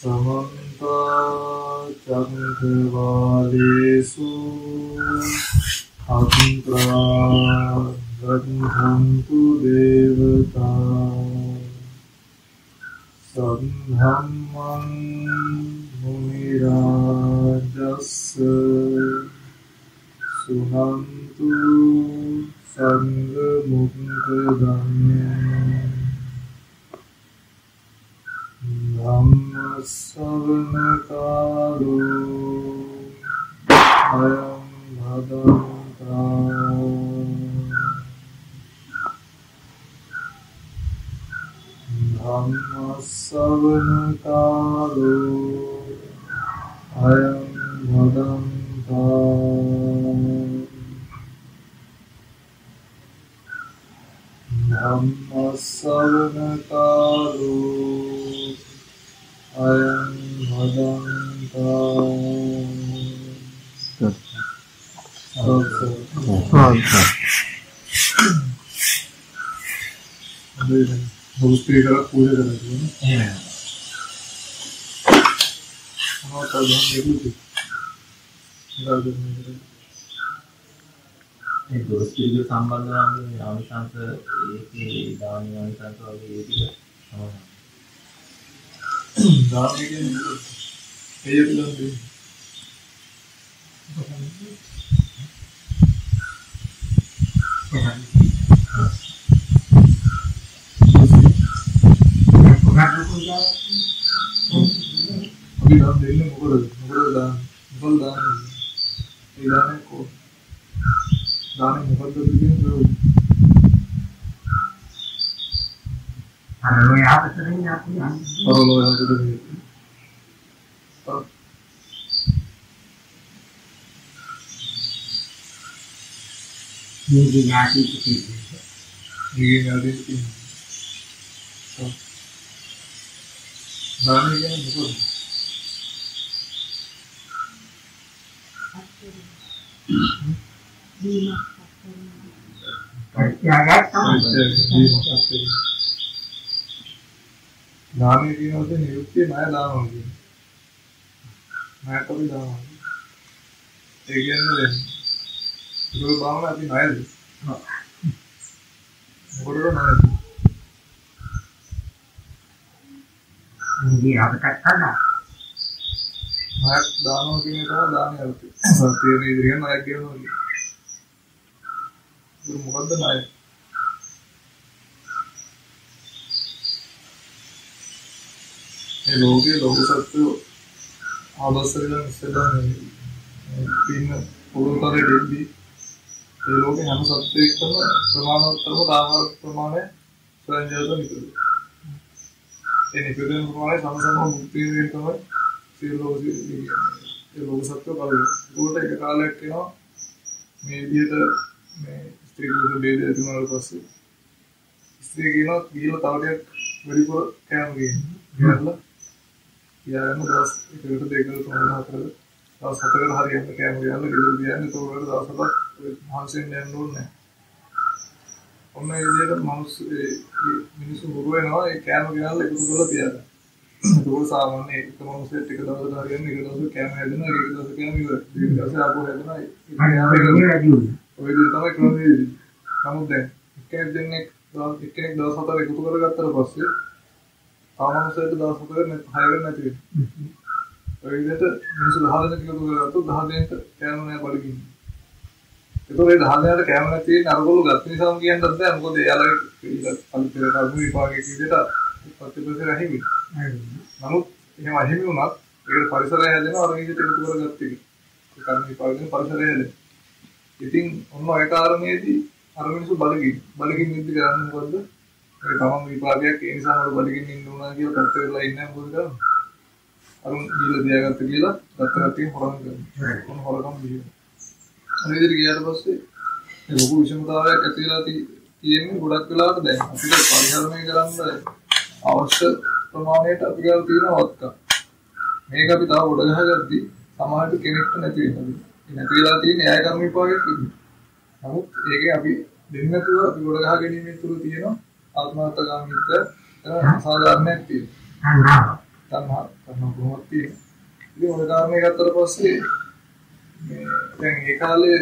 समन्ता चक्रवालेषु अन्तरा गच्छन्तु देवता सद्धम्मं मुनिराजस्य सुनन्तु संगमुक्तधम्मं धम्मश्रवणकालो अयं भदन्ता धम्मश्रवणकालो अयं भदन्ता धम्मश्रवणकालो अयं भदन्ता भक्ति करा पूजा करना चाहिए ना हाँ तब हम देखो थी दोस्ती जो संबंध है आमिषांश एक ही दानी आमिषांश वाले एक ही दानी के ये प्लान भी अभी दान देने मुगल दान ये दाने को दाने मुगल तो दिन जो लो यहाँ पे नहीं आती और लो यहाँ पे नहीं ये जाती थी ये याद है कि दाने क्या मुगल क्या करता हूँ दाने की होते नियुक्ति मैं दान होगी मैं कभी दान होगी एक जन जो बावना अभी नाय दे बोलो नाय ये अब तक था ना मैं दान होगी नहीं तो दान है होती सत्य नहीं दिया नाय क्यों होगी तो मुकद्दर नाय ये लोग सत्य आदर्शरीला मिस्टर तीन पूर्वतरे डेली ये लोग हम सत्य एकदम प्रमाणोत्तर दावर प्रमाणे स्वयं जैसा निकले ये निकले प्रमाणे समसम मुक्ति एकदम ये लोग सत्य कर गोटे एक काल के ना मैं ये तो मैं स्त्री को दे दे तुम्हारे पास स्त्री की ना ये लो तावड़े बड़ी को क्या होगी यार यार ना दस एक तो देखकर तुम्हारे हाथ कर दस हाथ कर हर यहाँ पे क्या होगी यार लेकिन दिया नहीं तो वो दस हाथ हांसे ने नूर ने उन्हें ये तो मानुष मिनिस्टर बुरुए ना एक क्या होगी यार लेकिन तो गलत यार तो वो सामान्य एक तो मानुष एक टिकट दस हर यहाँ निकल दस क्या में है ना एक दस क्या में है एक दस आपको है ना यहाँ पे वो ये तो मैं क्यों नहीं काम होते हैं एक दिन एक दस हाथ एक तो कर करता है बस से सामान से तो दस हाथ में हाईवे में थी तो ये तो मिनिस्टर दहा दिन क्यों तो दहा दिन तो क्या में पड़ गई तो ये दहा दिन तो क्या में थी नारगोल गत्ती साम की अंदर से हमको दे यार कल तेरे का भी पागे की देता पत्ते पे से रहेगी नमुत ये माही में उन्नत ये परिसर है ना और ये तेरे को गत्ती करने पागे परिसर है ඉතින් ඔන්න ඔය කාරණේදී අර මිනිස්සු බඩගින් නිද්ද කරන්නේ මොකද්ද? ඒ තමන් විපාකයක් ඒ නිසා මම බඩගින් ඉන්න උනා කියලා පැත්ත වෙලා ඉන්නේ මොකද කරන්නේ? අර දීලා තියාගත්ත කියලා ගත්තට හොරන් කරනවා. මොන හොරකම් දිහේ. අර ඉදිරි ගියාට පස්සේ මේ ලොකු විෂමතාවයක් ඇති වෙලා තියෙන්නේ ගොඩක් වෙලාවට දැන් අපිට පරිහරණය කරන්න අවශ්‍ය ප්‍රමාණයට අපි ගාව තියෙන වත්කම්. මේක අපි තව ගොඩ ගහගද්දී සමාජයට කෙනෙක්ට නැති වෙනවා. නැති වෙලා තියෙන න්‍යාය කර්ම විපාකයක් තිබුණා. නමුත් ඒකේ අපි දෙන්නේ නැතුව අපි ගොඩ ගහ ගැනීමෙන් තුරු තියෙන ආත්මార్థකාමීත්වය අසාධාරණයක් තියෙනවා. තණ්හා කොහොමද තියෙන්නේ. ඉතින් ඔය කාරණේ ගත්තට පස්සේ මේ දැන් ඒ කාලේ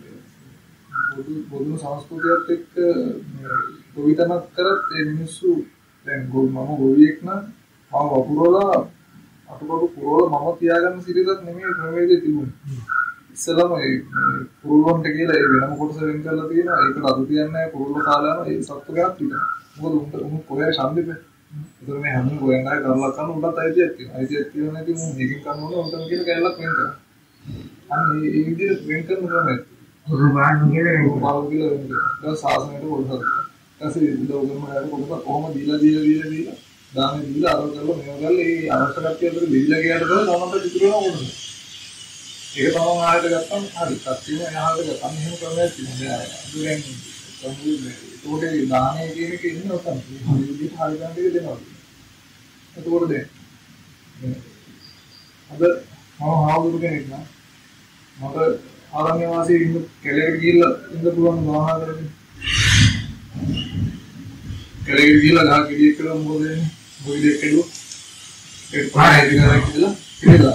බොදු සංස්කෘතියත් එක්ක ගොවිතැනක් කරත් ඒ මිනිස්සු දැන් මම ගොවියෙක් නම් මම වපුරලා අතුපතු පුරවලා මම තියාගන්න සිරිතක් නෙමෙයි ක්‍රමවේදය තිබුණේ. ඉස්සෙල්ලාම ඒ පුරවන්ට කියලා ඒ වෙනම කොටස වෙන් කරලා තියෙනවා. ඒකට අතු තියන්නේ නැහැ පුරවල කාලයම ඒ සත්තු ගාක් තියෙනවා. මොකද උන් කොහේ ශාන්තිපේ. ඒතර මේ හැමෝම ගෝයන්ගාය කරලා කරන උන්ටත් අයිතියක් තියෙනවා. අයිතියක් තියෙනවා නැති උන් මේකෙන් කරන්න ඕනේ උන්ටම කියලා කැලලක් වෙන් කරනවා. අන්න ඒ විදිහට වෙන් කරන ක්‍රමය. කුරුබාන් කියලා වෙන්නේ. කුරුබාන් කියලා වෙන් කරනවා. ඒක සාසනයට කොටසක්. ඊපස්සේ විදෝගම වල කොටස කොහොම දීලා දාන්නේ දීලා අර කරලා මේව කරලා ඒ අවශ්‍ය කට්ටිය අතර දෙවිලා ගියාට පස්සේ තමන්ට ඉතුරු වෙනවා මොකද? ඒක තමන් ආයෙත් ගත්තම හරි. සත්‍යම එහාට ගත්තම එහෙම ක්‍රමයක් තියෙනවා. ඒක සම්පූර්ණ ඒකේ දානේ කියන එක ඉන්නේ ඔතන. මේ විදිහට හරි ගන්න එක දෙනවා. එතකොට දැන් අද මම ආවුරු කෙනෙක් නා මට ආරණ්‍ය වාසී ඉන්න කෙලෙකට ගිහිල්ලා ඉන්න පුළුවන් මහා කරන්නේ. කෙලෙකට ගිහිල්ලා ගහ කෙලියක් කරලා මොකද වෙන්නේ? මොකද කෙලුව ඒක පාරේ ගිහලා කියලා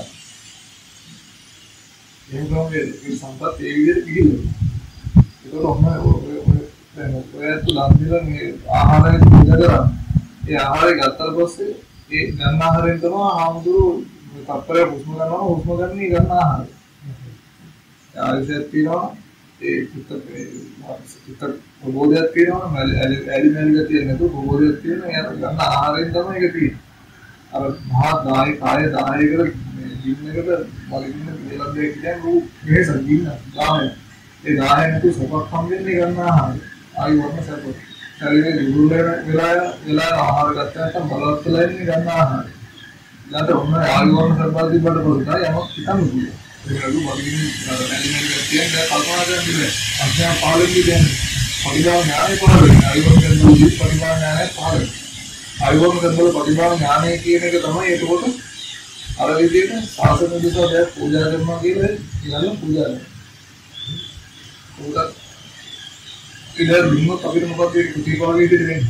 එහෙම ගාමේ මේ සම්පත් ඒ විදිහට ගිහිල්ලා. ඒකට ඔන්න දැන් ඔයත් ලම්බිලා මේ ආහාරය පූජා කරා. ඒ ආහාරය ගත්තට පස්සේ ඒ ගන්න ආහාරයෙන් තමයි ආමුදුරු තප්පරය හුස්ම ගන්නවා හුස්ම ගන්න ගන්න ආහාරය. ආයතනයක් තියෙනවා ඒ චිත්ත ප්‍රබෝධයක් තියෙනවා ඇලි මැලි ගතිය නැතුව ප්‍රබෝධයක් තියෙනවා එයාට ගන්න ආහාරයෙන් තමයි ඒක තියෙන්නේ. අර මහා දායි කාය දායකට ජීවිතයකට වලින් කියලා දෙයක් කියන්නේ රූ මේ සංජීවන දාය. ඒ දාය නැතුව සපක් හම්බෙන්නේ ගන්න ආහාරය. ආයි වර්ණ සපක්. ශරීරේ දුර්වල වෙලා ආහාර ගත්තා නැත්නම් බලවත් වෙලා ඉන්නේ ගන්න ආහාරය. ඊට ඔන්න ආයි වර්ණ සපක් දිබ්බට පොඩ්ඩක් යමක් හිතන්න පුළුවන්. ඒක නඩු වලින් ඇලිමෙන්ට් කියන්නේ කල්පනා කරන්නේ. අන්තිම පාලෙන්නේ දැන් පරිභාව ඥානය පහළ ආයි වර්ණ කරන පරිභාව ඥානය පහළ. ආයි වර්ණ කරන පරිභාව ඥානය කියන එක තමයි එතකොට අර විදිහට සාසන දිසා දැක් පූජා කරනවා කියලා ඉතින් පූජා කරනවා. ඉතින් දුන්නොත් අපිට මොකක්ද ඒක ප්‍රතිපාල විදිහට වෙන්නේ?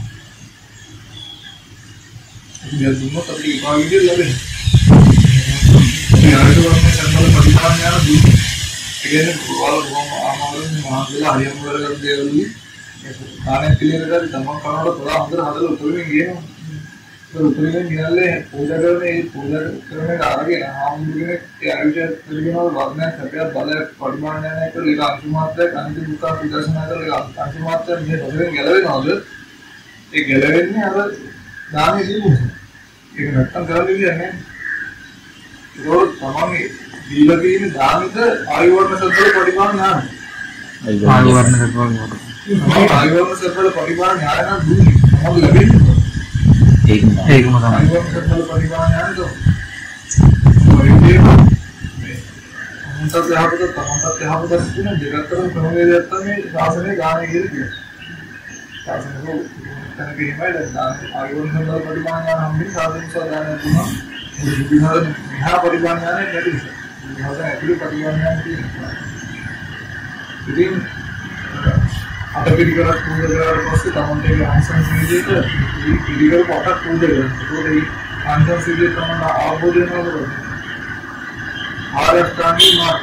ඉතින් දුන්නොත් අපිට විපාක විදිහට ලැබෙන්නේ. යාළුවෝ වගේ සම්බල පරිපාලන යන දුන්න. ඒ කියන්නේ පුරවල් බොහොම ආමාවලින් මහා කියලා හරියම කරගන්න දේවලුයි. ඒක තානේ පිළිවෙල කරලා තමන් කරනකොට තොලා හොඳට හදලා උතුරින් ගියනවා. උතුරින් ගිනල්ලේ පූජා කරන අරගෙන ආමුදුනේ ඒ ආයුෂ පිළිගෙනවල වර්ණයක් හැපයක් බලයක් පරිමාණයක් කියලා ඒක අංශු මාත්‍රයක් අනිත් දුක විදර්ශනා කරලා ඒක අංශු මාත්‍රයක් මේ පොතෙන් ගැලවෙනවද ඒ ගැලවෙන්නේ අර දානේ දීපුවා ඒක නැත්තම් කරන්නේ කියන්නේ ඒක තමයි දීලා තියෙන දානෙද ආයුර්ණ සත්වල පරිමාණ ඥාන ආයුර්ණ සත්වල පරිමාණ ඥාන නම් දුන්නේ මොකද ලැබෙන්නේ ඒකම තමයි සත්වල පරිමාණ ඥාන දෝ තමන්ට යහපත කියන දෙකතරම ක්‍රමවේදයක් තමයි ශාසනයේ ගානේ කියලා කියන්නේ. ශාසනයේ තනක හිමයි දැන් ආයෝන සම්බන්ධ පරිමාණ ඥාන හම්බෙන්නේ ශාසනික සදාන තුන විවිධ මහා පරිමාණ ඥානෙ නැති නිසා. විවිධ ඇතුළේ පරිමාණ ඥාන තියෙනවා. ඉතින් අට පිළිකරක් පූජා කරලා පස්සේ තමන්ට ඒ ආසන සීලයට පිළිකර පොටක් පූජා කරනවා. ඒකෝට ඒ ආසන සීලය තමයි ආවෝද වෙනවා. ආරස්ථානී මාර්ග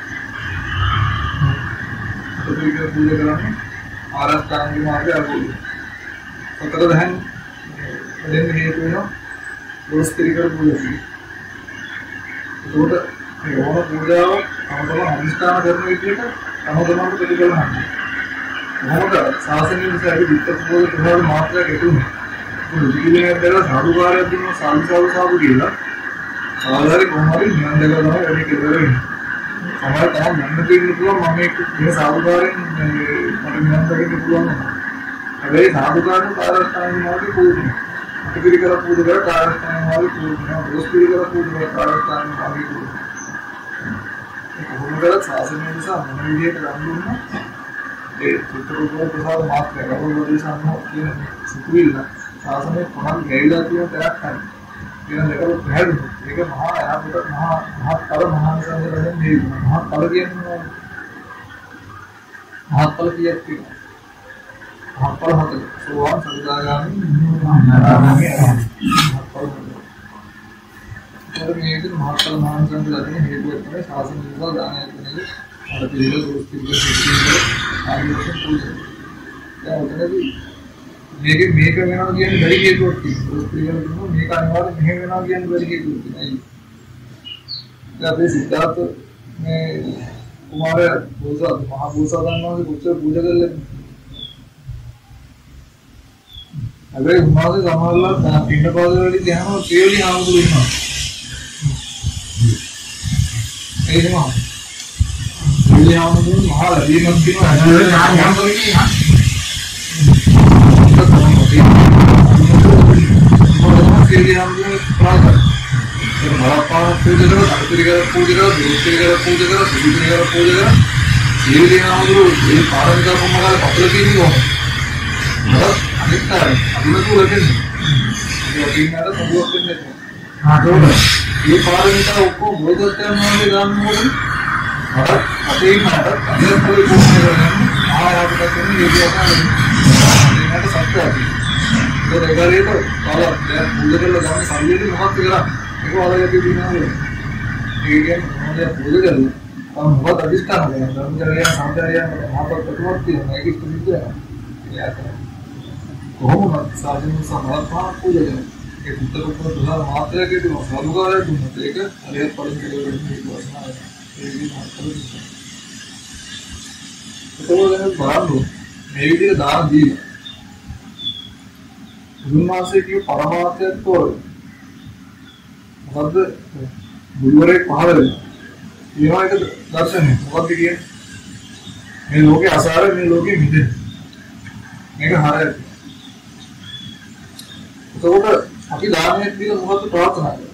පිළිකර පූජා කරන්නේ ආරස්ථානී මාර්ගය අගොල්ලෝ. සතර දහන් දෙන්න හේතු වෙනවා. දොස් පිළිකර පූජා කිරීම. ඒකෝට මේ ඕන පූජාව තමතම අනුස්ථාන කරන විදිහට තමතම පිළිකර ගන්නවා. මොකද ශාසනීය විසයි විත්ත පොළ තුනවල මාත්‍රයක් ඇතුනේ. මුලින්ම දැලා සාදුකාරයක් දුන්නා සාදු කියලා. ආලාරි කොහොමද නියම් දෙකලා තමයි වැඩි කෙරෙන්නේ. සමහර තරම් යන්න දෙන්න පුළුවන් මම මේක මේ සාදුකාරයෙන් මට නියම් දෙන්න පුළුවන්. හැබැයි සාදුකාරන කාර්යස්ථානයේ මාගේ පූජන. පිළිකර පූජා කර කාර්යස්ථානයේ මාගේ පූජන. දොස් පිළිකර පූජා කර කාර්යස්ථානයේ මාගේ පූජන. ඒක කොහොමද ශාසනීය නිසා මොන විදිහට ගන්න දුන්නා ඒ සුත්‍රෝපෝ ප්‍රසාද මාත්‍රය ගෞරවදී සම්මෝ කියන සිතුවිල්ල ශාසනයේ කොහොමද ගැවිලා තියෙන තරක් හරි කියන දෙකම පැහැදිලි. ඒක මහා යහපත මහා කල මහානිසංසයෙන් දීලා මහා කල කියන්නේ මහා කල කියන්නේ මහා කල හතර සෝවාන් සදාගාමී और मैं एक महात्मा महान संत जाते हैं हेतु अपने शासन निकाल दाने अपने और पीले दोस्ती के आगे से पूछे क्या होता है कि लेकिन मैं का बिना ज्ञान बड़ी की दोस्ती दोस्ती का मैं का अनिवार्य नहीं बिना ज्ञान बड़ी की दोस्ती नहीं क्या सिद्धार्थ में कुमार भूषा महाभूषा दानों से कुछ पूजा कर ले अगर उन्हां से समाला पिंड पादे वाली ध्यान और केवली नाम तो लेना ऐसे मां केवली नाम तो महाल ये मंत्री में है नाम तो नहीं हां तो कौन होती है तो केवली नाम तो प्रार्थना तो हमारा पास पूजा करो धरती का पूजा करो देवता का पूजा करो सूर्य का पूजा करो केवली नाम तो ये पारण का मगा पत्र की नहीं हो अनिता अभी तो लेकिन ये अभी ना तो वो करने को हां तो ये पारमिता को बोल देते हैं हमारे गांव में और अभी ना अगर कोई पूछने लगे हां यार कहते हैं ये भी आता है ना तो सब है तो देखा रही तो वाला पूजा कर लगा में सामने भी बहुत करा देखो वाला के भी ना ये गेम मुझे पूजा कर लो और बहुत अधिष्ठान है ब्रह्मचर्य सामचर्य वहां पर प्रतिवर्ती है कि स्थिति है या कोहम साजन समर्था पूजा है एक उत्तर को दुला मात्र के तो सालुगा है तुम एक अरे पढ़ने के लिए एक वासना है एक भी मात्र तो वो जब बाहर लो मेरी भी दान दी गुरुमा से कि परमात्मा तो मतलब गुरुवरे पहाड़ है ये एक दर्शन है बहुत देखिए मैं लोग आसार है मैं लोग मिले मैं हारे तो वो अभी दान में भी बहुत प्रार्थना है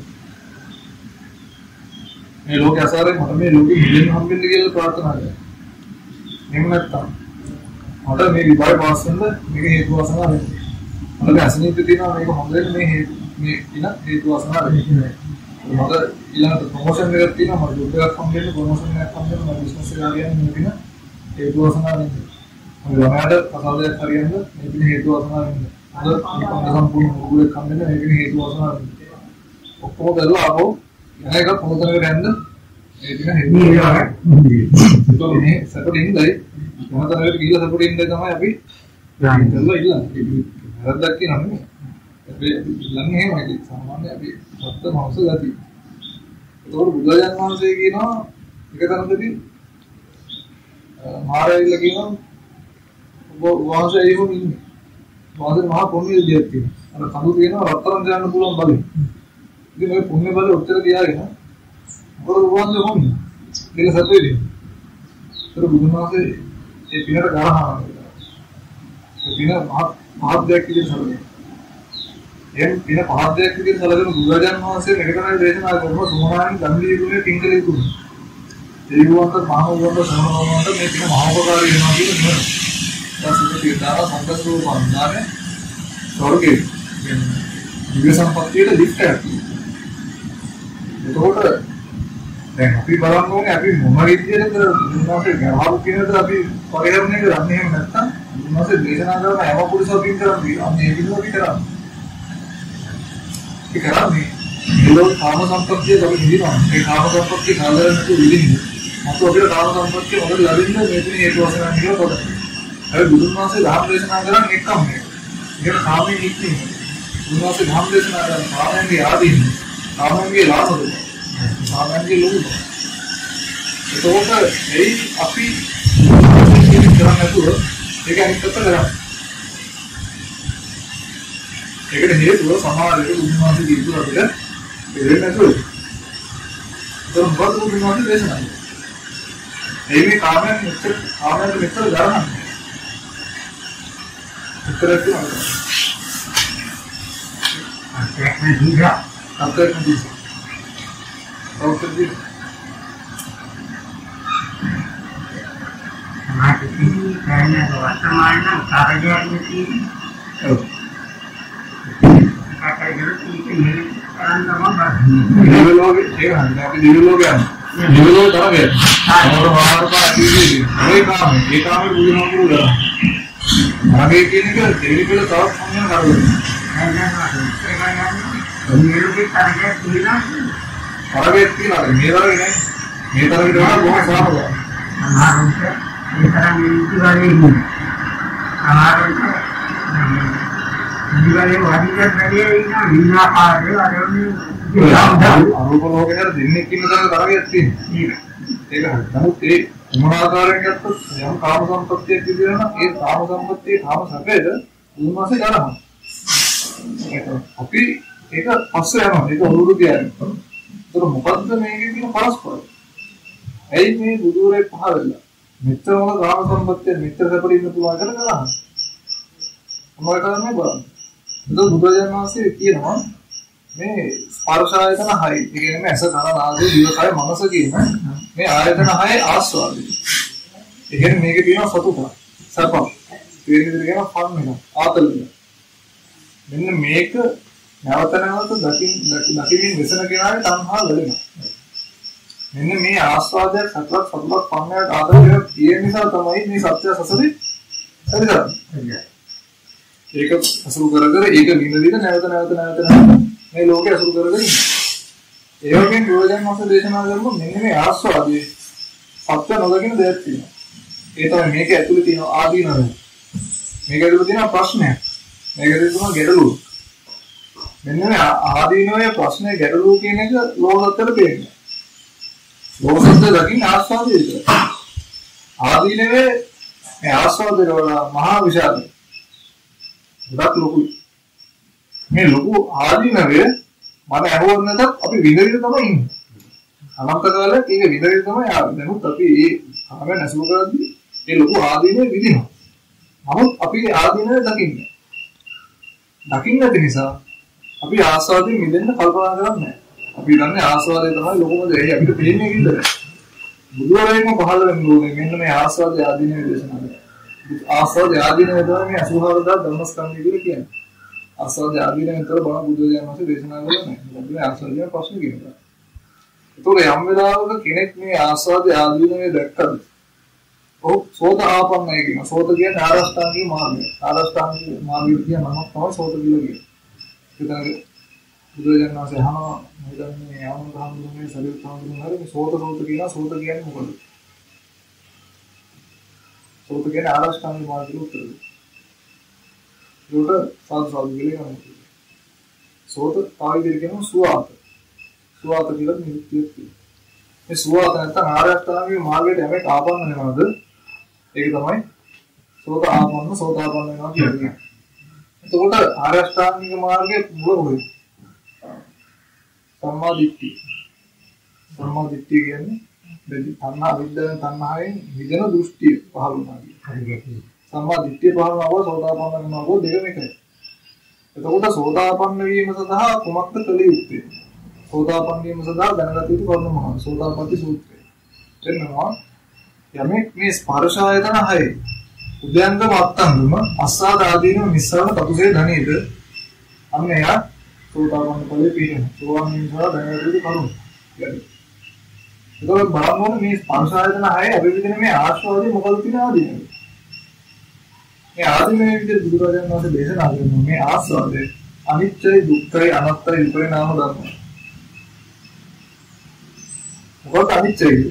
मैं लोग ऐसा रहे मतलब मैं लोग मिलन हम भी लिए प्रार्थना है निम्नता मतलब मेरी बाय पास में मेरे हेतु वासना है मतलब ऐसे नहीं थी ना मेरे को हमले में ना हेतु वासना है मतलब इलान तो प्रमोशन में करती ना मतलब जो भी हम ले प्रमोशन में हम ले मतलब बिजनेस से आगे नहीं होती ना हेतु वासना नहीं और हमारे पसंद है करियर में भी हेतु वासना नहीं अगर हम पूर्ण मुझे काम में लेकिन हेतु वासना ඔක්කොම කරලා ආපහු එන එක පොතනකට යන්න ඒ ටික හෙවි तो මේ සපෝට් ඉන්නයි මොනතරකට ගිහලා සපෝට් ඉන්නයි තමයි අපි කරලා ඉල්ලන්නේ වැරද්දක් කියනවා නෙමෙයි අපි ඉල්ලන්නේ එහෙම නෙමෙයි සාමාන්‍ය අපි සත්‍ය මාංශ ගති ඒකෝට බුදුරජාණන් වහන්සේ කියනවා එක තරමකදී මහරජාණන් කියනවා ඔබ වහන්සේ එහෙම ඉන්නේ वादन वहाँ पुण्य दिया थी और कभी भी ना रत्तरन जाने पूरा बल लेकिन मैं पुण्य बल उत्तर दिया है ना और भगवान जो हम लेकिन सत्य ही फिर भगवान से ये बिना का गारा हाँ तो बिना भाग देख के लिए चल गए ये बिना भाग देख के लिए चल गए गुजरात वहाँ से मेरे को देश में आकर वो सुमरानी गंदी गुने टिंकले गुने ये भगवान तक मानो भगवान तक समझ भगवान तक मैं बिना महापकारी ना भी नहीं बस ये तीर्थारा संकल्प को बांधना है और के दिव्य संपत्ति तो लिफ्ट है तो देख अभी बालाम लोग ने अभी मुम्बई दिए तो उन्होंने से व्यवहार किए तो अभी परिहर ने करने हैं लगता उन्होंने से देशना कर ना एवं पुलिस और दिन कर दी हमने ये भी भी करा कि करा नहीं ये लोग काम संपत्ति कभी नहीं ना ये काम संपत्ति खाली में तो विधि नहीं तो अभी काम संपत्ति अगर लगे ना मैं भी एक वर्ष में निकल पड़ा अरे गुरुमा से धाम देशना करा एक काम है ये काम ही नहीं गुरुमा से धाम देशना करा काम है कि याद ही नहीं काम है कि लाभ हो काम है कि लोग तो वो कर यही अपनी करा है तो ये क्या नहीं करता करा लेकिन ये तो समाज है गुरुमा से जीतो अभी तक ये मैं तो बहुत गुरुमा से देशना है यही में काम है तो मित्र जा रहा है उत्तर क्यों आ रहा है दूसरा अब तक नहीं और फिर भी हमारे किसी कहने को वर्तमान में कागज में थी कागज में थी मेरे कारण का बात जीव लोग एक हंडा पे जीव लोग तरह है और हमारे पास अभी वही काम है ये काम है पूरी नौकरी करा आगे के निकल तेरी पे तो साफ समझ कर लो है ना मेरे भी तरह थी ना තරගේ තියනවා මේ තරගේ නෑ මේ තරගේ වඩා බොහොම සාමගා අමාරුන්ට ඒ තරම් ඉතිවලේ ඉන්නේ අමාරුන්ට ඉතිවලේ වදින වැඩි ඉන්න විනාකාරේ අරන්නේ අරූප ලෝකේ දෙන්නේ කින්න තරගයක් තියෙනවා ඒක හරි නමුත් ඒ මොනාකාරයෙන් ගත්තොත් යම් කාම සම්පත්තියක් විදිහට නම් ඒ කාම සම්පත්තියේ කාම සැපේද උන්වහන්සේ ගන්නවා අපි ඒක පස්සේ යනවා ඒක උරුදු කියන්නේ ඒක මොකද්ද මේකේ තියෙන පරස්පරය ඇයි මේ බුදුරේ පහළ වෙලා මෙතන වල කාම සම්පත්තිය මෙතන සැපට ඉන්න පුළුවන් කියලා ගන්නවා මොකද කරන්නේ බලන්න ඒක බුදුරජාණන් වහන්සේ කියනවා මේ ස්පර්ශ ආයතන 6 ඒ කියන්නේ ඇස කන නාසය දිව කය මනස කියන මේ ආයතන 6 ආස්වාදයි. ඒ කියන්නේ මේකේ තියෙන සතුට සපක්. ඒ විදිහට කියන ෆන් එක ආතල් එක. මෙන්න මේක නැවත නැවත දකින්න වෙසන කෙනාගේ තණ්හා වැඩෙනවා. මෙන්න මේ ආස්වාදයක් සතුටක් පන්නයක් ආතල් එක තියෙන නිසා තමයි මේ සත්‍ය සසරේ හරිද? ඒක අසුරු කර ඒක විඳින නැවත මේ ලෝකේ අසුරු කරගෙන ඉන්නේ. ඒ වගේම ප්‍රයෝජන මාස දේශනා කරනකොට මෙන්න මේ ආස්වාදයේ සත්‍ය නොදකින දෙයක් තියෙනවා. ඒ තමයි මේක ඇතුලේ තියෙන ආදීනව. මේක ඇතුලේ තියෙන ප්‍රශ්නයක්. මේක ඇතුලේ තියෙන ගැටලුව. මෙන්න මේ ආදීනවයේ ප්‍රශ්නේ ගැටලුව කියන එක ලෝකත්තර පේන්නේ. ලෝකත්තර දකින්න ආස්වාදය විතරයි. ආදීනවේ මේ ආස්වාදේ වල මහා විශාලයි. ගොඩක් ලොකුයි. මේ ලොකු ආදීනවේ මම අහුවොත් නැතත් අපි විඳින තමයි ඉන්නේ. අනන්ත කාලෙක ඒක විඳින තමයි ආවේ. නමුත් අපි ඒ කාමයන් ඇසුරු කරද්දී ඒ ලොකු ආදීනේ විඳිනවා. නමුත් අපි ඒ ආදීනේ දකින්නේ. දකින්න නැති නිසා අපි ආස්වාදයෙන් මිදෙන්න කල්පනා කරන්නේ නැහැ. අපි දන්නේ ආස්වාදය තමයි ලොකුම දේ. අපිට පේන්නේ කිව්වද? බුදුරජාණන් පහළ වෙන්න ඕනේ මෙන්න මේ ආස්වාදය ආදීනේ දේශනා කරනවා. ආස්වාදය ආදීනේ තමයි මේ 84 ධර්මස්කන්ධය කියලා කියන්නේ. ආස්වාද ආදීන විතර බණ බුදුරජාණන් වහන්සේ දේශනා කළා නෑ. මොකද මේ ආස්වාදයේ ප්‍රශ්න කියනවා. ඒතකොට යම් වෙලාවක කෙනෙක් මේ ආස්වාද ආදීනවේ දැක්කද? ඔව් සෝත ආපන්නයි කියන. සෝත කියන්නේ ආරෂ්ඨාංගික මාර්ගය. ආරෂ්ඨාංගික මාර්ගය කියන නමක් තමයි සෝත කියලා කියන්නේ. ඒතරගේ බුදුරජාණන් වහන්සේ අහනවා මම මේ ආනන්දහාමුදුරනේ සරියුත්හාමුදුරනේ හරි මේ සෝත කියන සෝත කියන්නේ මොකද? සෝත කියන්නේ ආරෂ්ඨාංගික මාර්ගයට උත්තර දෙනවා. ඒකට සාදු කියලා කියනවා. සෝත පාවිච්චි කරන සුවාත. සුවාත කියලා නිරුක්තියක් තියෙනවා. මේ සුවාත නැත්නම් ආරෂ්ඨාංගික මාර්ගයට යමෙක් ආපන්න වෙනවද? ඒක තමයි සෝත ආපන්න වෙනවා කියන්නේ. එතකොට ආරෂ්ඨාංගික මාර්ගයේ මුල මොකද? සම්මා දිට්ඨිය. සම්මා දිට්ඨිය කියන්නේ දෙවි තණ්හා විද්‍යාවෙන් තණ්හාවෙන් විදෙන දෘෂ්ටිය පහළ වුණා කියන්නේ. සම්මා දිට්ඨිය පහළ වුණාම සෝතාපන්න වෙනවා දෙකම එකයි. එතකොට සෝතාපන්න වීම සඳහා කුමක්ද කළ යුත්තේ? සෝතාපන්න වීම සඳහා දැනගත යුතු කරුණු මොනවාද? සෝතාපට්ටි සූත්‍රය. එන්නවා යමෙක් මේ ස්පර්ශ ආයතන 6 උද්‍යංගම අත්තංගම අස්සාද ආදීනව නිස්සාරණ තතුසේ ධනේද අන්න එයා සෝතාපන්න ඵලෙ පිළිගන්න. සෝවාන් වීම දැනගත යුතු කරුණු. එතකොට බලන්න මේ ස්පර්ශ ආයතන 6 අපි විදින මේ ආශ්‍රවදී මොකද තියෙන ආදීනව? මේ ආදීනවේ විදිහට බුදුරජාණන් වහන්සේ දේශනා කරනවා මේ ආස්වාදේ අනිත්‍යයි දුක්ඛයි අනාත්තයි විපරිණාම ධර්ම. මොකක්ද අනිත්‍යයි?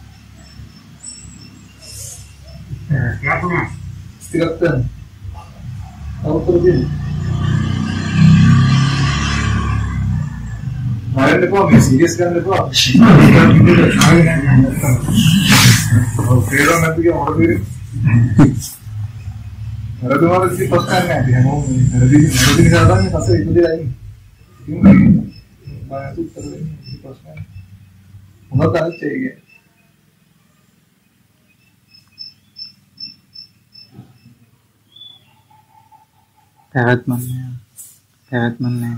යකුණා ස්ථිරත්වය. අවුරුද්දකින් මරන්න එපා මේ සීරියස් ගන්න එපා. ඔව් පේරෝ නැති කිය මොකද වෙන්නේ? නරදුමාට කිසි ප්‍රශ්නයක් නැහැ. හැමෝම නරදි නිසා තමයි පස්සේ ඉපදෙලා ඉන්නේ. ඉතින් මම උත්තර දෙන්න ප්‍රශ්නයක්. මොනවද අනිත්‍ය කියන්නේ? පැවැත්ම නැහැ.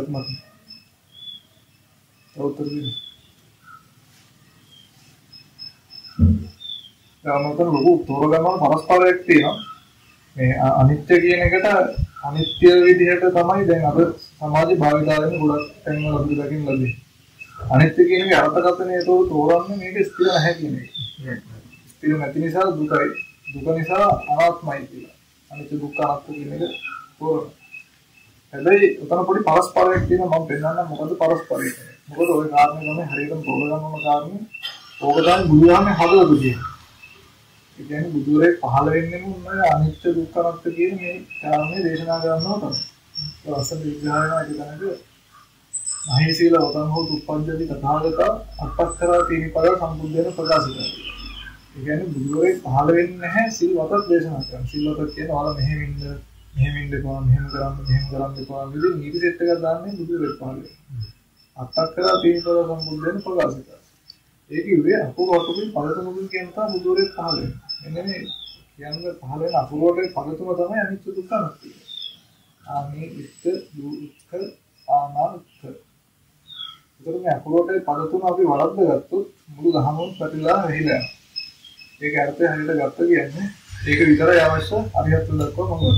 දැන් ලොකු තෝරගන්න පරස්පරයක් තියෙනවා. මේ අනිත්‍ය කියන එකට අනිත්‍ය විදිහට තමයි දැන් අද සමාජයේ භාවිතා වෙන ගොඩක් තැන්වල අපි දකින්න ලැබෙන්නේ. අනිත්‍ය කියන එකේ අර්ථකථනය තෝරන්නේ මේක ස්ථිර නැහැ කියන එක. ස්ථිර නැති නිසා දුකයි. දුක නිසා අනාත්මයි කියලා. අනිත්‍ය දුක්ඛ අනාත්ම කියන එක තෝරන. හැබැයි උතන පොඩි පරස්පරයක් තියෙනවා මම පෙන්නන්න මොකද පරස්පරය කියන්නේ. මොකද ওই කාරණේ තමයි හරියටම තෝරගන්න ඕන කාරණේ. ඕක තමයි බුදුහාමේ හදලා දුන්නේ. ඒ කියන්නේ බුදුරේ පහළ වෙන්නේම උන්නේ අනිත්‍ය දුක්ඛ අනාත්ම කියන මේ කාරණේ දේශනා කරනවා තමයි. ඒ වසන විග්‍රහයන එක තමයි මහේ සීල වතන් හෝ උප්පංජති තථාගත අට්ඨකරා තීනි පද සම්බුද්ධේන ප්‍රකාශ කරනවා. ඒ කියන්නේ බුදුරේ පහළ වෙන්නේ නැහැ සිල් වතක් දේශනා කරනවා. සිල් වතක් කියන්නේ ඔයාලා මෙහෙම ඉන්න එපා මෙහෙම කරන්න එපා විදිහ නීති සෙට් එකක් දාන්නේ බුදුරේ පහළ වෙන්නේ. අට්ඨකරා තීනි පද සම්බුද්ධේන ප්‍රකාශ කරනවා. ඒක ඉවේ අපෝවටුකින් පදතුමකින් කියන තමයි බුදුරේ පහළ වෙන්නේ. මෙන්න මේ කියන්නේ පහළ වෙන අපෝවටේ පදතුම තමයි අනිත්‍ය දුක්ඛ අනාත්ම. ආනේ ඉත්ත දුක්ඛ අනාත්ම. ඒතරම අපෝවටේ පදතුම අපි වළක්ව ගත්තොත් මුළු දහමම පැතිරලා වෙහිලා. ඒක අර්ථය හරියට ගත්ත කියන්නේ ඒක විතරයි අවශ්‍ය අරියත් දක්වා මොකද.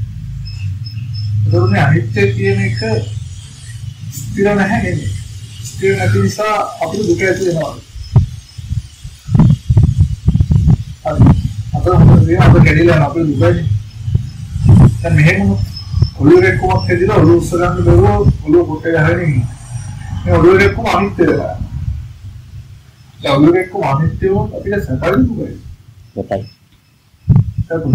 ඒතරම අනිත්‍ය කියන එක ස්ථිර නැහැ නේද? ස්ථිර නැති නිසා අපිට දුක ඇති වෙනවා. අපේ කැඩිලා යන අපේ දුකයි. දැන් මෙහෙම ඔළුවේ කොමක් කැඩිලා ඔළුව උස්ස ගන්න බැරුව ඔළුව පොට්ට ගහගෙන ඉන්නේ. මේ ඔළුවේ කොම අනිත්‍ය වෙලා. දැන් ඔළුවේ කොම අනිත්‍ය වුණොත් අපිට සැපයි දුකයි. සැපයි. සැපයි.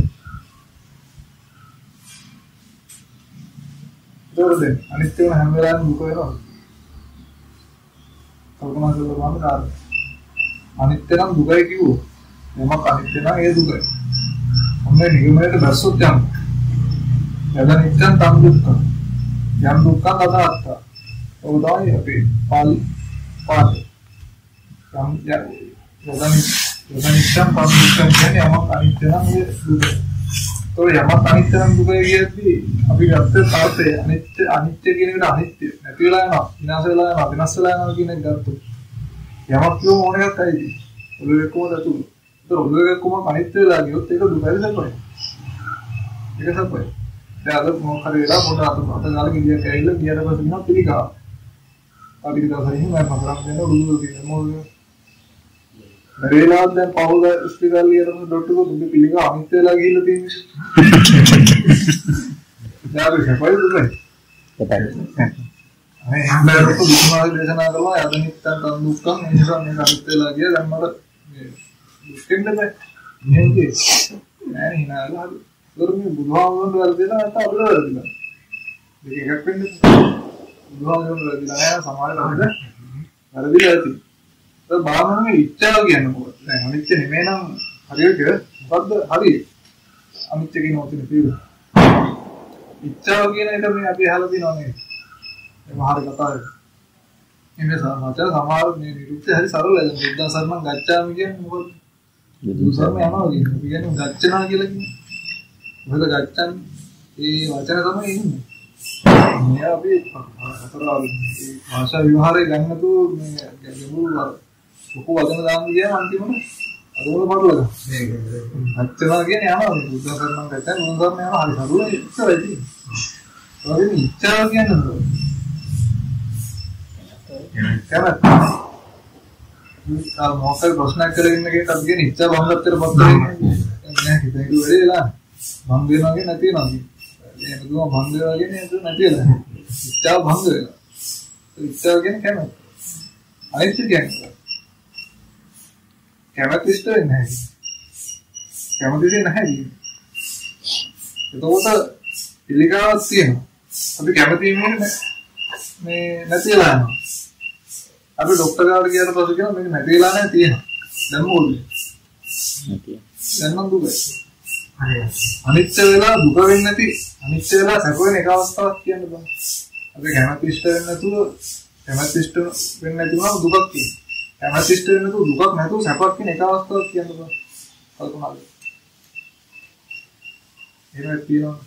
දොරදෙන් අනිත්‍ය වෙන හැම වෙලාවෙම දුක වෙනවා. කල්පනා කරලා බලන්න කාර්ය. අනිත්‍ය නම් දුකයි කිව්වෝ. යමක් අනිත්‍ය නම් ඒ දුකයි. ඔන්නේ නිගමනයට බැස්සොත් යන. යදනිච්ඡන් තම් දුක්ඛ. යම් දුක්ඛ තදාත්ත. ඔබ තමයි අපි පාලි පාඩේ. යම් යදනිච්ඡන් තම් දුක්ඛ කියන්නේ යමක් අනිත්‍ය නම් ඒ දුකයි. તો යමක් අනිත්‍ය නම් දුකයි කියද්දී අපි ගත්ත තාර්ථය අනිත්‍ය කියන එකට අනිත්‍ය නැති වෙලා යනවා විනාශ වෙලා යනවා විනාශ වෙලා යනවා කියන එක ගත්තොත් යමක් කියෝ ඕන එකක් ඇයිද ඔළුවේ කොහොමද තුරු ඒතර ඔළුවේ කොහොම අනිත්‍ය වෙලා ගියොත් ඒක දුකයි සපයි ඒක සපයි දැන් අද මොකද වෙලා පොඩ අත ගාලා ගියක් ඇවිල්ලා ගියට පස්සේ විනා පිළිගා අපි දවසකින් මම මතරම් දෙන ඔළුව කියන මොකද බැරිලාද දැන් පහුව ස්පීකර් ලියන ඩොට් එක දුක පිළිගා අනිත්‍ය වෙලා ගිහිල්ලා තියෙන්නේ දැන් අපි සපයි දුකයි අනේ හැබැයි දුක්මාර්ග දේශනා කරලා යදනිත්තන් තන් දුක්ඛං ඒ නිසා මේක අනිත් වෙලා ගියා දැන් මට මේ දුක්ෙන්න බෑ නේද නෑ හිනාලා හරි ධර්මයේ බුදුහාමුදුරුවෝ වර්ධිනා නැත්නම් අපිට වර්ධිනා මේක එකක් වෙන්නේ බුදුහාමුදුරුවෝ වර්ධිනා නෑ සමාජයට වර්ධිලා ඇති ඒ බාහමනේ ඉච්ඡාව කියන්නේ මොකක්ද දැන් අනිත්‍ය නෙමෙයි නම් හරියට මොකද්ද හරි අනිත්‍ය කියන ඔතන තියෙන්නේ ඉච්ඡාව කියන එක මේ අපි අහලා තියෙනවා නේද මහර කතාවේ ඉන්නේ සමහර මේ නිරුක්ති හරි සරලයි දැන් බුද්ධ සරණං ගච්ඡාමි කියන්නේ මොකද බුදු සරණ යනවා කියන්නේ ගච්ඡනා කියලා කියන්නේ මොකද ගච්ඡන් ඒ වචන තමයි ඉන්නේ මේ අපි අතරාවි මේ භාෂා විවහාරය ගන්නතු මේ ගැඹුරු ලොකු වචන දාන්න කියන අන්තිමට අදෝල බලලා මේක ගච්ඡනා කියන්නේ යනවා බුද්ධ සරණං ගච්ඡාමි බුදු සරණ යනවා හරි සරලයි ඉස්සරයි තියෙන්නේ ඒ ඉච්ඡාව කියන්නේ මොකද කැමැත්ත මොකක්ද ප්‍රශ්න කරගෙන ඉන්න කෙනෙක් අපි කියන ඉච්ඡා භංගත්තර පත් වෙන්නේ නැහැ හිතේ වෙලෙලා භංග වෙනවා කියන්නේ නැති වෙනවා කියන්නේ ඒක දුම භංග වෙනවා කියන්නේ ඒක නැති වෙනවා ඉච්ඡා භංග වෙනවා ඉච්ඡා කියන්නේ කැමැත්ත අනිත්‍ය කියන්නේ කැමැත්ත ඉෂ්ට වෙන්නේ නැහැ කැමැති නැහැ එතකොට පිළිකාවක් තියෙනවා අපි කැමැති වෙන්නේ මේ නැතිලා යනවා අපි ડોක්ටර් ගාවට ගියාට පස්සේ කියනවා මේක නැති වෙලා නැහැ තියෙනවා. දැන් මොකද? නැති. දැන් නම් දුකයි. අනිත්‍ය වෙලා දුක වෙන්නේ නැති අනිත්‍ය වෙලා සැප වෙන එක අවස්ථාවක් කියන්න බෑ. අපි කැමැති ඉෂ්ට වෙන්නේ නැතුව කැමැති ඉෂ්ට වෙන්නේ නැති වුණාම දුකක් කියනවා. කැමැති ඉෂ්ට වෙන්නේ නැතුව දුකක් නැතුව සැපක් කියන එක අවස්ථාවක් කියන්න බෑ. කල්පනා කරලා. එහෙම තියෙනවා.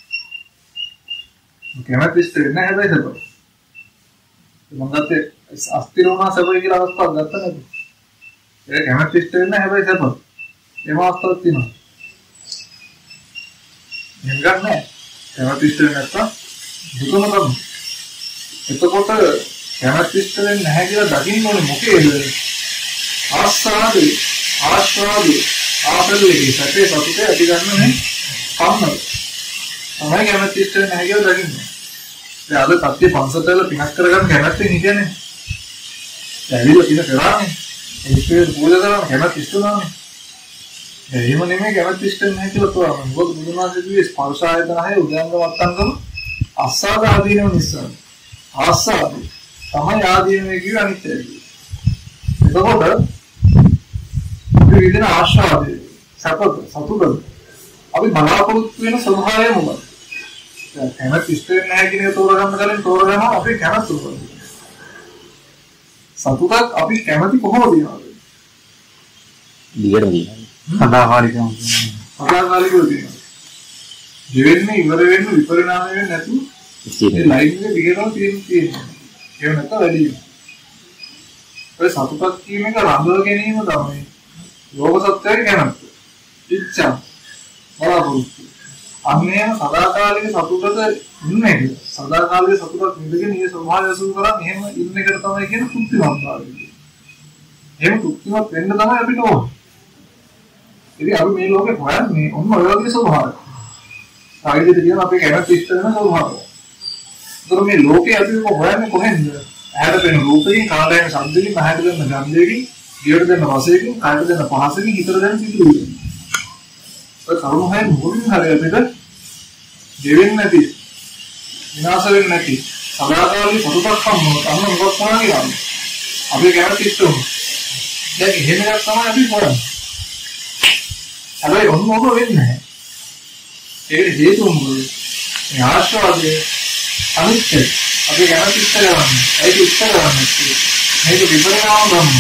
කැමැති ඉෂ්ට වෙන්නේ නැහැ හැබැයි සැප. මම ගත්තේ අස්තිර වුණා සැපයි කියලා අවස්ථාවක් ගත්ත නේද? ඒක කැමැති ඉෂ්ට වෙන්නේ හැබැයි සැප. එහෙම අවස්ථාවක් තියෙනවා. එහෙම ගන්නෑ. කැමැති ඉෂ්ට වෙන්නේ නැත්තම් දුකම තමයි. එතකොට කැමැති ඉෂ්ට වෙන්නේ නැහැ කියලා දකින්න ඕනේ මොකේද? ආස්වාදේ ආපදලේ සැපේ සතුටේ ඇති ගන්නනේ කම්මල. තමයි කැමැති ඉෂ්ට වෙන්නේ නැහැ කියලා දකින්න. දැන් අද කට්ටිය පන්සතල පිනක් කරගන්න කැමැත්තෙන් හිටියනේ. ඇවිල්ලා ඉන්න කරානේ. ඒකේ පූජා කරන කැමැති ඉස්සුනානේ. එහෙම නෙමෙයි කැමැති ඉස්සෙන් නැහැ කියලා තෝරනවා. මොකද බුදුන් වහන්සේ කිව්වේ ස්පර්ශ ආයතන හය උදයන්ග වත්තංගම අස්සාද ආදීනව නිසා. ආස්සාද තමයි ආදීනවේ කිව්ව අනිත්‍යයි. එතකොට විවිධ ආශාවද සතුටද අපි බලාපොරොත්තු වෙන ස්වභාවය මොකක්ද? දැන් කැමැති ඉස්සෙන් නැහැ කියන තෝරගන්න කලින් තෝරගන්නවා අපි කැමැත්ත උපදිනවා. සතුටක් අපි කැමැති කොහොමද දිනවද? දිගටම දිනනවා. සදාකාලිකව. සදාකාලිකව දිනනවා. ජීවෙන්නේ ඉවර වෙන්න විපරිණාමය වෙන්නේ නැතුව ඒ ලයිෆ් එකේ දිගටම තියෙනවා. ඒක නැත්නම් වැඩි වෙනවා. ඒ සතුටක් කියන එක රඳව ගැනීම තමයි. ලෝක සත්‍යයේ කැමැත්ත. ඉච්ඡා. බලාපොරොත්තු. අන්නේම සදාකාලික සතුටට ඉන්නේ. සදාකාලික සතුටක් නිදගෙන මේ ස්වභාවය අසුර කරා මෙහෙම ඉන්න එකට තමයි කියන්නේ තෘප්තිමත්භාවය. එහෙම තෘප්තිමත් වෙන්න තමයි අපිට ඕන. ඉතින් අපි මේ ලෝකේ හොයන්නේ ඔන්න ඔය වගේ ස්වභාවය. ආයෙත් කියන අපේ කැමැත්ත ඉෂ්ට වෙන ස්වභාවය. ඒතර මේ ලෝකේ අපි හොයන්නේ කොහෙන්ද? ඇහැට පෙනෙන රූපයෙන්, කාටද එන ශබ්දයෙන්, පහට දෙන ගන්ධයෙන්, දිවට දෙන රසයෙන්, කාටද දෙන පහසෙන්, හිතට දෙන සිතුවිල්ලෙන්. ඔය කරුණු හය මුලින් හරියට දෙවෙන්නේ නැති, විනාශ වෙන්නේ නැති, සදාකාලික සතුටක් හම්බුනොත් අන්න මොකක් තමයි කියන්නේ. අපි කැමති ඉෂ්ට වුණා. දැන් එහෙම එකක් තමයි අපි හොයන්නේ. හැබැයි ඔන්න ඔබ වෙන්නේ නැහැ. ඒකට හේතුව මොකද? මේ ආශ්‍රවයේ අනිත්‍ය අපි කැමති ඉෂ්ට කරන්නේ. ඒක ඉෂ්ට කරන්නේ. මේක විපරිණාම ධර්ම.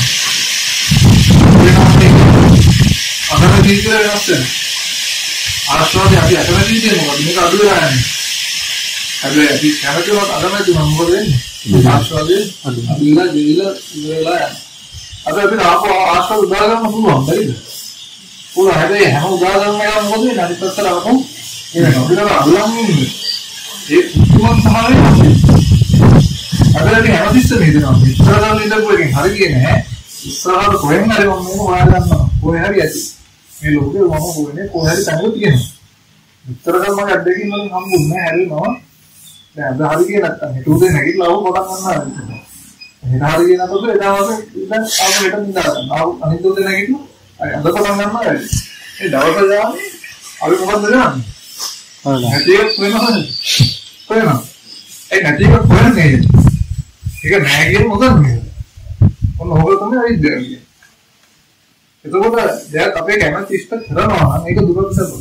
අකමැති කියලා වෙනස් වෙනවා. ආශ්‍රවයේ අපි අකමැති කියන්නේ මොකද? මේක අඩු වෙලා යන්නේ. හැබැයි අපි කැමතිවත් අකමැති නම් මොකද වෙන්නේ? ආශ්‍රවයේ අඩුලා දෙවිලා ඉවරලා යනවා. අපි ආශ්‍රව උදා ගන්න පුළුවන් බැරිද? පුළුවන්. හැබැයි හැම උදා ගන්න එක මොකද වෙන්නේ? අනිත් පැත්තට අපු එනවා. අපිට අල්ලන් ඉන්නේ. ඒ කුතුහල සමාවේ නැහැ. අපිට හැමතිස්සෙම හිතෙනවා. ඉස්සරහට ඉඳපු එකෙන් හරි කියන්නේ නැහැ. ඉස්සරහට කොහෙන් හරි මම මේක හොයා ගන්නවා. කොහේ හරි ඇති. මේ ලෝකේ මම හොයන්නේ කොහේ හරි තැනක තියෙනවා. ඉස්සරහට මම අද්දකින් වලින් හම්බුන්නේ හැරෙනවා. දැන් අද හරි කිය නැත්තම් හිත උදේ නැගිටලා ආව පොඩක් ගන්නවා. එහෙනම් හරි කියන අතට එදා වගේ දැන් ආව හෙට නිදා ගන්න. ආව අනිත් උදේ නැගිටලා අද පොඩක් ගන්නවා. ඒ දවස් ගානේ අපි මොකද කරන්නේ? නැතිව වෙනවා. කොහෙන්ද? ඒ නැතිව කොහෙන්ද? ඒක නෑ කියන මොකද මේ? ඔන්න ඕක තමයි අයිතිය කියන්නේ. එතකොට දැන් අපේ කැමැත්ත ඉෂ්ට කරනවා නම් ඒක දුරට සබයි.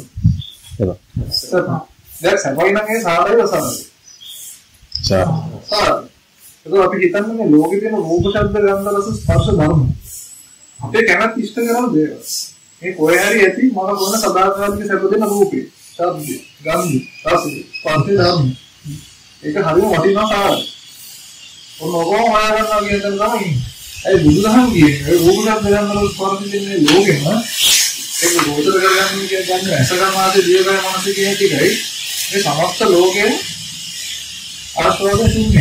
දැන් සබයි නම් ඒ සාරයි අසාරයි. සාරයි. ඒක අපි හිතන්නේ මේ ලෝකේ තියෙන රූප ශබ්ද ගන්ධ රස ස්පර්ශ ධර්ම. අපේ කැමැත්ත ඉෂ්ට කරන දේවල්. මේ කොහේ හරි ඇති මම මොන සදාකාලික සැප දෙන රූපේ, ශබ්ද, ගන්ධ, රස, ස්පර්ශ ධර්ම. ඒක හරියම වටිනා සාරයි. ඔන්න ඔබම හොයා ගන්නවා කියන එක තමයි. ඒ බුදුදහම කියන්නේ රූප ශබ්ද ගන්ධ රස ස්පර්ශ දෙන්නේ ලෝකෙම ඒක ගෝචර කරගන්න කියන්නේ ඇසගමාසේ දියගම මනස කියන එකයි මේ සමස්ත ලෝකයේ ආශ්‍රවද ශූන්‍යයි.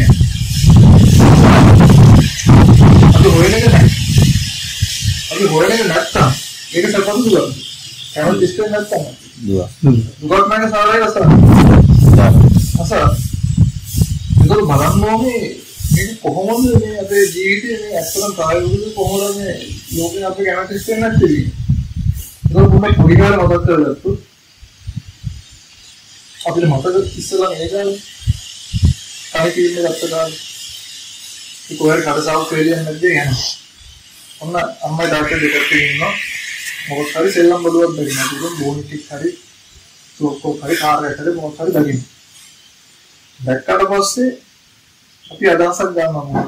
අපි හොයන්නේ නැහැ. අපි හොයන්නේ නැත්තම් ඒක සපොත් දුක. කවුරුත් ඉස්තේ නැත්තම් දුක නැගේ සාරයි අසරයි. ඒක බලන්න ඕනේ මේක කොහොමද මේ අපේ ජීවිතේ මේ ඇත්තටම ප්‍රායෝගිකව කොහොමද මේ ලෝකේ අපි කැමති ඉස්තේ නැත්තේ? ඒක තමයි පොඩි කාලේ මතක් කරගත්තොත් අපිට මතක ඉස්සලා මේක කායි කීන්නේ ගත්තා ඒ කොහේ කඩසාව කියලා නැද්ද යනවා. ඔන්න අම්මයි ඩාක්ටර් දෙකක් ඉන්නවා. මොකක් හරි සෙල්ලම් බලුවක් බැරිම. ඒක බෝනිටික් හරි සෝකෝ හරි කාර් එකකට මොකක් හරි දකින්න. දැක්කට පස්සේ අපි අදහසක් ගන්නවා.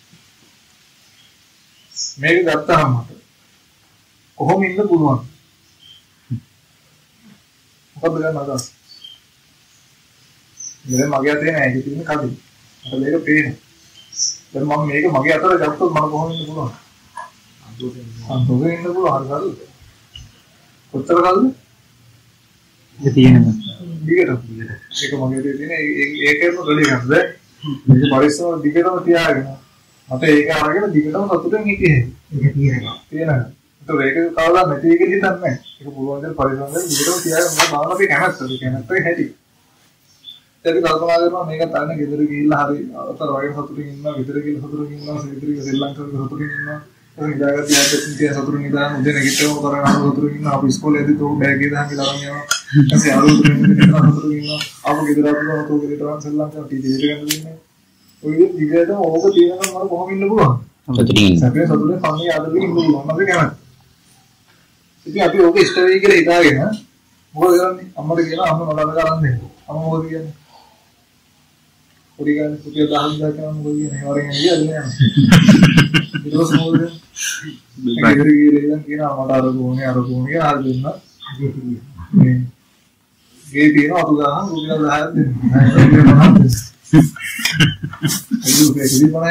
මේක ගත්තාම මට කොහොම ඉන්න පුළුවන්? මොකද ගන්න අදහස්? මම මගේ අතේ නෑ ඒක තියෙන කඩේ. මට මේක පේනවා. දැන් මම මේක මගේ අතට ගත්තොත් මම කොහොමද ඉන්න පුළුවන්? අන්තෝගේ ඉන්න පුළුවන් හරිද? කොච්චර කාලද? ඒක තියෙනවා. දිගට. ඒක මගේ අතේ තියෙන ඒකේම රෙඩි ගන්නද? මේක පරිස්සම දිගටම තියාගෙන. මට ඒක අරගෙන දිගටම සතුටෙන් හිටියේ. ඒක තියෙනවා. ඒක කවදා නැති එක හිතන්නේ නැහැ. ඒක පුළුවන් දේ පරිස්සම දිගටම තියාගෙන මම බලන අපි කැමැත්ත. ඒක නැත්නම් හැටි. ඒක කල්පනා කරනවා මේක තරණ ගෙදර ගිහිල්ලා හරි අතර වගේ සතුටින් ඉන්නවා විතර කියලා සතුටින් ඉන්නවා විතර කියලා ශ්‍රී ලංකාවේ සතුටින් ඉන්නවා ඒක ඉඳාගත්ත යාට තිය සතුටින් ඉඳලා උදේ නැගිට්ටම කරගෙන සතුටින් ඉන්නවා අපි ඉස්කෝලේදී තෝ බෑග් එක දාගෙන ළමන් යනවා ඊපස්සේ ආරෝපණය ඉන්නවා සතුටින් ඉන්නවා ආපහු ගෙදර ආපුවම තෝ ගෙදරට ශ්‍රී ලංකාවට ටීචර් එකට ගන්න දෙන්නේ ඔය විදිහට ඕක තියෙනවා මම කොහොම ඉන්න පුළුවන් සතුටින් සතුටින් සම්මේ ආදරෙකින් ඉන්න පුළුවන් මම කැමති ඉතින් අපි ඕක ඉෂ්ට වෙයි කියලා හිතාගෙන මොකද කරන්නේ අම්මට කියනවා අම්ම මට අර කරන් දෙන්න අම්ම මොකද කියන්නේ පොඩි ගානේ පුතිය 10 දා කරන් මොකද කියන්නේ වරෙන් එළියද නෑ ඊට පස්සේ මොකද ගෙදර ගිහලා කියනවා මට අර ගෝනේ ආර දෙන්න මේ ගේ තියෙන අතු ගන්න රුපියල් 10ක් දෙන්න අයියෝ ඒක දිනනයි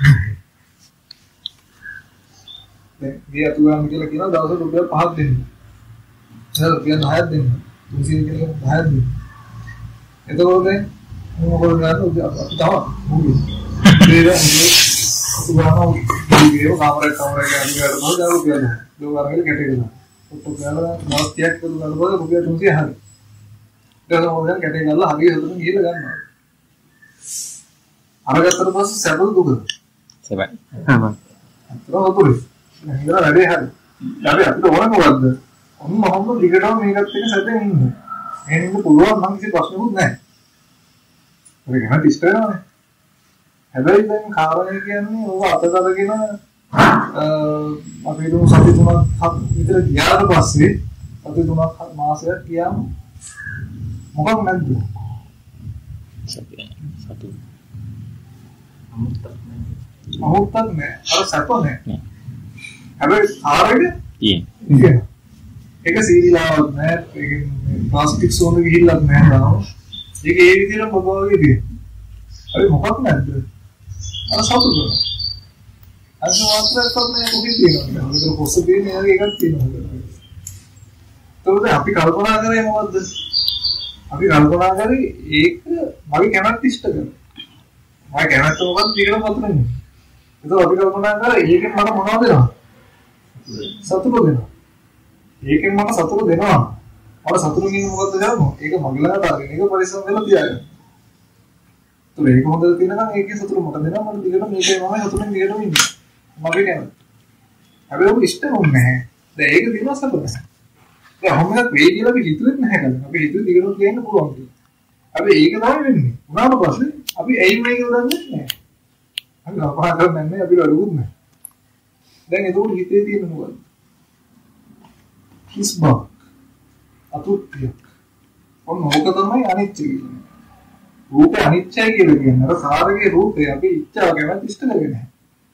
ගේ අතු ගන්න කියලා කියනවා දවසට රුපියල් 5ක් දෙන්න එහෙනම් රුපියල් 10ක් දෙන්න 300 කියලා 10ක් දෙන්න එතකොට මොකද ගන්න උදේ අපි තව මොකද උගාම වීඩියෝ කාමරේ ගියාට මොකද රුපියල් 10 දෝවරගෙන කැටේ ෆොටෝ ගාලා මාස්තියක් කරලා බලද්දී රුපියල් 300 හරි ඒක මොකද කැටේ ගාලා හරිය හදන්න ගිහලා ගන්නවා අරගත්තට පස්සේ සැපද දුකද සැපයි අතරවතුයි නේද වැඩේ හරි අපි අපිට ඕන මොකද්ද මොහොම දිගටම මේකත් එක්ක සැපෙන් ඉන්න එහෙනම් පුළුවන් නම් කිසි ප්‍රශ්නකුත් නැහැ ඒක හැම ඉස්තරනේ හැබැයි දැන් කාරණේ කියන්නේ ඕක අතකරගෙන අපි දුන්න සති 3ක් විතර ගියාට පස්සේ සති 3ක් මාසයක් ගියාම මොකක් නැද්ද සතු අමුත්තක් නෑ අර සැප නෑ හැබැයි කාරණේ තියෙන ඒක සීරීලාවක් නෑ ඒක ප්ලාස්ටික් සෝන ගිහිල්ලක් නෑ තාම ඒක ඒ විදිහට මොකද වගේ අපි මොකක් නැද්ද අර සතුටු අද වාස්තරයක් තමයි මොකද තියෙනවා ඒක පොස්ස දෙන්නේ එකක් තියෙනවා ඒක අපි කල්පනා කරේ මොකද්ද අපි කල්පනා කරේ ඒක මගේ කැමැත්ත ඉෂ්ට කරනවා මගේ කැමැත්ත මොකක්ද දිගට පතුරන්නේ ඒක අපි කල්පනා කරේ ඒකෙන් මට මොනවද දෙනවා සතුට දෙනවා ඒකෙන් මට සතුට දෙනවා මට සතුට කියන්නේ මොකද්ද කරන්නේ ඒක මගේ ළඟට අරගෙන ඒක පරිස්සම් වෙලා තියාගන්න ඒක හොඳට තියෙනවා ඒකේ සතුට මට දෙනවා මට දිගට මේකේ මම සතුටින් දිගටම ඉන්නේ මගේ කැමති හැබැයි ඔබ ඉෂ්ට වුනේ නැහැ දැන් ඒක දිනව සතුට නැහැ දැන් හැමදාම වෙයි කියලා අපි හිතුවෙත් නැහැ ගන්න අපි හිතුවේ දිගටම කියන්න පුළුවන් කියලා අපි ඒක තමයි වෙන්නේ උනාට පස්සේ අපි ඇයි මේක උදන්නේ නැහැ අපි අපහා කරන්නේ නැහැ අපි අඩුවුත් නැහැ දැන් ඒක හිතේ තියෙන මොකද්ද කිස්බක් අතුත්‍ය ඔන්න ඕක තමයි අනිත්‍ය කියන්නේ රූපේ අනිත්‍යයි කියලා කියන්නේ අර සාරගේ රූපේ අපි ඉච්ඡාව කැමැත්ත ඉෂ්ට කරගෙන නැහැ.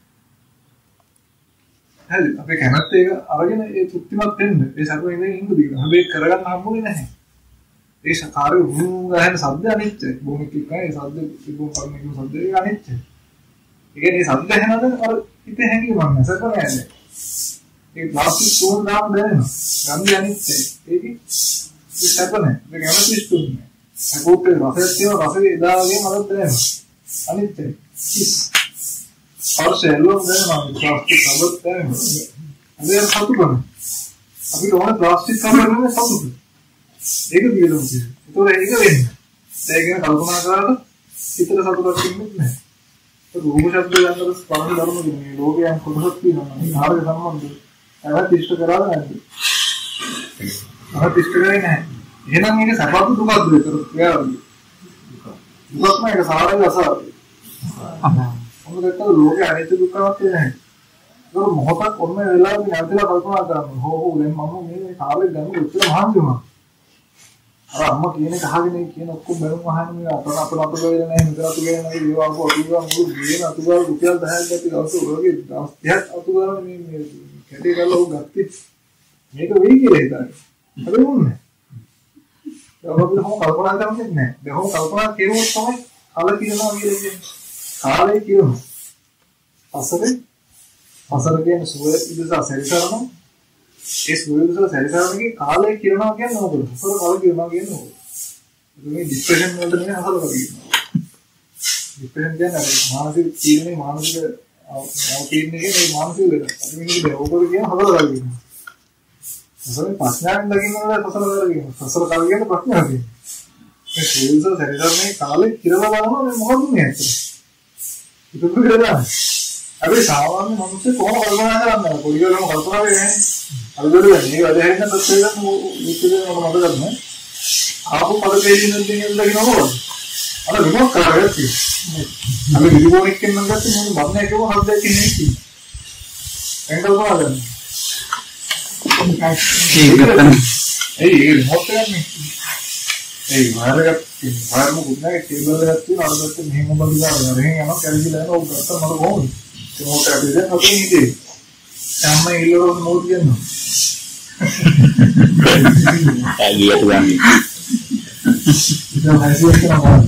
හරි අපේ කැමැත්ත ඒක අරගෙන ඒ තෘප්තිමත් වෙන්න ඒ සතුටින් ඉන්න දිගට හැබැයි කරගන්න හම්බුනේ නැහැ. ඒ සාරේ වුණ ගහන ශබ්ද අනිත්‍යයි. භූමික එකයි ඒ ශබ්ද තිබුණ කර්මයේ ශබ්ද ඒක අනිත්‍යයි. ඒ කියන්නේ ශබ්ද හැනද අර හිතේ හැංගීමක් නැසක නෑ. ඒ ප්ලාස්ටික් සෝන් දාම දැනෙනවා. ගන්ධ අනිත්‍යයි. ඒකේ සැප නැහැ. ඒක කැමැත්ත ඉෂ්ට වෙන්නේ. අපෝතේ රසය තියෙන රසයේ එදා වගේ මලක් දැනෙනවා අනිත්‍යයි කිස් අවශ්‍යලෝ දැනෙනවා ප්ලාස්ටික් කවර් දැනෙනවා අද සතුටුම අපිට ඕන ප්ලාස්ටික් කවර් නෙමෙයි සතුටු ඒක දිගටම තියෙනවා ඒක වෙන්නේ දැන් ඒක කල්පනා කරලා හිතට සතුටක් ඉන්නේ නැහැ ඒක රූප ශබ්ද යනකොට ස්පර්ශ ධර්ම මේ ලෝකයන් කොටසක් තියෙනවා මේ ආර්ය සම්බන්ධය ඒවත් ඉෂ්ට කරලා නැද්ද ඒවත් ඉෂ්ට කරේ නැහැ එහෙනම් මේක සපත්තු දුකක්ද විතර ක්‍රියාවලිය දුකක් නෑ ඒක සාරයි අසාරයි මොකද ඒක ලෝකේ අනිත්‍ය දුක්ඛවත් නැහැ ඒක මොහොතක් ඔන්න වෙලාවෙ නැවතලා කල්පනා කරන්න හෝ දැන් මම මේ කාලේ දැන් උත්තර මහන්සි වුණා අර අම්මා කියන එක අහගෙන කියන ඔක්කොම බැලුම් අහන්නේ මේ අපර අප වෙලා නැහැ මෙතන අතු ගේන නැහැ ඒවා අතුවා මුළු ගේන අතුවා රුපියල් 10ක් ගත්ත දවස් වලගේ දවස් 30ක් අතු ගාන මේ කැටේ කරලා උ ගත්තේ මේක වෙයි කියලා හිතන්නේ හරි වුණේ ඒක අපි කොහොම කල්පනා කරන්නේ නැහැ. දැන් කොහොම කල්පනා කරුවොත් තමයි කාලය කියනවා කියලා කියන්නේ. කාලය කියනවා. අසර කියන්නේ සුවය ඉදසා සැරිසරන. ඒ සුවය ඉදසා සැරිසරනගේ කාලය කියනවා කියන්නේ මොකද? අසර කාලය කියනවා කියන්නේ මොකද? මේ ડિප්‍රෙෂන් වලට නෙමෙයි අසර කාලය කියනවා. ડિප්‍රෙෂන් කියන්නේ මානසික තීරණේ මානසික තීරණේ මේ මානසික දෙයක්. අපි මේක දෙවොකද කියන හදලා කාලය කියනවා. අසල ප්‍රශ්නයක් දකින්නකොට සසල කරගෙන සසල කාලය කියන්නේ ප්‍රශ්නයක්. මේ සීල්ස සැරිසරනේ කාලේ කියලා බලනවා මේ මොකද මේ ඇත්තට. ඒක පුදුරලා. අපි සාමාන්‍ය මිනිස්සු කොහොම කල්පනා කරන්නේ? පොඩි ගලම කල්පනා වෙන්නේ නැහැ. අලුතෙන් මේ වැඩ හැරෙන්න තත්ත්වයක් මේකේ මම මතක ගන්න. ආපු පද දෙකින් දෙකින් නෝන. අර රිමෝට් කාර්යයක් තියෙනවා. අපි රිමෝට් එකෙන් නම් ගත්තේ මොන බම්නේ එකම හදයක් ඉන්නේ කි. එංගල් බලන්න. ඒ රිමෝට් එකන්නේ. ඒ වයරයක් වයර් මොකද නැහැ කේබල් එකක් තියෙනවා අර දැක්ක මෙහෙම බඳු ගන්නවා. එහෙන් යනවා කැරකිලා යනවා උගත්ත මට කොහොමද? රිමෝට් එක දෙන්න අපේ හිතේ. අම්මා ඉල්ලුවම මොකද කියනවා? ඇයි ගියතුගන්නේ ඉතින් හැසියෙන්න කරනවා.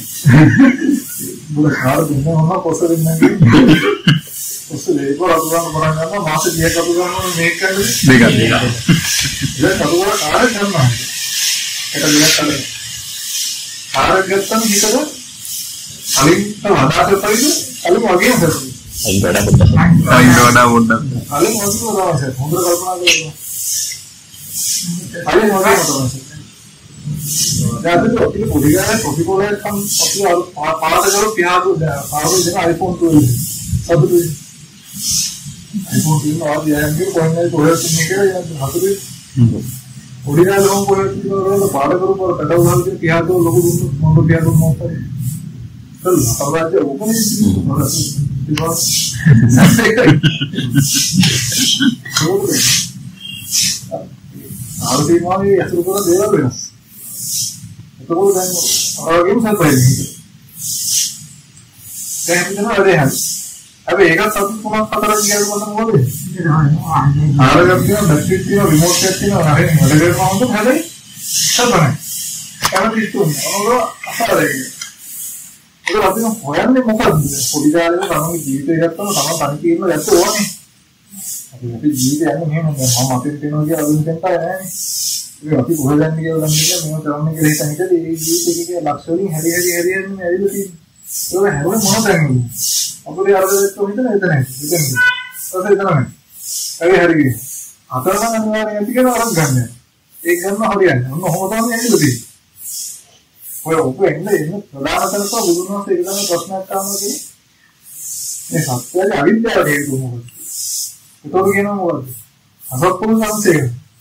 බුල කාර දෙන්නවා කොස දෙන්නගේ. කොස දෙකෝ අතුරන බලන්න ගන්නවා මාස 10ක් අතු ගන්නවා මේක කරන්නේ. දෙකක්. ඒක අතුරන කාර කරනවා. ඒක දෙයක් කරන්නේ. කාර ගත්තම හිතද කලින් හදාගත්තයිද කලින් වගේම කරන්නේ. අයින් වඩා පොඩ්ඩක් කලින් වගේම තමයි හොඳට කල්පනා කරනවා. කලින් වගේම තමයි. දැන් අපි පොඩි ගානේ කොපි පොලයක් කම් අපි පාට කරු පියාදු පාරු දෙන iPhone 12 සතුටුයි. iPhone 12 ආදී යන්නේ කොහෙන්ද කොහෙද කියලා යන්නේ හතුරුයි. පොඩි ගානේ කොහොම කොහෙද කියලා පාට කරු පොර කඩව ගන්න පියාදු ලොකු දුන්නු මොන පියාදු මොකද? සල් අපරාජ ඕකනේ ආර්ථිකමානී අසුරු කරන දේවල් වෙනස්. එතකොට දැන් ආවගේම සල්පයිනේ. දැන් හිතනවා වැඩේ හරි. අපි ඒකත් සතුට 3-4ක් ගියම මොකද? ආරගම් කියන බැටරි තියෙන රිමෝට් එකක් තියෙනවා හරියට වැඩ කරනවා හොඳට හැබැයි සල්පනේ. කැමති තුනේ. ඔනෝ අසාරයි. ඒක අපි හොයන්නේ මොකද්ද? පොඩි කාලේ තමයි ජීවිතය ගත්තම තමයි තනි කියන ගැත්ත ඕනේ. අපි ජීවිතය යන්නේ මෙහෙම මම අපිට වෙනවා කියලා අඳුන් දෙන්න නැහැ. ඒක අපි කොහෙද යන්නේ කියලා දන්නේ නැහැ. මේව කරන්නේ කියලා හිතන විට ඒ ජීවිතේ ලක්ෂ වලින් හැරි යන්නේ ඇවිල්ලා තියෙන්නේ. ඒක හැරුණේ මොනවද කියන්නේ? අපේ අරදෙත් කොහෙද නේද නැහැ. ඉතින් ඒක තමයි. ඒක හරියි. අතරම අනිවාර්යයෙන් ඇති කියලා අරන් ගන්න. ඒක ගන්න හරියන්නේ. ඔන්න ඔහොම තමයි ඇවිල්ලා තියෙන්නේ. ඔය ඔක එන්නේ ප්‍රධාන කරලා බුදුන් වහන්සේ ඒක තමයි ප්‍රශ්නයක් අහනවා කියන්නේ. මේ සත්‍යයේ අවිද්‍යාව හේතු මොකක්ද? ඒතකොට කියනවා මොකද්ද? අසත්පුරුෂ සංසය.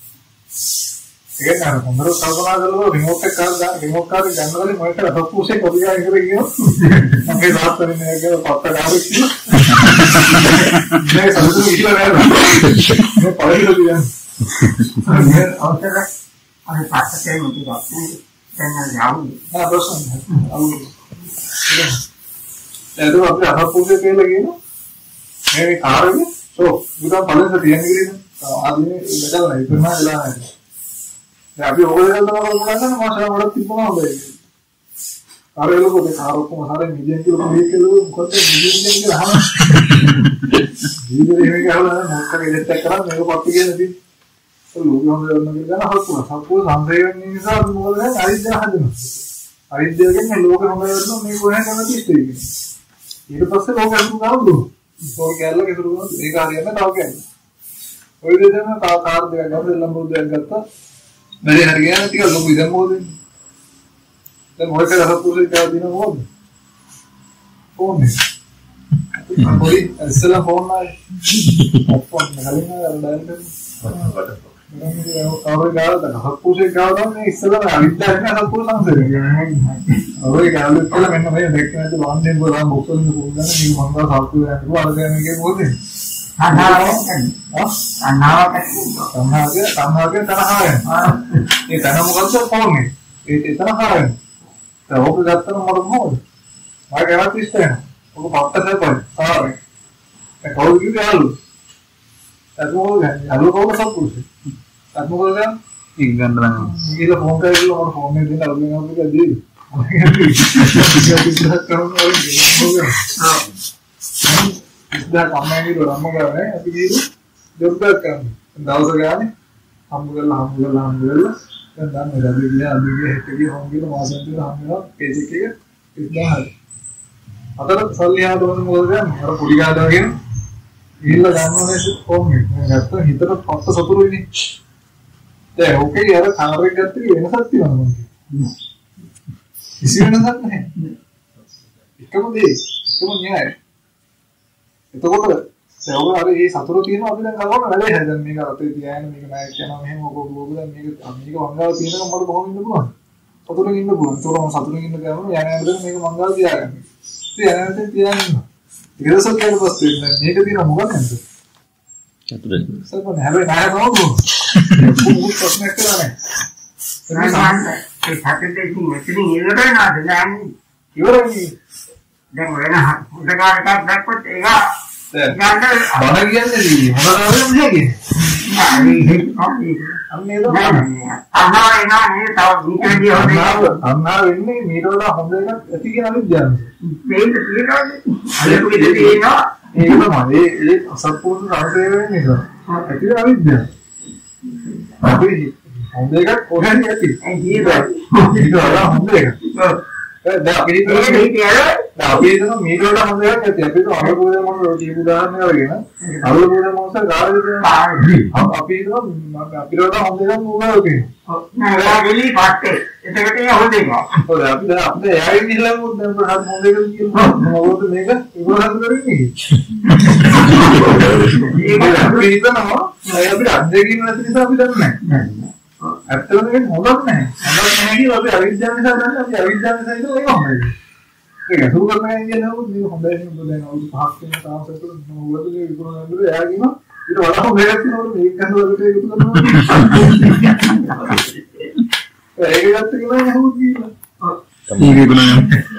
ඒක නේද? මොනතර කල්පනා කරලා රිමෝට් එක ගන්න රිමෝට් කාර්ය ගන්නවලු මොකද අසත්පුරුෂේ කොටියා ඉතර කියනවා. මගේ තාත්තනේ මේක පත්ත ගාවේ කියනවා. මේ සතුටු ඉතිලා නේද? මේ පළවෙනි කියන්නේ. මේ අවසර අර පාස්කේ මුතු ගන්න. දැන් යන්නේ ප්‍රශ්න ඒක අපි අහපුවේ කියලා කියනවා මේ කාර්යය බුදුන් පළවෙනි තියන්නේ කියලා ආදීනේ වැඩවල ඉතනම වෙලා නැහැ දැන් අපි ඕගොල්ලෝ කරනවා මාසෙ වලක් තිබුණා හොඳයි කාර්යවල පොඩි කාර්යකම හරිය මිලියන් කිලෝ මේක කිලෝ මොකද මිලියන් කියලා අහනවා ජීවිතේ මේක අහලා මොකක්ද දෙයක් කරා මේක පත්ති කියන දේ ලෝකෙම කරන කියලා හසුනා සම්පූර්ණ සංවේගයෙන් නිසා අපි මොකද කරන්නේ අවිද්‍යාව හදනවා අවිද්‍යාවකින් මේ ලෝකෙ හොම වෙනවා මේ කොහෙන් කැමති ඉස්තේ ඊට පස්සේ ලෝකෙ අඳුර ගන්නු ඕක කැල්ල කෙසුරු කරනවා ඒක හරියන්නේ තව කියන්නේ ඔය දෙදෙන තව කාර් දෙකක් ගන්න ලම්බෝදයක් ගත්තා වැඩි හරියන්නේ ටික ලොකු ඉඳන් මොකද දැන් මොකද හසුරුසේ කාව දින මොකද ෆෝන් පොඩි ඉස්සලා ෆෝන් ආයේ අප්පොන් ගලින් අර ඩයල් කරනවා කාර්ය ගාලා හක්කුසේ ගාලා මේ ඉස්සෙල්ලා අවිද්‍යාවෙන් හක්කුස සංසාරේ. ඔය ගාලු කියලා මෙන්න මේ දෙක නැති වන්දෙන් බලන්න මොකද මොකද මේ මංගල සාක්කු යනවා අර ගෑනේ කියේ මොකද? තණ්හාවගේ තරහය. ඒ තන මොකද්ද කොහොමද? ඒ තරහය. ඒක ඔබ ගත්තම මොකද මොකද? මම ගැනත් ඉස්සෙල්ලා. ඔබ පත්තසේ පොයි. සාරේ. ඒ කවුරු කිව්වේ අලු? අලු කවුද සම්පූර්ණ? අත්මොකද ඉං ගන්න නම් ඉතින් ෆෝන් කරලා මම ෆෝන් එකෙන් අරගෙන ආපු එක දෙයි. ඉස්දා කම්මැලි රොම්ම ගානේ අපි ගිහුව දෙබ්බක් කරන්න. දවස් ගානේ හම්බ කරලා දැන් මේ රබි ගියා අපි ගියේ හෙට ගියේ හොම් ගිහලා මාසෙන් තුන හම්බුණා පේජ් එකේ 10000. අතර සල්ලි ආවම මොකද කරන්නේ? අර පොඩි ගාඩ වගේ ගිහලා ගන්නවනේ ෆෝන් එක. නැත්තම් හිතට පස්ස සතුරුයිනේ. දැන් ඕකේ අර කාර් එක ගත්තේ වෙනසක් තියෙනවා මම. කිසි වෙනසක් නැහැ. එකම දේ එකම න්‍යාය. එතකොට සේවක හරි මේ සතුරු තියෙනවා අපි දැන් කරවන්න වැඩේ හැදෙන මේක අතේ තියාගෙන මේක ණයක් යනවා මෙහෙම ඔක මේක මංගල තියෙනකම් මට කොහොම ඉන්න පුළුවන්? සතුටින් ඉන්න පුළුවන්. ඒතකොට සතුටින් ඉන්න ගමන් යන හැමදේම මේක මංගල තියාගන්න. ඉතින් යන හැමදේම තියාගන්න. ඊටසක් කියන පස්සේ මේක තියෙන මොකක්ද? සතුටින්. සල්පන හැබැයි ණය නෝබු. මොකක් ප්‍රශ්නයක් කරලා නැහැ. ඒ සැකේ ඉතින් මෙතනින් ඉන්නට නේද දැන් ඉවරයි. දැන් වෙන උදකාරකක් දැක්කොත් ඒක බණ කියන්නේ හොඳ නෑ කියන්නේ. අන්නා වෙන්නේ මීට වඩා හොඳ එකක් ඇති කියන අවිද්‍යාව. මේක තියෙනවා. ඒක තමයි ඒ අසත්පුරුෂ සංසය වෙන්නේ ඒක. ඇති වෙන අවිද්‍යාව. අපි හොඳ එකක් කොහෙන්ද ඇති? ඊට වඩා හොඳ එකක්. දැන් අපි හිතමු මීට වඩා හොඳ එකක් ඇති. අපි හිතමු අනුකූලව මොන රෝටි උදාහරණයක් අරගෙන අනුකූලව මොකද ගාලේ අපි හිතමු අපිට වඩා හොඳ එකක් ඌවා කියනවා. නෑ ගලි පාටේ. එතකොට ඒ හොඳ එකක්. ඔය අපිට එයාගෙන් ගිහලා මොකද දැන් ප්‍රහත් හොඳ එකක් කියනවා. මොකද මේක ඉවරහත් කරන්නේ. ඒක අපි හිතනවා අපිට අත්දැකීම් නැති නිසා අපි දන්නේ නැහැ. ඇත්තටම මේක හොඳක් නැහැ. හොඳක් නැහැ කියලා අපි අවිද්‍යාව නිසා දන්නේ. අපි අවිද්‍යාව නිසා ඒක හොඳයි. ඒක අසුරු කරනවා කියන්නේ මොකද මේක හොඳයි නේ මොකද දැන් අවුරුදු 5ක් වෙන තාමසට මොකද මේ විකුණන නේද එයා කියනවා ඊට වඩා හොඳ එකක් තියෙනවලු මේක කරනකොට ඒක කරනවා. ඒක ගත්ත කියලා නහුත් කියලා. ඒක විකුණන.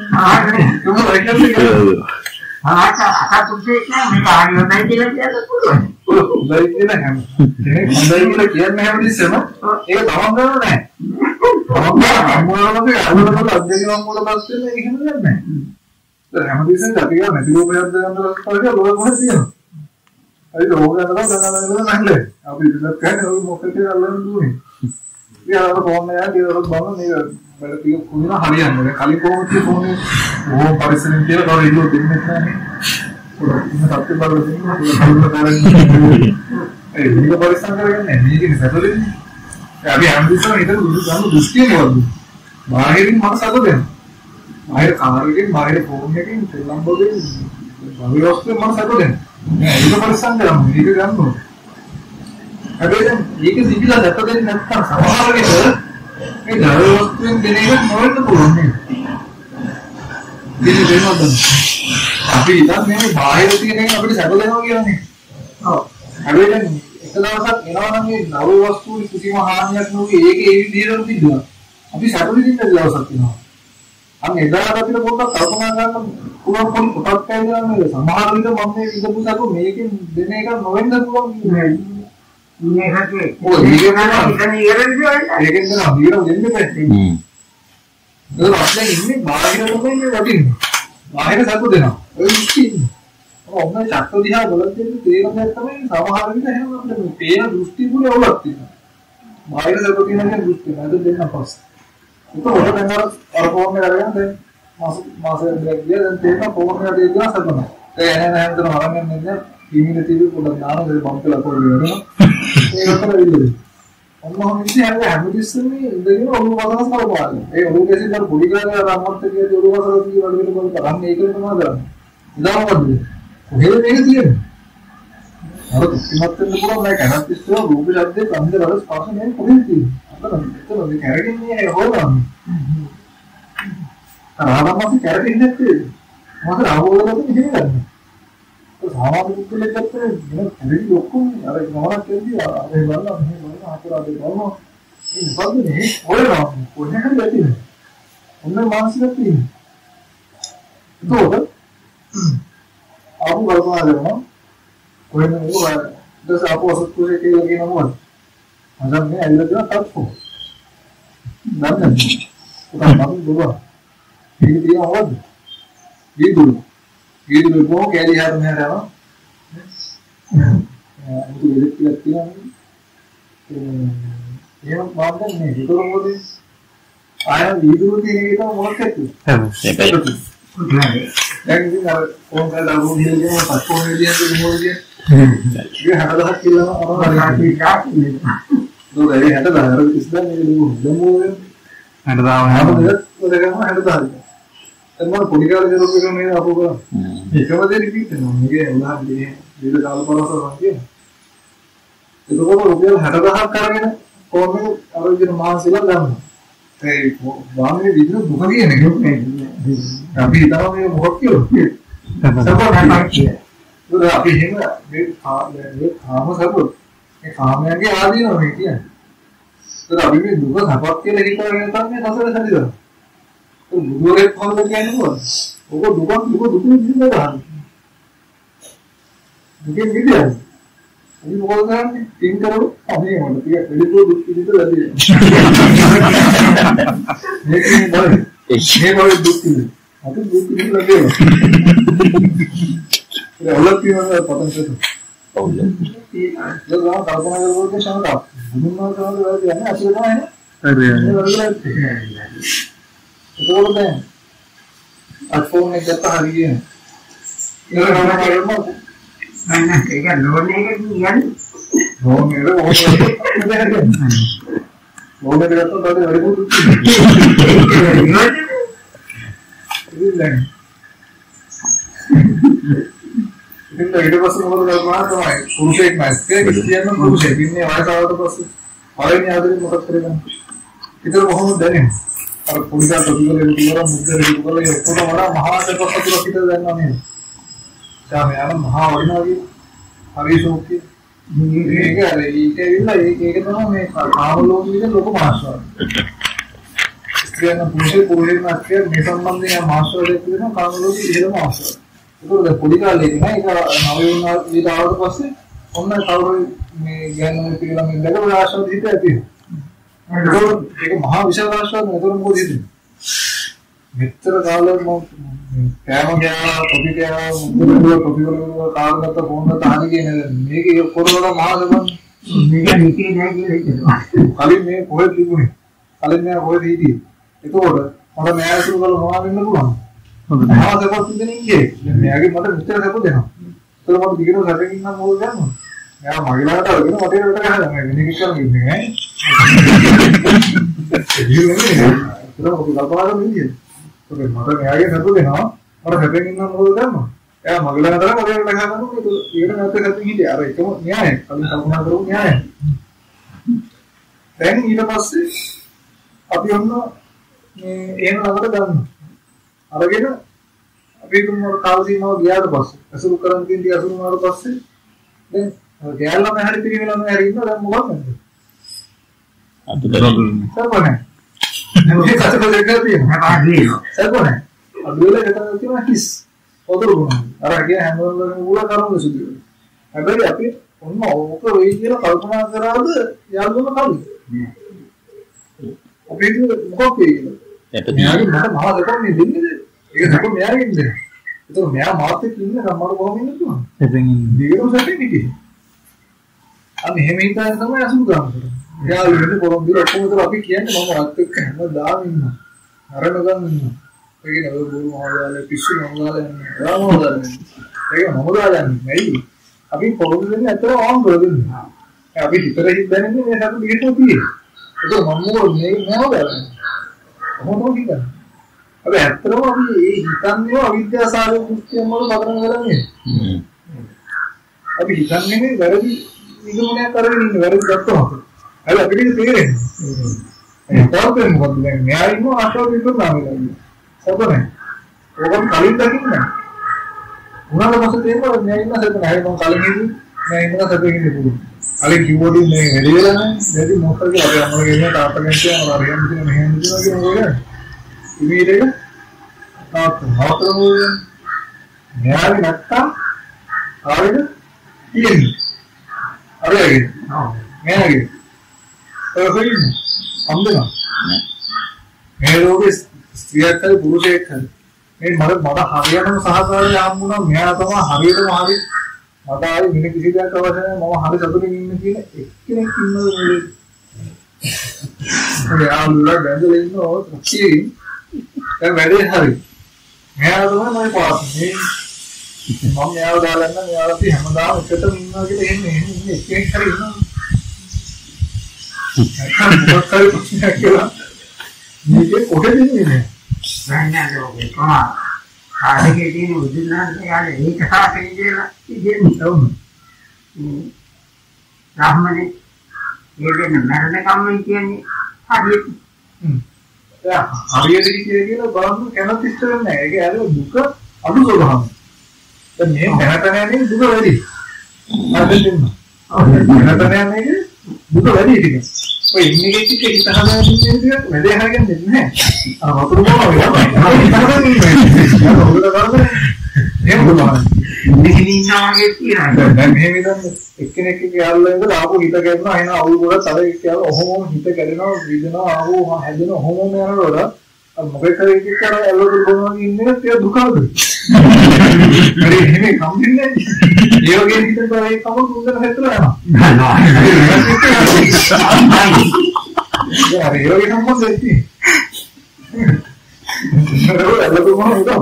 අකපුටේ මේක ආනියොයි කියලා කියන්න පුළුවන්. හොඳයි කියලා හැම කෙනෙක් හොඳයි කියලා කියන්නේ හැමදෙස්සම ඒක තමන් කරන්නේ නැහැ. අම්මාලගේ අනුරමල අධ්‍යයනය වල පස්සේ මේක එහෙම නෑ. දැන් හැමදෙස්සම අපි ගන්න නැති රූපයක් ගන්න රස්තාවක ලෝක මොකද තියෙනවා. අයි රෝග ගන්නවා නැහැ. අපි ඉතින් කියන්නේ ඔය මොකද කියලා අල්ලන්න දුන්නේ. ඉතින් කොහොමද යන්නේ ඒක බලන්න මේක බල පිය කුණා හරියන්නේ. කලින් කොහොමද තියෙන්නේ ඕ පරිස්සමෙන් කියලා තව ඉල්ලුව දෙන්නේ නැහැ. ඉන්න සත්‍ය බලලා දෙනවා ඒ මේක පරිස්සම් කරගන්නේ මේකේ සැපලෙන්නේ අපි හැමදෙස්සම හිතන ගන්න දෘෂ්ටිය නේද බාහිරින් මනස අද දෙනවා බාහිර කාර්යයෙන් බාහිර ෆෝන් එකකින් ලම්බෝගෙන් බාහිර වස්තුවෙන් මනස අද දෙනවා නෑ ඒක පරිස්සම් කරමු මේක ගන්න ඕනේ හැබැයි දැන් මේක සිවිලා දැක දෙන්නේ නැත්නම් සමහර විට මේ ධර්ම වස්තුවෙන් දෙන එක නොවෙන්න පුළුවන් නේද දෙන්නේ දෙනවද අපි ඉතින් මේ බාහිර තියෙන එක අපිට සැප දෙනවා කියලානේ. ඔව්. හැබැයි දැන් එක දවසක් එනවා නම් මේ නව වස්තු කිසිම හානියක් නොවි ඒකේ ඒ විදිහටම තිබුණා. අපි සැප විඳින්න දවසක් එනවා. අන්න එදාට අපිට පොඩ්ඩක් කල්පනා කරන්න පුළුවන් කොටක් කියලා නේද? සමහර විට මම මේ ඉඳපු සැප මේකෙන් දෙන එක නොවෙන්න පුළුවන් නේ. මේකේ ඔය ඉගෙන ගන්න ඉතින් ඉගෙනන්නේ ඒකෙන් දෙනවා බීර දෙන්නේ නැහැ. ඒක අපිට ඉන්නේ බාහිර නෙමෙයි වටින්නේ. බාහිර සතුට දෙනවා. ඔය ඉන්නේ. ඔන්න චක්ක දිහා බලද්දී තේරෙන දේ තමයි සමහර විට එහෙම අපිට මේ පේන දෘෂ්ටි වල ඔලක් තියෙනවා. බාහිර සතුට තියෙන දෘෂ්ටි නේද දෙන්න පස්ස. ඒක ඔය දැන් අර ෆෝන් එක අරගෙන දැන් මාසෙ දෙකක් ගියා දැන් තේරෙන ෆෝන් එක දෙකක් සතුටුයි. ඒ එන හැමතැනම අරන් යන්නේ ටීවී ටීවී පොඩක් දානවා ඒක බම්ප් කරලා පොඩ්ඩක් වෙනවා. ඒක තමයි ඉන්නේ. ඔන්නම ඉතින් හැමදෙස්සම ඉඳගෙන ඔළුව වලස් කරපාන. ඒ ඔළුව කැසින් අර පොඩි කාලේ රම්මත් කියන ඔළුව වලස් කියන වලට බලන්න කරන්නේ ඒක තමයි කරන්නේ. ඉදාමකද? කොහෙද මේක තියෙන්නේ? අර කිසිමත් වෙන්න පුළුවන් නෑ කනත් ඉස්සර රූප ශබ්දේ කන්ද වල ස්පර්ශ නේ කොහෙද තියෙන්නේ? අපිට මෙතන මේ කැරගෙන්නේ හොරන්නේ. ආරම්භයෙන් කැරගෙන්නේ නැත්තේ. මොකද ආවෝලකට ඉගෙන ගන්න. සාමාන්‍ය පුද්ගලයෙක් අතර වෙන පරිදි ඔක්කොම අර මොනවද කියන්නේ අර බලන්න මෙහෙම අතර අද බලනවා මේ මොකද්දනේ ඔයනවා කොහෙන්ද ඇතිනේ ඔන්න මානසික තියෙන්නේ ඒක ආපු කල්පනා කරනවා කොහෙන්ද ඕවා දැන් අපෝසත් කුලේ කියලා කියනවා මම මේ ඇවිල්ලා තියෙන තත්ත්වෝ නේද උඩ මම දුවා ඒක තියවද Gitu loh, kayak di hari ini apa? Itu lihat ya mana nih? Itu orang boleh. Ayah video ini kita mau cek tuh. Yang ini kalau orang ada rumah dia, paspor dia, rumah dia. Dia ada hak kilo orang ada hak. Tuh dari ada harus Islam ini dulu. Demo මම පොඩි කාලේ කරපු එක මේ අපෝ කරා. ඒකම දෙ රිපීට් වෙනවා. මේකේ උදාහරණ දෙක කාල පරසරක් කියනවා. එතකොට රුපියල් 60000ක් අරගෙන කොහොමද අර විදිහට මාසිකලා ගන්නවා. ඒ වාහනේ විදිහට දුක කියන්නේ නේ. අපි හිතනවා මේ මොකක් කියලා. සපෝට් කිය. ඒක අපි හිම මේ කාම සපෝට්. මේ කාමයන්ගේ ආදීනව මේ කියන්නේ. ඒක අපි මේ දුක සපෝට් කියලා හිතාගෙන තමයි සසර සැරිදා. බුදුරේ කොහොමද කියන්නේ මොකද? ඔක දුක විදිහට ගන්න. දුකෙන් විදිහට. අපි මොකද කරන්නේ? තින් කරව අපි මොකද? ටික එළිපෝ දුක් විදිහට ලැබෙන්නේ. මේකේ බලන්න. මේ වගේ දුක් විදිහට. අපි දුක් විදිහට ලැබෙනවා. ඒ ඔලක් කියනවා පතන් කරලා. ඔව්. ඒක කල්පනා කරනකොට ශාන්තා. බුදුන් වහන්සේ කියන්නේ අසල තමයි නේ. හරි. ඒකවල දැන් අත්ෆෝන් එක ගත්තා හරියට. ඒක නම කරමු. අන්න ඒක ලෝන් එක කියන්නේ. ලෝන් එක ලෝන් එක ගත්තොත් අපි වැඩි දුක් ඉතින් ඊට පස්සේ මොකද කරනවා තමයි පුරුෂයෙක් නැස්කේ කියන්නේ පුරුෂයෙක් ඉන්නේ වයසාවට පස්සේ පළවෙනි ආදරේ මොකක්ද කරන්නේ? ඊතර කොහොමද දැනෙන්නේ? අර පුරුෂයා ප්‍රතිගලේ විතර මුද්දේ විතර ඔක්කොම වඩා මහා සත්‍යපත්තුවක් හිතලා දැනනවා නේද? දැන් මෙයාම මහා වටිනාගේ හරිසෝකේ මේක අර ඒක තමයි මේ කාම ලෝකයේ ලොකු මාස්ටර්. ස්ත්‍රියන් පුරුෂයෙක් නැස්කේ මේ සම්බන්ධයෙන් මාස්ටර් දෙක වෙනවා කාම ලෝකයේ ඉහළම මාස්ටර්. ඒක පොඩි කාලේ නෑ ඒක නවයුනා ඊට ආවට පස්සේ ඔන්න කවුරු මේ ගෑනුනේ පිළිලා මේ දැකලා ආශාව දීලා ඇති. ඒක මහා විශාල ආශාවක් නේද මොකද හිතන්නේ? මෙච්චර කාලෙ මම කෑම ගියා කොපි ගියා කොපි කාර්යගත ෆෝන් එක තාහරි කියන්නේ මේක කොරවල මහා සබන් මේක නිකේ නෑ කියලා හිතනවා. කලින් මේ කොහෙද තිබුණේ? කලින් මම කොහෙද හිටියේ? ඒකෝට මට නෑ සුළු කරලා මොනවා වෙන්න පුළුවන්? මහා සබන් දෙන්නේ ඉන්නේ. දැන් මෙයාගේ මට මෙච්චර සබ දෙනවා. ඒතර මම දිගටම සැපකින් නම් මොකද ගන්නවා? මෙයා මගේ ළඟට අරගෙන මට ඒකට ගහනවා. මම වෙන කිසිම කිව්වේ නෑ. ඒක මොකද කල්පනා කරන්නේ? මට මෙයාගේ සතුට වෙනවා මට හැපෙන්න නම් මොකද කරන්නේ එයා මගල නතර මගේ ළඟ ගහනවා ඒක නැත්නම් සතුටින් හිටියේ අර එකම න්‍යායයි කලින් කල්පනා කරපු න්‍යායයි දැන් ඊට පස්සේ අපි ඔන්න මේ එහෙම ළඟට ගන්නවා අරගෙන අපි තුමර කාල සීමාව ගියාට පස්සේ අසුරු කරන් තියෙන අසුරු වුණාට පස්සේ දැන් ගෑල්ලම හැරි පිළිවෙලම හැරි ඉන්නවා දැන් මොකක්ද සර්වනේ මේ කසක දෙක තියෙනවා ආදී සර්වනේ අදුවල හිතන තියෙනවා කිස් පොදුරු ගුණ අර කිය හැමෝම උල කරමු සුදු හැබැයි අපි ඔන්න ඕක වෙයි කියලා කල්පනා කරාද යල්ලම කවුද අපි මොකක් වෙයිද මෙයාගේ මට මහා දෙකක් මේ දෙන්නේ ඒක නේද මෙයාගේ ඉන්නේ ඒක මෙයා මාත් එක්ක ඉන්න ගම්මර කොහොම ඉන්නද පුළුවන් එතෙන් දිගටම සැපෙන්නේ කි අන්න එහෙම හිතාගෙන තමයි අසුරු ගන්න එයා ඉන්නේ කොහොමද ඔක්කොම උතර අපි කියන්නේ මම රත් එක්ක හැමදාම ඉන්නවා අරන ගන්න ඉන්නවා ඒක නේද බෝරු මහායාලේ පිස්සු මහායාලේ රාමෝදානේ ඒක මොකදාන්නේ නැයි අපි පොරොන්දු වෙන්නේ අතර ආම් කරගන්නේ අපි හිතර හිතන්නේ මේ සතු දිගටම තියෙන්නේ ඒක මම මොකද මේ නෑවදාන්නේ කොහොමද හිතන්නේ අපි ඇත්තටම අපි මේ හිතන්නේ අවිද්‍යාසාරයෙන් මුක්තියම වල පදනම් කරන්නේ අපි හිතන්නේ මේ වැරදි නිගමනයක් කරගෙන ඉන්නේ වැරදි ගත්තොත් අර අපිට තේරෙන්නේ ඒ තාපේ මොකද දැන් මෙයා ඉන්න ආශාව විතරම නෑ සබනේ ඕකම කලින් දකින්න උනාට පස්සේ තේරෙනවා මෙයා ඉන්න සබනේ හරි මම කලින් ඉන්නේ මෙයා ඉන්න සබනේ ඉන්නේ පුළුවන් කලින් කිව්වොත් මේ වැඩි වෙලා නෑ දැන් මොකද අපි අම්මලා ගෙනියන තාත්තගෙන් කියනවා අර හරියම කියන මෙහෙම කියනවා කියන මොකද ඉමීඩේක තාත්තම මෙයා නැත්තම් ආවෙද ඉන්නේ අරගෙන මෙයාගේ ඔයගොල්ලෝ අම්බෙනා මේ රෝගේ ස්ත්‍රියක් හරි පුරුෂයෙක් හරි මේ මට හරියටම සහකාරී හම්බුණා මෙයා තමයි හරියටම හරි මට ආයේ වෙන කිසි දෙයක් අවශ්‍ය නැහැ මම හරි සතුටින් ඉන්න කියන එක්කෙනෙක් ඉන්නවද මොලේ මෙයා මුලා බැඳලා ඉන්නෝ ඔච්චි දැන් වැඩේ හරි මෙයා තමයි මම පාස්නේ මම මෙයාව දාලා නම් මෙයාව අපි හැමදාම එකටම ඉන්නවා කියලා එන්නේ එක්කෙනෙක් හරි ඉන්නවා මේකේ කොහෙද ඉන්නේ? නෑ කොහොම ආදකේ තියෙන උදිනාට යාලේ මේක සාපේ කියලා ඉන්නේ උන්. රාහමනේ මේකෙන් මරණ කම්මයි කියන්නේ හරියට. හරියට කියලා බලන්න කැමති ඉස්තර නැහැ. ඒක ඇර දුක අඩු කරගන්න. දැන් මේ දැනට නැන්නේ දුක වැඩි. හරිද? දැනට නැන්නේ දුක වැඩි ටික. ඔය ඉන්නේ ටික ඉතහදා ඉන්නේ ටික වැඩේ හරියන්නේ නැහැ. වතුර බොනවා වෙනවා. එහෙම බලන්න. නිහිනිනාගේ තියෙනවා. දැන් මෙහෙම ඉඳන් එක්කෙනෙක් යාළුවා ඉඳලා ආපු හිත කැඩෙනවා එන අවුල් ගොඩක් අර කියලා ඔහොම හිත කැඩෙනවා විදෙනවා ආවෝ හැදෙනවා ඔහොම යනකොට අර මොකෙක් හරි එකක් අර ඇලෝඩ් බොනවා ඉන්නේ ඒක දුකද? හරි එහෙම කම්පින්නේ ඒ වගේ හිතේ ඒ කම දුන්නට හැදලා යනවා. නෑ ඒ වගේ සම්බන්ධයක් තියෙනවා. ඇලෝඩ් බොනවා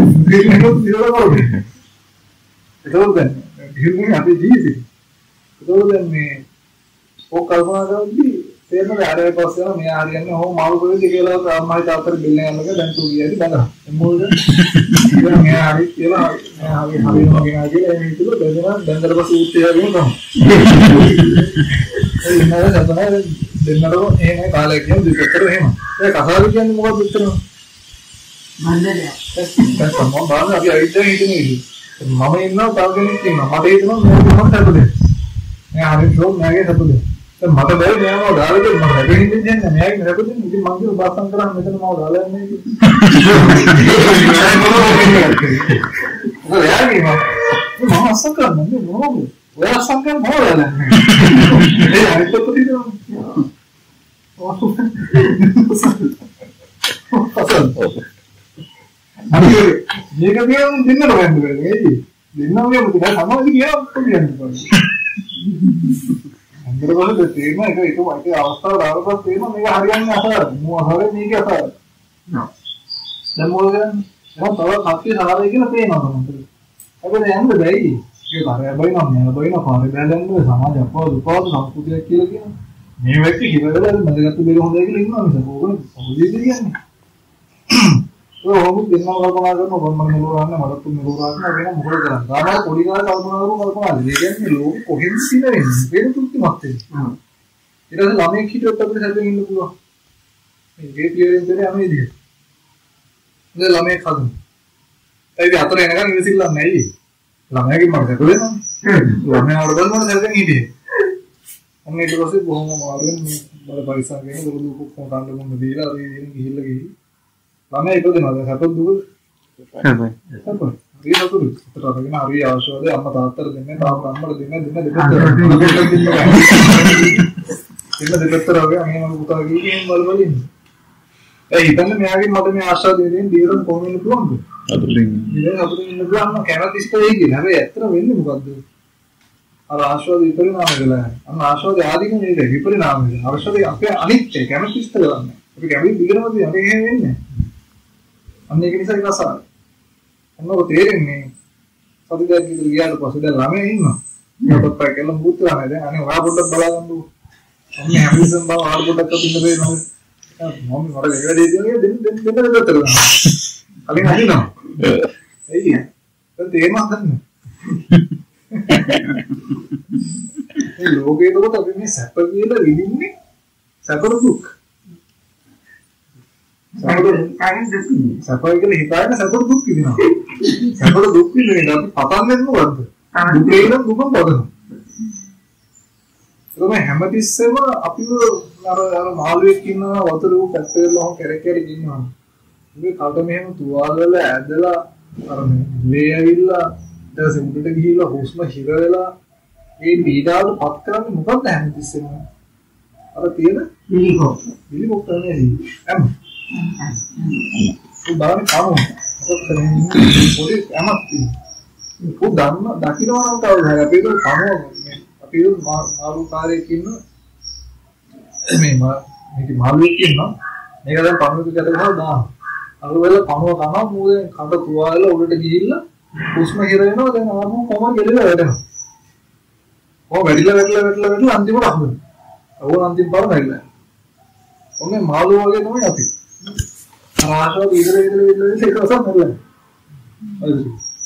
ඒක දැන් හිරුනේ අපේ ජීවිතේ. ඒක දැන් මේ ඔක් කල්පනා කරද්දී තේරෙනවා ආරේ පස්සේ යනවා මෙයා හරියන්නේ ඔහොම මාළු කරේද කියලා අම්මයි තාත්තට බෙල්ල යනක දැන් තු ගියදී බඳා. මොකද ඉතින් මෙයා හරි කියලා මෙයා හරියනවා කියලා ඒ හිතුව බෙදලා දැන්දර පස්සේ උත්තේ යගෙන තමයි. ඒ ඉන්නද තමයි දෙන්නටම එහෙම කාලයක් කියන දෙකතර එහෙම. ඒ කතාව කියන්නේ මොකක්ද උත්තරම? මන්දරය. දැන් සම්මන් බාන අපි අයිතේ හිටිනේ. මම ඉන්නවා තව කෙනෙක් ඉන්නවා. මට හිතෙනවා මේක මොකක්ද හදුනේ. මම හරි ෂෝක් නෑගේ හදුනේ. දැන් මට බැරි මෙයාම දාලා දෙන්න මම හැදෙන්න දෙන්නේ මෙයාගේ හැදුනේ. ඉතින් මම කිව්වා බස්සන් කරන් මෙතන මම දාලා යන්නේ කියලා. ඔය යාගේ මම අස්සන් කරන්නේ මොනවද? ඔය අස්සන් කරන්නේ මොනවද? ඒ හරියට කොටිනවා. මේක කියන්නේ දෙන්නට වෙන්න බෑ නේද? දෙන්නම කියමු දැන් සමාජي කියලා කියන්නේ කොහොමද? අnder වල තේරෙන එක ඒක අවස්ථාව දානකොට තේරෙන මේක හරියන්නේ අසාරයි. මෝ අසාරයි මේක අසාරයි. දැන් මොකද කරන්නේ? එහෙනම් තව කප්පිය සාරයි කියලා පේනවා තමයි. හැබැයි යන්න බැයි. ඒක හරිය බයිනවා නෑ බයිනවා පාරේ බැලන්නේ සමාජ අපව දුපවද සංස්කෘතියක් කියලා කියනවා. මේ වැක්ක හිරවල මැදගත්තු බෙර හොඳයි කියලා ඉන්නවා මිස ඕකනේ පොඩි කියන්නේ. ඔහොම දෙන්නම කල්පනා කරනවා මම මෙලෝරන්න මට තුන් මෙලෝරන්න වෙන මොකද කරන්නේ? ගාමල පොඩි කාලේ කල්පනා කරුවා. ඒ කියන්නේ ලෝක කොහෙන්ද ඉන්නේ? වෙන තුන්තිමත් වෙන්නේ. ඊට පස්සේ ළමයෙක් හිටියොත් අපිට සැපෙන් ඉන්න පුළුවන්. මේ ගේටියෙන් දෙන්නේ අනේ විදියට. ඉතින් ළමයෙක් හදමු. ඒක අතර එනකන් ඉඳසිල්ලක් නැහැ. ළමයාගේ මම සැප වෙනවා. ළමයාට බලන්න සැපෙන් හිටියේ. අන්න ඊට පස්සේ බොහොම මාරුවෙන් බල පරිසම් කරන දුරු දුක කොහොමද මොන්න දීලා ඒ දෙන ගිහිල්ලා ගිහින් ළමයා ඉපදෙනවා සැප දුක සැප ඒ නතුරු උත්තර අරගෙන හරි අවශ්‍යවද අම්මා තාත්තට දෙන්නේ තාම අම්මට දෙන්නේ දෙපැත්තට වගේ අනේ මම පුතා ගිහින් වල ඉන්නේ ඒ හිතන්නේ මෙයාගේ මට මේ ආශාව දෙන්නේ දීරන් කොහොමද ඉන්න පුළුවන්ද අතුලින් ඉන්න පුළුවන් කැමති ඉස්තේ කියලා හැබැයි ඇත්තට වෙන්නේ මොකද්ද අර ආශාව විපරිණාම වෙලා අන්න ආශාව ආදීන නේද විපරිණාම වෙනවා ආශාව අපේ අනිත්‍ය කැමති ඉස්තේ ගන්න අපි කැමති දිගටම තියෙන්නේ එහෙම වෙන්නේ අන්න ඒක නිසා ඒක අසාරයි. අන්නව තේරෙන්නේ සතියක් විතර ගියාට පස්සේ දැන් ළමයා ඉන්නවා. මට පස්සේ කියලා මුත් ළමයා දැන් අනේ ඔයා පොඩ්ඩක් බලගන්නකෝ. අන්නේ හැමදේම බව ආර පොඩ්ඩක් අතින්න වෙනවා. මම මට ඒ වැඩේ දෙන්නේ දෙන්න දෙතර. කලින් අදිනවා. එයි. දැන් තේරෙනවද නැහැ. මේ ලෝකේ දුක අපි මේ සැප කියලා විඳින්නේ සැප දුක්. සැපයි කියලා හිතාගෙන සැප දුක් විඳිනවා. සැප දුක් විඳිනවා අපි පතන්නේ මොකද්ද? දුකේ නම් දුකම පදනවා. ඒක හැමතිස්සෙම අපිව අර මාළුවෙක් ඉන්නවා වතුර උ පැත්තේලා කැරක් කැරක් ඉන්නවා. මේ කට මෙහෙම තුවාල වල ඇදලා අර මේ ඇවිල්ලා ඊට උඩට ගිහිල්ලා හුස්ම හිර වෙලා මේ පීඩාවට පත් කරන්නේ මොකද්ද හැමතිස්සෙම? අර තියෙන බිලිකොක් තමයි එම් උදාහරණ කාමෝ මොකක්ද පොඩි ඇමත් උ දන්න දකින්නවා නම් කවුද අපි ඒක කාමෝ අපි මාළු කාර්යයක් ඉන්න මේ මාළුවෙක් ඉන්නවා මේක දැන් පණුවක ගැටගහලා දානවා අර වෙලාව පණුව කනවා මූදෙන් කඩ තුවාලලා උඩට ගිහිල්ලා හුස්ම හිර වෙනවා දැන් ආවම කොහොමද ගෙලිලා වැටෙනවා ඔය වැඩිලා අන්තිමට අහුවෙනවා ඕන අන්තිම පාර වැඩිලා ඔන්නේ මාළුව වගේ තමයි අපි. ආශාව ඉදර ඒක ඔසම් නෑ. හරිද?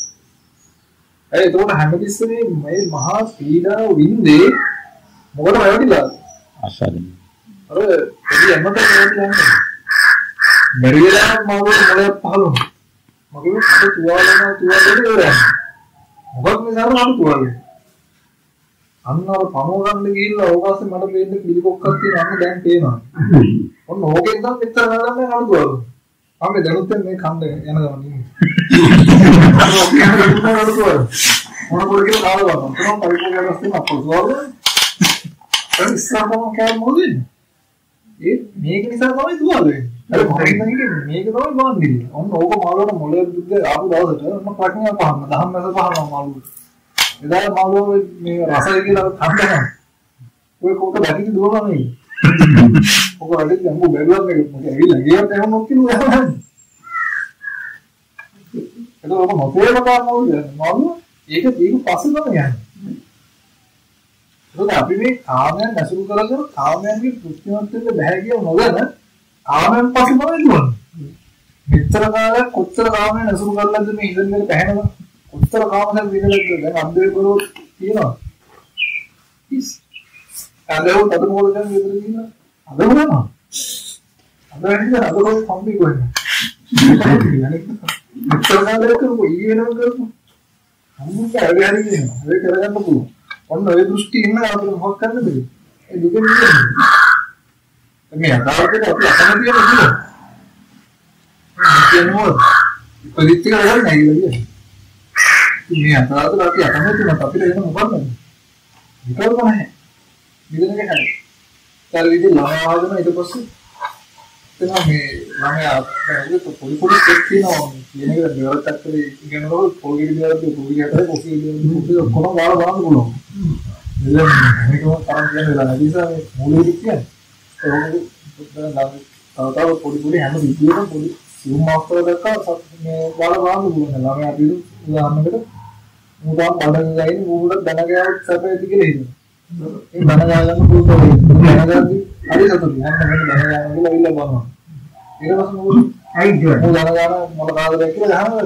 ඒකට හැමතිස්සෙම මේ මහා පීඩාව වින්දේ මොකටද වැරදිලා? ආශාවෙන්. අර එදි එන්නත කියන්නේ. මෙරියලා මාළුව මොලයක් පහළුණා. මගේ අත තුවාලේ ඉවරයි. මොකක් නිසාද මම තුවාලේ? අන්න අර පණුව ගන්න ගිහිල්ලා ඕවාසේ මට පේන්න පිළිකොක්කක් තියෙනවා අන්න දැන් පේනවා. ඔන්න ඕකෙන් නම් මෙච්චර නරඹන්න නඩුවල. මම දැනුත් මේ කන්ද යන ගමන් ඉන්නේ. මොන පොරකේ කාලා ගන්න. තමයි පරිපූර්ණ කරගන්න අපොසවල. ඒ ඉස්සරහම කෑ මොකද? මේක නිසා තමයි තුවාලේ. අර කොහෙන්ද මේක තමයි බාන්නේ. ඔන්න ඕක මාළුවට මොලේ දුද්ද ආපු දවසට මම ප්‍රඥා පහම දහම් මැද පහම මාළුව. එදා මාළුව මේ රසය කියලා කන්දනවා. ඔය කොට දැකිලි දුවනවා නේ. ඔක වැඩි ගම්බු බැලුවා මේක මොකද ඇවිල්ලා ගියත් එහෙම නොකියුවා යනවා. ඒක ඔක මොතේම ගන්නවද මාළුව? ඒක පස්සේ තමයි යන්නේ. ඒක අපි මේ කාමයන් ඇසුරු කරගෙන කාමයන්ගේ කෘත්‍යවත් වෙන්න බෑ කියලා නොදැන කාමයන් පස්සේ තමයි දුවන්නේ. මෙච්චර කාලයක් කොච්චර කාමයන් ඇසුරු කරලාද මේ ඉඳන් පැහැෙනවා. කොච්චර කාමයන් විඳලාද දැන් අන්දේ කරෝ තියෙනවා. ඉස් අදෝ තද මොකද දැන් විතර කියනවා. අද වෙනවා. අද වෙන්නේ අද කොයි කම්බි කොන්නේ. මෙච්චර කාලයක් කරපු ඊවෙනම කරපු. අමුක ඇරි හරි කියනවා. ඒක කරගන්න පුළුවන්. ඔන්න ඔය දෘෂ්ටි ඉන්න අපිට මොකක් කරන්න බැරි. ඒ දුකෙන් මිදෙන්න. මේ අදාළට අපි අකමැති වෙන කිව්වා. කියනවා ඉපදිච්ච කරගන්න නැගිලා. මේ අදාළට අපි අකමැති නැත් අපිට එන මොකක්ද? විකල්ප නැහැ. මිදෙන්න හැටි. ඊට විදිහ ළමයා ආවම ඊට පස්සේ එතන මේ ළමයා අපිට පොඩි පොඩි ස්ටෙප් තියෙනවා. කියන එක දෙවරක් අක්කේ ඉගෙනනකොට පොඩි විදිහට පොඩි හැටයි පොඩි විදිහට කොහොම ගාලා බලන්න පුළුවන්. මේකම තරම් කියන වෙලා නැති නිසා මේ මූලික කියන්නේ. ඒක තව පොඩි හැම විදියකම පොඩි සිවුම් මාස්ටර් දැක්කා මේ ගාලා බලන්න පුළුවන්. ළමයා අපි උදාහරණයකට මුදාම් බඩගින් ගයින් මූලට දැනගාවත් සැපේදී කියලා හිතනවා. ඒ දැනගාගන්න පුළුවන්. දැනගාද්දි හරි සතුටුයි. හැම වෙලේම දැනගාගන්න කියලා ඉල්ල බලනවා. ඊට පස්සේ මොකද? ඇයි දුව? දැනගාන මොන කාදද කියලා අහනවා.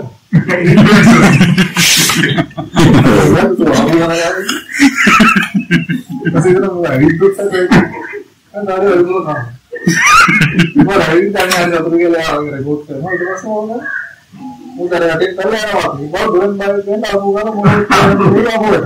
පස්සේ මොකද විද්‍යුත් සැපේ අනාරේ වලුව කරා. ඉතින් රයින් දැන් හරි අතුරු කියලා ආවගේ රෙකෝඩ් කරනවා. ඊට පස්සේ මොකද? මුදර යටින් කරලා යනවා. ඉතින් දුරන් බාර දෙන්න ආපු ගාන මොකද කියන්නේ ආපුවට.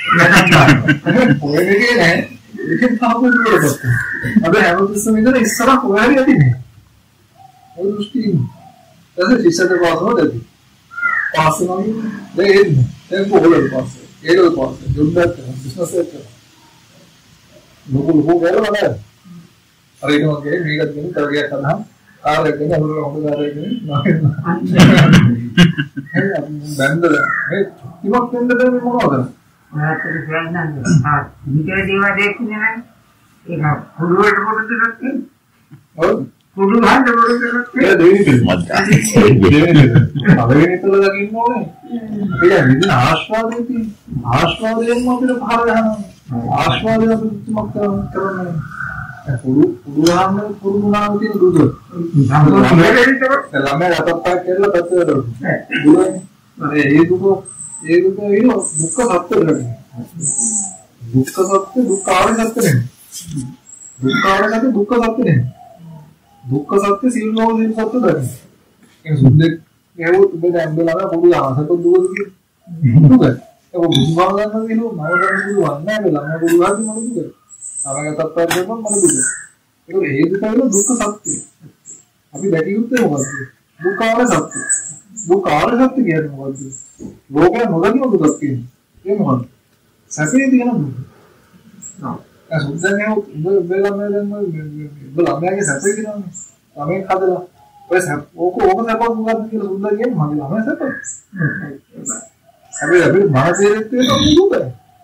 ඔය දෙකේ නෑ. ඒකෙන් තාපු දුරට. අද හැමතිස්සෙම ඉඳලා ඉස්සරහ කොහරි යටිනේ. ඔය දෘෂ්ටි. දැන් ඉස්සරට පාසවලද? පාසනවා දෙන්න. දැන් කොහොමද පාසෙ? ඒකද පාසෙ. දුන්නත් බිස්නස් එක. ලොකු ගෑරලා නෑ. අර ඊට වගේ මේකත් ගෙන කරගියක් අදහම් කාර් එක ගෙන අර හොඳ කාර් එක ගෙන බැන්දද මේ ඉවක් වෙන්න දෙන්නේ මොනවද? ඔයාට කියන්න විතර දේවා දෙන්නේ නැහැ. ඒක පුරුවට පොඩ්ඩක් දෙන්න. ඔව් පුරු ගන්න පොඩ්ඩක් ඒ දෙන්නේ අවේන ඉතල දකින්න ඕනේ. ඒක විදින ආශ්වාදයේදී ආශ්වාදයෙන් අපිට පහර ගන්නවා. ආශ්වාදයෙන් අපිට උත්මක් කරන්නේ. පුරුහාම පුරුුණාම තියෙන දුක. ළමයා රටප්පක් කියලා පැත්තට දුන්නේ. ඒ දුක ඉන්න දුක්ඛ සත්‍ය නෙමෙයි. දුක්ඛ සත්‍ය දුක්ඛ ආර්ය සත්‍ය නෙමෙයි. දුක්ඛ ආර්ය සත්‍ය දුක්ඛ සත්‍ය නෙමෙයි. දුක්ඛ සත්‍ය සිල්නෝ සිල් සත්‍ය දන්නේ. ඒ සුද්ධ ඒවොත් ඔබ දැන් බලලා පොඩි ආසක දුක දුක. ඒක බුදුබව ගන්න කියනවා මම ගන්න පුළුවන් නෑ ළමයා පොඩි වාදී මොන දුකද? අවගතත් කරගන්න මොන දුකද? ඒක හේතුඵල දුක්ඛ සත්‍ය. අපි දැකිය යුත්තේ මොකද්ද? දුක්ඛ ආර්ය සත්‍ය. දුක්ඛ ආර්ය සත්‍ය කියන්නේ මොකද්ද? ලෝකේ නොදකින්න දුකක් කියන්නේ. ඒ මොකද්ද? සැපේ තියෙන දුක. නෝ. ඒ සුද්ධන්නේ ඔබ ළමයාගේ සැපේ කියනවානේ. ළමෙක් හදලා ඔය ඕක සැපක් මොකද්ද කියලා සුද්ධ කියන්නේ මගේ ළමයා සැප. හැබැයි අපි මානසිකත්වයට දුක.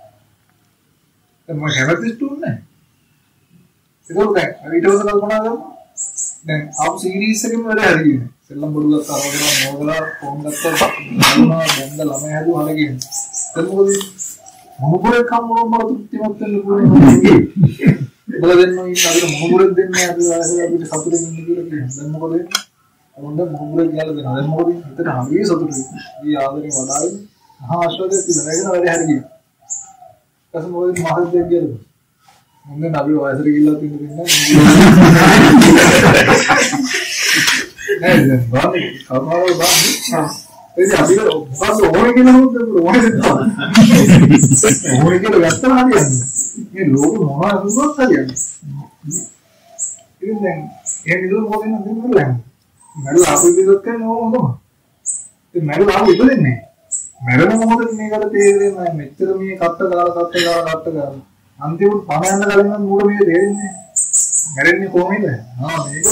මම හැමතිස්සෙම දුන්නේ. ඒක දැන් ඊට පස්සේ කල්පනා කරමු. දැන් ආපු සීරීස් එකෙම වැඩ හරියන්නේ. සෙල්ලම් බඩු ගත්තා වගේ මොකදලා ෆෝන් ගත්තා නෝනා බෙන්ද ළමයි හදු හරගෙන. දැන් මොකද මොනබරේ කම් මොනම තෘප්තිමත් වෙන්න පුළුවන්. බල දෙන්නෝ ඉන්න අපිට මොහොමුරෙක් දෙන්නේ අපි ආයෙත් අපිට සතුටින් ඉන්න කියලා කියනවා. දැන් මොකද වෙන්නේ? මොකද මොහොමුරෙක් කියලා දෙනවා. දැන් මොකද හිතට හරිය සතුටුයි. ඊ ආදරේ වඩායි මහා ආශ්‍රදයක් තියෙනවා. ඒක වැඩි හරි කියනවා. ඊට පස්සේ මොකද මහත්යෙක් කියලා. මොන්නේ අපි වයසට ගිහිල්ලා තින්නේ නෑ. නෑ දැන් බාන්නේ කවදාවත් බාන්නේ. ඒ අපි මොකද ඕනේ කියලා හොද්ද ඕනේ දෙනවා. ඕනේ කියලා ගත්තා හරියන්නේ. මේ ලෝකෙ මොනවා හදුවත් හරියන්නේ. ඉතින් දැන් ඒ විදිහට මොකද වෙන්නේ? මැරුව ආපු විදිහට කරන ඕම හොඳම. ඉතින් මැරුව ආපු ඉපදෙන්නේ. මැරෙන මොහොතේ මේකට තේරෙන්නේ නැහැ. මෙච්චර මේ කට්ට ගාලා අන්තිමට පණ යන කලින් නම් මූල මේක තේරෙන්නේ නැහැ. මැරෙන්නේ කොහොමද? මේක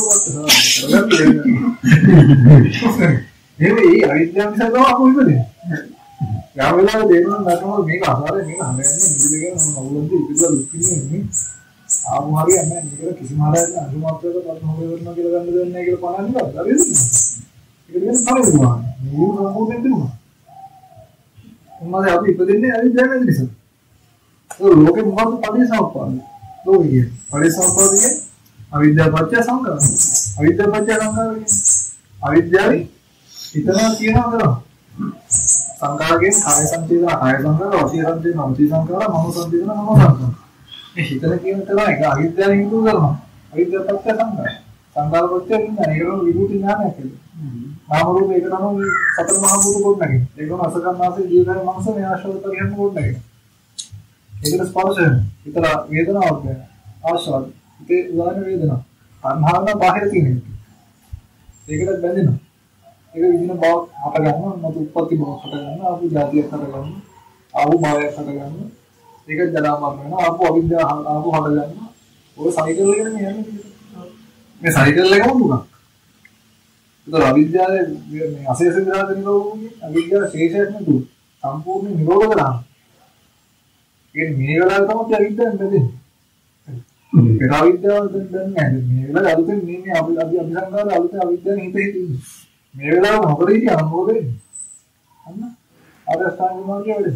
කොට මේ අවිද්‍යාව නිසා තමයි අපු ඉපදෙන්නේ. යාම වෙලාවේ දෙන්නම් නැත්නම් මේක අසාරේ මේක හැමෝම නිදිගෙන මම අවුලන්දි ඉපදලා ලුක්කින්නේ ආපු හරියන්නේ නැහැ. මේක කිසිම හරයක් අනුමාත්‍රයක පරම හොය වෙනවා කියලා ගන්න දෙන්නේ නැහැ කියලා පණන්නේ නේද? හරිද? ඒක කියන්නේ පරිදුවා. මේ සම්පූර්ණයෙන් දෙනවා. මොනවද අපි ඉපදෙන්නේ අවිද්‍යාව නිසා. ඒ ලෝකෙ මොකක්ද පරිසම්පාදය? ලෝකයේ පරිසම්පාදයේ අවිද්‍යාව පත්‍ය සංකාර. අවිද්‍යාව පත්‍ය සංකාර කියන්නේ අවිද්‍යාවයි හිතනවා කියනවා කරා. සංකාරයෙන් කාය සංකේතන කාය සංකාර, වාචික සංකේතන වාචික සංකාර, මනෝ සංකේතන මනෝ සංකාර. මේ හිතන කියන තරම එක අවිද්‍යාවෙන් හිතු කරනවා. අවිද්‍යාව පත්‍ය සංකාර. සංකාර පත්‍ය කියන්නේ ඒකම විභූති ඥානයක් කියලා. නාම රූප ඒක තමයි සතර මහා භූත කොට නැගෙන්නේ. ඒකම අසකන්නාසේ ජීවිතේ මනස මේ ආශ්‍රව පරිහරණය කොට නැගෙන්නේ. ඒකට ස්පර්ශය විතර වේදනාවක් ගන්න. ආශ්‍රව. ඒ උදාහරණ වේදනාව. අන්හාන බාහිර තියෙනවා. ඒකට බැඳෙනවා. ඒක විදින බව හට ගන්නවා, මත උත්පත්ති බව හට ගන්නවා, ආපු ජාතියක් හට ගන්නවා, ආපු භවයක් හට ගන්නවා. ඒක ජරා මරණ වෙනවා, ආපු අවිද්‍යාව ආපු හට ගන්නවා. ඔය සයිකල් එකනේ මේ යන්නේ. මේ සයිකල් එකම දුක. ඒතර අවිද්‍යාවේ මේ අශේෂ විරාග නිරෝධුනේ අවිද්‍යාව ශේෂයක් නෙතු. සම්පූර්ණ නිරෝධ කරා. ඒ මේ වෙලාව තමයි අවිද්‍යාවෙන් බැඳෙන්නේ. ඒක අවිද්‍යාව දැන් නැහැ. මේ වෙලාව අලුතෙන් මේ අපි අභිසංකාර අලුතෙන් අවිද්‍යාවෙන් හිත හිටින්නේ. මේ වෙලාව මොකද කියන්නේ අනුමෝද වෙන්නේ? අන්න අර ස්ථාන මාර්ගය වැඩි.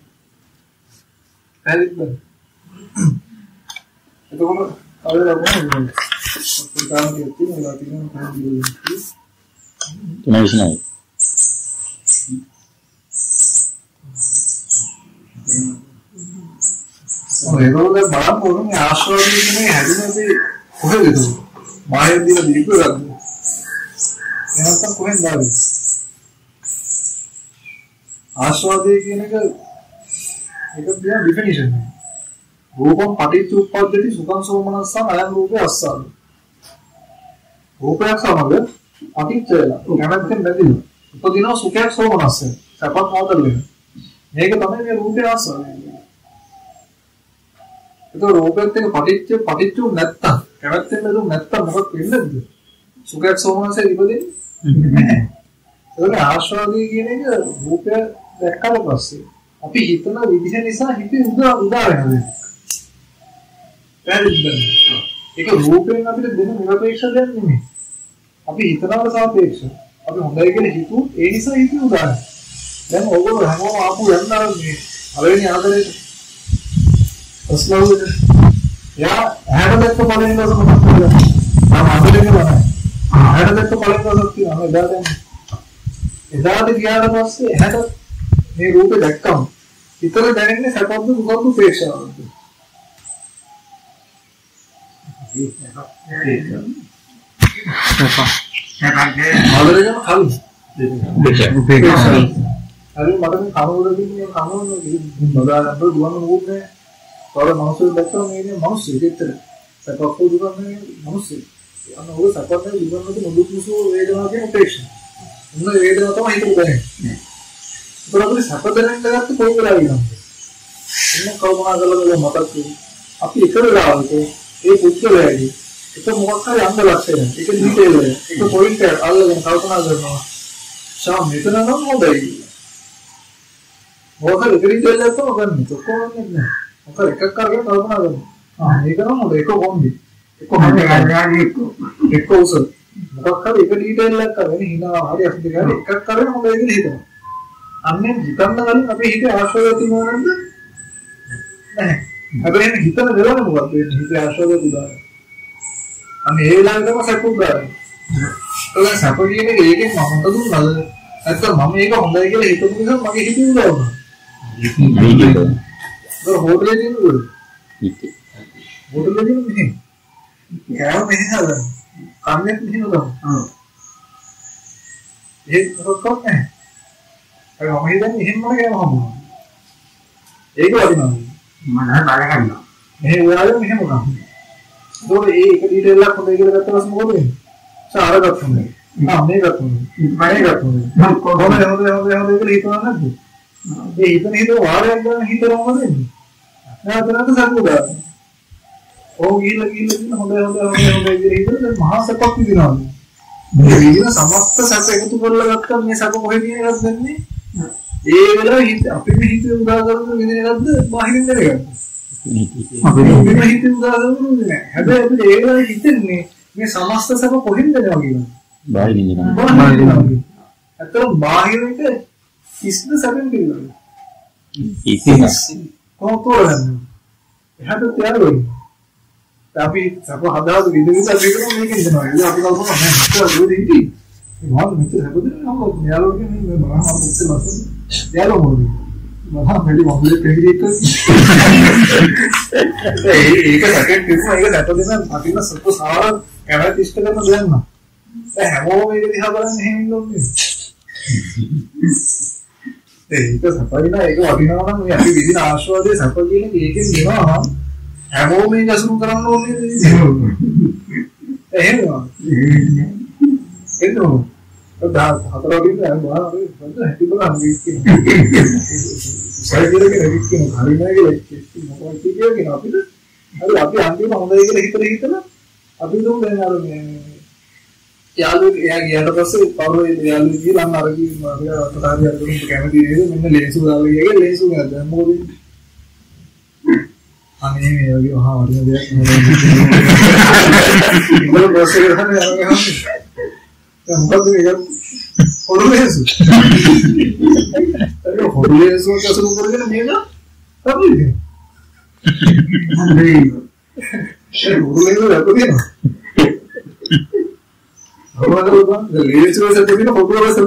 හරිද? එතකොට අවුල මොනවද? පුතාන් කියති නේද තියෙන කාණ්ඩිය. තුන විශ්නයි. ඒකෝද බලන්න මේ ආශ්‍රවදී කියන්නේ හැදෙන්නේ කොහෙද? මායෙන් දින දීපුවක්ද? එහෙනම් කොහෙන්ද ආවේ? ආශ්‍රවදී කියන එක දිහා ඩිෆිනිෂන් එක. රූපම් පටිච්ච උප්පද්දති සුඛං සෝමනස්සං අයං රූපේ අස්සාමි. රූපයක් සමග පටිච්ච වෙලා කැමැත්තෙන් බැඳිලා උපදිනවා සුඛයක් සෝමනස්සය. සපක් මොකද වෙන්නේ? මේක තමයි මේ රූපේ ආස්සාමි. ඒක රූපෙත් එක්ක පටිච්චු නැත්තම් කැමැත්තෙන් බැඳුම් නැත්තම් මොකක් වෙන්නේද? සුඛයක් සෝමනස්සය ඉපදෙන්නේ නැහැ. ඒක ආශ්‍රවදී කියන එක රූපය දැක්කම පස්සේ අපි හිතන විදිහ නිසා හිතේ උදා වෙනවා. ඒක රූපයෙන් අපිට දෙන නිරපේක්ෂ දෙයක් නෙමෙයි. අපි හිතනවට සාපේක්ෂව. අපි හොඳයි කියලා හිතුවොත් ඒ නිසා හිතේ උදා වෙනවා. දැන් ඕගොල්ලෝ හැමෝම ආපු යන්නා මේ අලවෙනි ආදරේට ඔස්ලෝවද යා හැඩලෙක්ක බලන දවස මොකක්ද කියලා. මම අදලෙක බලනවා. හැඩලෙක්ක බලන දවසක් තියෙනවා. එදාට ගියාට පස්සේ හැඩ මේ රූපේ දැක්කම හිතට දැනෙන්නේ සැපද්ද දුකද්ද උපේක්ෂාවක්ද? ආදරේම කලින් උපේක්ෂා. හරි මට මේ කනවලදී මේ කනවල බදාගන්න දුවන මොකද? තවල මනසෙ දැක්කම මේ මනසෙ දෙතර සැපක් දුක මේ මනසෙ. අන්න ඔය සැපක් දුකකට නොදුක් මුසු වේදනාව කියන උපේක්ෂා. මොන වේදනාව තමයි හිතේ දැනෙන්නේ. ඒක අපිට සැප දැනෙන්න ගත්ත කොයි වෙලාවෙ නේද? එන්න කල්පනා කරලා මතක් අපි එක වෙලාවක ඒ පුද්ගලයාගේ එක මොකක් හරි අංග ලක්ෂණ එක ඩීටේල් එක පොයින්ට් එක අල්ලගෙන කල්පනා කරනවා. ශා මෙතන නම් හොඳයි. මොකද එක ඩීටේල් එකක් තමයි ගන්න. කොහොමද නෑ. මොකද එකක් කරගෙන කල්පනා කරනවා. මේක නම් හොඳ එක කොම්බි. එක හොඳයි එක උස. මොකක් හරි එක ඩීටේල් එකක් කරගෙන හිනා හරි අපිට ගන්න එකක් කරගෙන හොඳයි කියලා හිතනවා. අන්නේ හිතන්න කලින් අපි හිතේ ආශ්‍රය තියෙනවද? නැහැ. හැබැයි හිතන වෙලාවෙ මොකක්ද වෙන්නේ? හිතේ ආශාවද උදාන. අන්න ඒ වෙලාවෙම සැප උදාන. ඒක සැප කියන්නේ ඒකෙන් මමට දුන්නාද? නැත්නම් මම මේක හොඳයි කියලා හිතපු නිසා මගේ හිතේ උදා වුණා. ඒක හොටලේ දිනුවද? හොටලේ දිනුනේ මෙහෙම. ගාව මෙහෙම හදන්න. කන්නේ මෙහෙම තමයි. ඒක කොහොමද? අර මම හිතන්නේ එහෙම මම ගාව හම්බුනා. ඒක වදිනවා. මම බල ගන්නවා. මෙහෙ උයාගෙන මෙහෙම උනා. ඒ එක ඩීටේල් එකක් හොඳයි කියලා ගත්තා පස්සේ මොකද වෙන්නේ? සාර ගත්තා. මේක ගත්තා. මම ගත්තා. කොහොමද කියලා හිතනවා නැද්ද? ඒ හිතන වාරයක් ගන්න හිතනවා මොකද වෙන්නේ? නැවතත් සතුටුදා. ඕ ගිහිල්ලා හොඳයි කියලා හිතන මහා සපක් විදිනවා. මේ විදින සමස්ත සැප එකතු කරලා ගත්තා මේ සැප කොහෙද කියන එකක් දන්නේ? ඒ වෙලාවේ හිත අපේ හිතේ උදා කරන විදින එකක්ද බාහිරින් දැනගන්න. අපේ හිතේ උදා කරන නෑ. හැබැයි අපිට ඒ වෙලාවේ හිතන්නේ මේ සමස්ත සැප කොහෙන්ද එනවා කියලා. බාහිරින් එනවා. අතන බාහිරට කිසිද සැපෙන් පිළිගන්නේ. ඉතින් කොහොමද? එහාට තියලා වෙන්නේ. අපි සැප හදාගන්න විදිහට අපිට මේක ඉඳනවා. ඒක අපි කල්පනා නැහැ. ඒක දෙවිදි. මම මෙතන හැබැයි නම් යාළුවෝ කියන්නේ මම ඉස්සෙල්ලා යාළුවෝ මොකද? මම වැඩි මොහොතේ පෙරේක. ඒක සැකෙන් කිව්වා ඒක නැත දෙන්න අපිට සතුට සාර කැමති ඉෂ්ට කරන දෙයක් නෑ. දැන් හැමෝම මේක දිහා බලන්නේ එහෙම ඉන්නෝනේ. ඒක සපරිණ ඒක වටිනවා නම් අපි විදින ආශාවදී සප කියන එකෙන් දෙනවා හැමෝම මේක අසුරු කරන්න ඕනේ නේද? එහෙම එන්නෝ හතරවදින් දැන් බාන අපි හොඳ හැටි බලන්න ඉන්නේ. සයිඩ් එකේ නෙවිත් කියන හරියන්නේ කියලා මොකක්ද කියන්නේ අපිට? හරි අපි අන්තිම හොඳයි කියලා හිතලා අපි දුම් දැන් අර මේ යාළුවෝ එයා ගියාට පස්සේ පවරේ යාළුවෝ කියලා අන්න අර කිව්වා අපිට හරියට දුන්න කැමති නේද? මෙන්න ලේසු දාලා ගියේ ලේසු නේද? දැන් මොකද? අනේ මේ වගේ මහා වටින දෙයක් නෙවෙයි. ඉතින් බොස් එක තමයි අරගෙන දැන් මොකද මේක හොරුලේසු. ඒක හොරුලේසු කසුරු කරගෙන මේක තමයි. අනේ ඒ හොරුලේසු ලැබුණේ. අවුරුදු ගන්න ලේසු වලට දෙන්න හොරුලේසු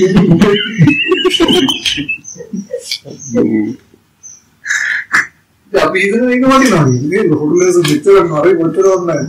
දෙන්න. අපි හිතන එක වටිනවා නේ හොරුලේසු මෙච්චර නරේ කොච්චර වුණා.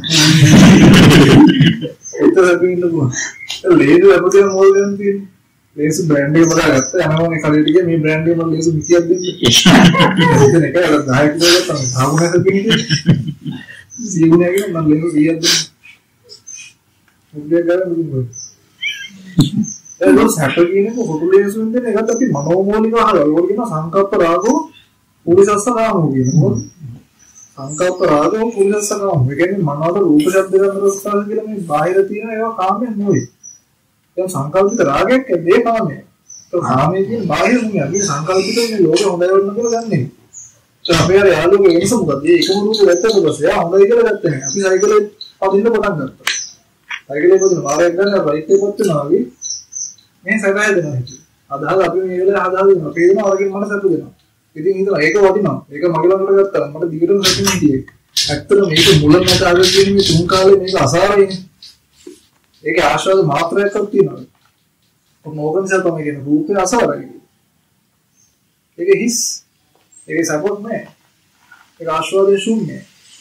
ඒතර අපි ඉන්නකෝ. ලේසු අපතේ මොල් ගන්න තියෙන්නේ. ලේසු බ්‍රෑන්ඩ් එක බදාගත්තා. යනවානේ කලියට ගියා මේ බ්‍රෑන්ඩ් එක මම ලේසු මිටියක් දෙන්නේ. එතන එක අර 10 කිලෝ ගත්තා. සාමුනක දෙන්නේ. සීගුණයගෙන මම ලේසු 100ක් දෙන්නේ. මුද්දේ ගාලා මුදුන්. ඒක සැප කියනකො හොරුලේසුෙන් දෙන එකත් අපි මනෝමෝලිකව අහලා ඒකට කියන සංකප්ප රාගෝ පුරිසස්සකාමෝ කියනවා. සංකල්ප රාගෝ පුරිසස්සකාමෝ. ඒ කියන්නේ මනෝද රූප ශබ්ද ගන්ධ රස කියලා මේ බාහිර තියෙන ඒවා කාමයක් නෙවෙයි. දැන් සංකල්පිත රාගයක් ඇද්දේ කාමයක්. ඒ කාමයේ තියෙන බාහිර නෙවෙයි. අපි සංකල්පිත මේ ලෝකෙ හොඳයි වුණා කියලා ගන්නෙ. ඒ අපේ අර යාළුවෝ එනස මොකද? ඒකම රූප වැත්තට පස්සේ හොඳයි කියලා ගත්තේ නැහැ. අපි සයිකලේ පදින්න පටන් ගත්තා. සයිකලේ පදින මාරයක් ගන්න රයිට් එකේ පොත් වෙනවා වගේ. මේ සබය දෙනවා හිතුවේ. අදහස් අපි මේ වෙලාවේ හදා දෙනවා. පේනවා වගේ මනස සතු දෙනවා. ඉතින් හිතලා ඒක වටිනවා. ඒක මගේ ළඟට ගත්තා. මට දිගටම රැකෙන්න හිටියේ. ඇත්තටම මේක මුල මත ආගෙන තියෙන මේ තුන් කාලේ මේක අසාරයිනේ. ඒකේ ආශාව මාත්‍රයක් තියෙනවා. මොකක්ද තමයි කියන රූපේ අසාරයි. ඒක හිස්. ඒක සපෝට් නෑ. ඒක ආශාවදී ශූන්‍යයි.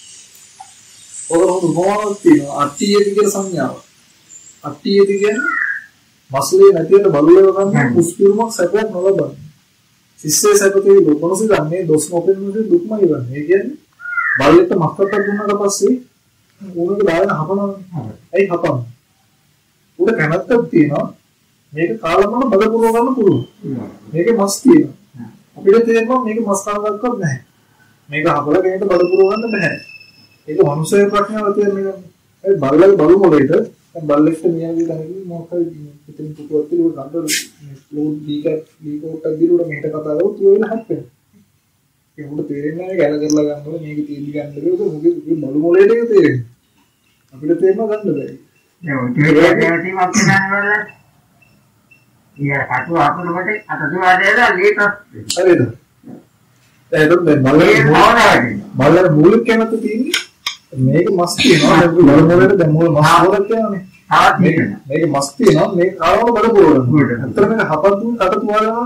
ඔතන මොනවද තියෙනවා? අට්ටියේදී කියන සංඥාව. අට්ටියේදී කියන්නේ මස්ලේ නැතිවට බලුවේ ගන්න පුස්පිරුමක් සැපයක් නොලබන. සිස්සේ සැපතේ ලොබනසි ගන්නේ දොස් නොපෙනුනේ දුක්මයි ගන්න. ඒ කියන්නේ බල්ලෙක්ට මක්කට දුන්නාට පස්සේ උණුක දාගෙන හපනවා. ඇයි හපන්නේ? උඩ කැමැත්තක් තියෙනවා. මේක කාලමන බඩ පුරව ගන්න පුළුවන්. මේකේ මස් තියෙනවා. අපිට තේරෙනවා මේක මස් කාලයක්වත් නැහැ. මේක හපලා කෙනෙක්ට බඩ පුරව ගන්න බෑ. ඒක මනුස්සයෙක් ප්‍රශ්නාවක් තියෙනවා. ඒ බල්ලගේ බලු මොලේට දැන් බල්ලෙක්ට මියගේ තනකින් මොකක්ද ඉතින් පුතෝත් ඉලුව ගන්න ලෝඩ් දීකෝට් දිරුර මෙහෙට කතා කරලා තුන වෙන හැප්පෙනවා. ඒක උඩ තේරෙන්නේ නැහැ ගැල කරලා ගන්නවා මේක තීන්දි ගන්න බෑ. ඒක මොකද බලු මොලේට ඒක තේරෙන්නේ. අපිට තේරෙනවා ගන්න බෑ. ඒ ඔය දෙයක් අපිට ඊය කටු අපනකොට අත දුවාදේලා ලීටස් හරිද? බලලා මූලික කැමැත්ත තියෙන්නේ මේක මස් තියෙනවා බලමුලට දැන් මූල මස් හොරක් කියනනේ මේක මස් තියෙනවා මේක කාවම බලපුවා අතර මේක හපතු කට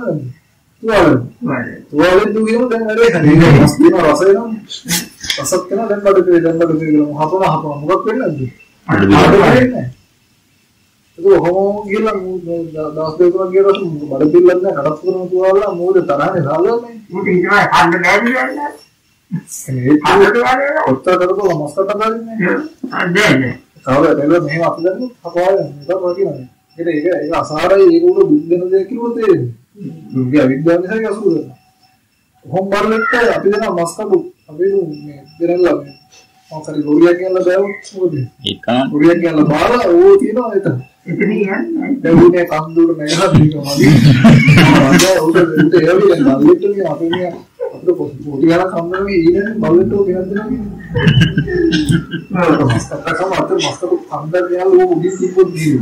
තුවාලෙන් දුවියම දැන් වැඩේ හරියට මස් තියෙනවා රස වෙනවා රසත් කරනවා දැන් බඩ කියලා හපන මොකක් වෙන්නේ නැද්ද ඒක කොහොම ගිහලා දවස් දෙකක් ගියරත් බඩ පිල්ලක් නෑ කටත් කරන තුවාල මූද තරහනේ සාලන්නේ මුට ඉතලා කන්න බැරි නේද ඒක ඔත්ත කරපුවා මස් කට ගන්නනේ අදනේ කවුරුද එළ මෙහෙම අපි දැන් හපවාගෙන ඉඳලා වගේ ඒක අසාරයි ඒක උඩ දුක් දෙන දේ කිව්වොත් තේරෙන්නේ දුක්ගේ අවිද්‍යාව නිසා ඒක අසුර කරනවා කොහොම බලලත් අපි දැන් මස් කඩු අපි මේ දෙරල්ලා මොකද ගෝරියා කියලා බෑවොත් මොකද ඒක ගෝරියා කියලා බාලා ඕ තියනවා එතන එතන යන්නේ දෙන්නේ කන්දුර නෑ හදික මගේ උඩ ඒවිලෙන් බල්ලෙට මේ අපි මේ අපිට පොඩි ගාලා කම්මනේ ඊනේ බල්ලෙට ඔය ගෙනත් දෙනවා කියන්නේ මස්කට්ටකම අත මස්කට් කන්දර ගාලා ඕ උඩින් තිබ්බොත් දිනු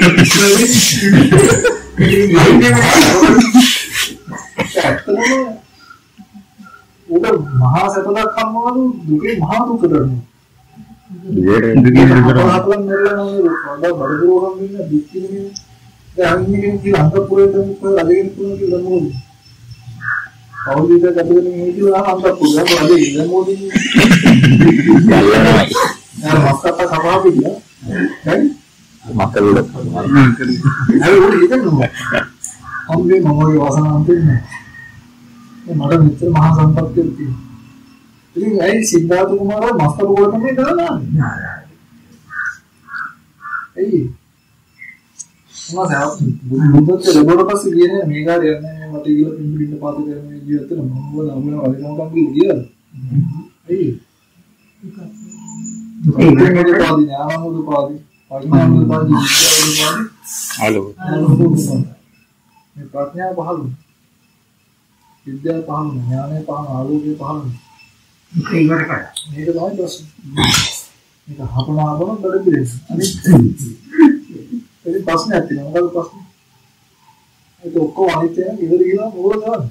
උඩ මහා සතලක් කම්මවලු දුකේ මහා දුක කරනවා දුකේ හතරක් නෙරලා නේද වඩා බඩගිරෝගම් වෙන දුක් කිනේ දැන් අනිත් කෙනෙක් අන්තපුරේ දැන් රජගෙන තුන කියලා මොකද කවුරුද ගැටගෙන මේ කියලා අන්තපුරේ රජේ ඉන්න මොකද ගල්ලනයි මස්කට්ට කමාවි කියලා හරි මකලු හරි උඩ හිතන්නේ අම්මේ මමගේ වාසනාවක් දෙන්නේ මට මෙච්චර මහා සම්පත්තියක් තියෙනවා. ඉතින් ඇයි සිද්ධාර්ථ කුමාරයා මස්තර ගෝල තමයි කරලා නාන්නේ. එයි. මොනවාද බුද්ධත්ව ලැබුණ පස්සේ කියන්නේ මේ කාර්යය යන්නේ මට කියලා පිටින් පාත කරන ජීවිතේ මම නමුන වලිනකම් කියලා. එයි. ඒකේ පාදී ඥානමුද පාදී පරිණාමමුද පාදී විද්‍යාවද පාදී හලෝ මේ ප්‍රඥාව පහළ විද්‍යාව පහළ ඥානය පහළ ආලෝකය පහළ ඒක ඉවර කරා මේක තමයි ප්‍රශ්නේ මේක හපනාවම බඩ පිරෙන්න අනිත් ඒ ප්‍රශ්නයක් තියෙනවා මොකද ප්‍රශ්නේ ඒක ඔක්කොම අනිත් එක ඉවර ගිහලා මොකද කරන්නේ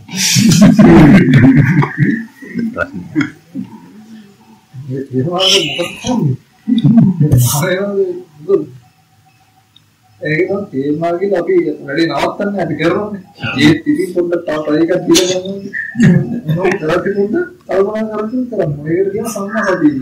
ඒ වගේ මොකක්ද කරන්නේ ඒක නම් තේරුණා කියලා අපි වැඩි නවත්තන්නේ අපි කරනවානේ. ඒ ඉතින් පොඩ්ඩක් තව එකක් දීලා ගමු. මොකද කරත් පොඩ්ඩක් කල්පනා කරලා කරමු. ඒකට කියන සම්මාසතිය.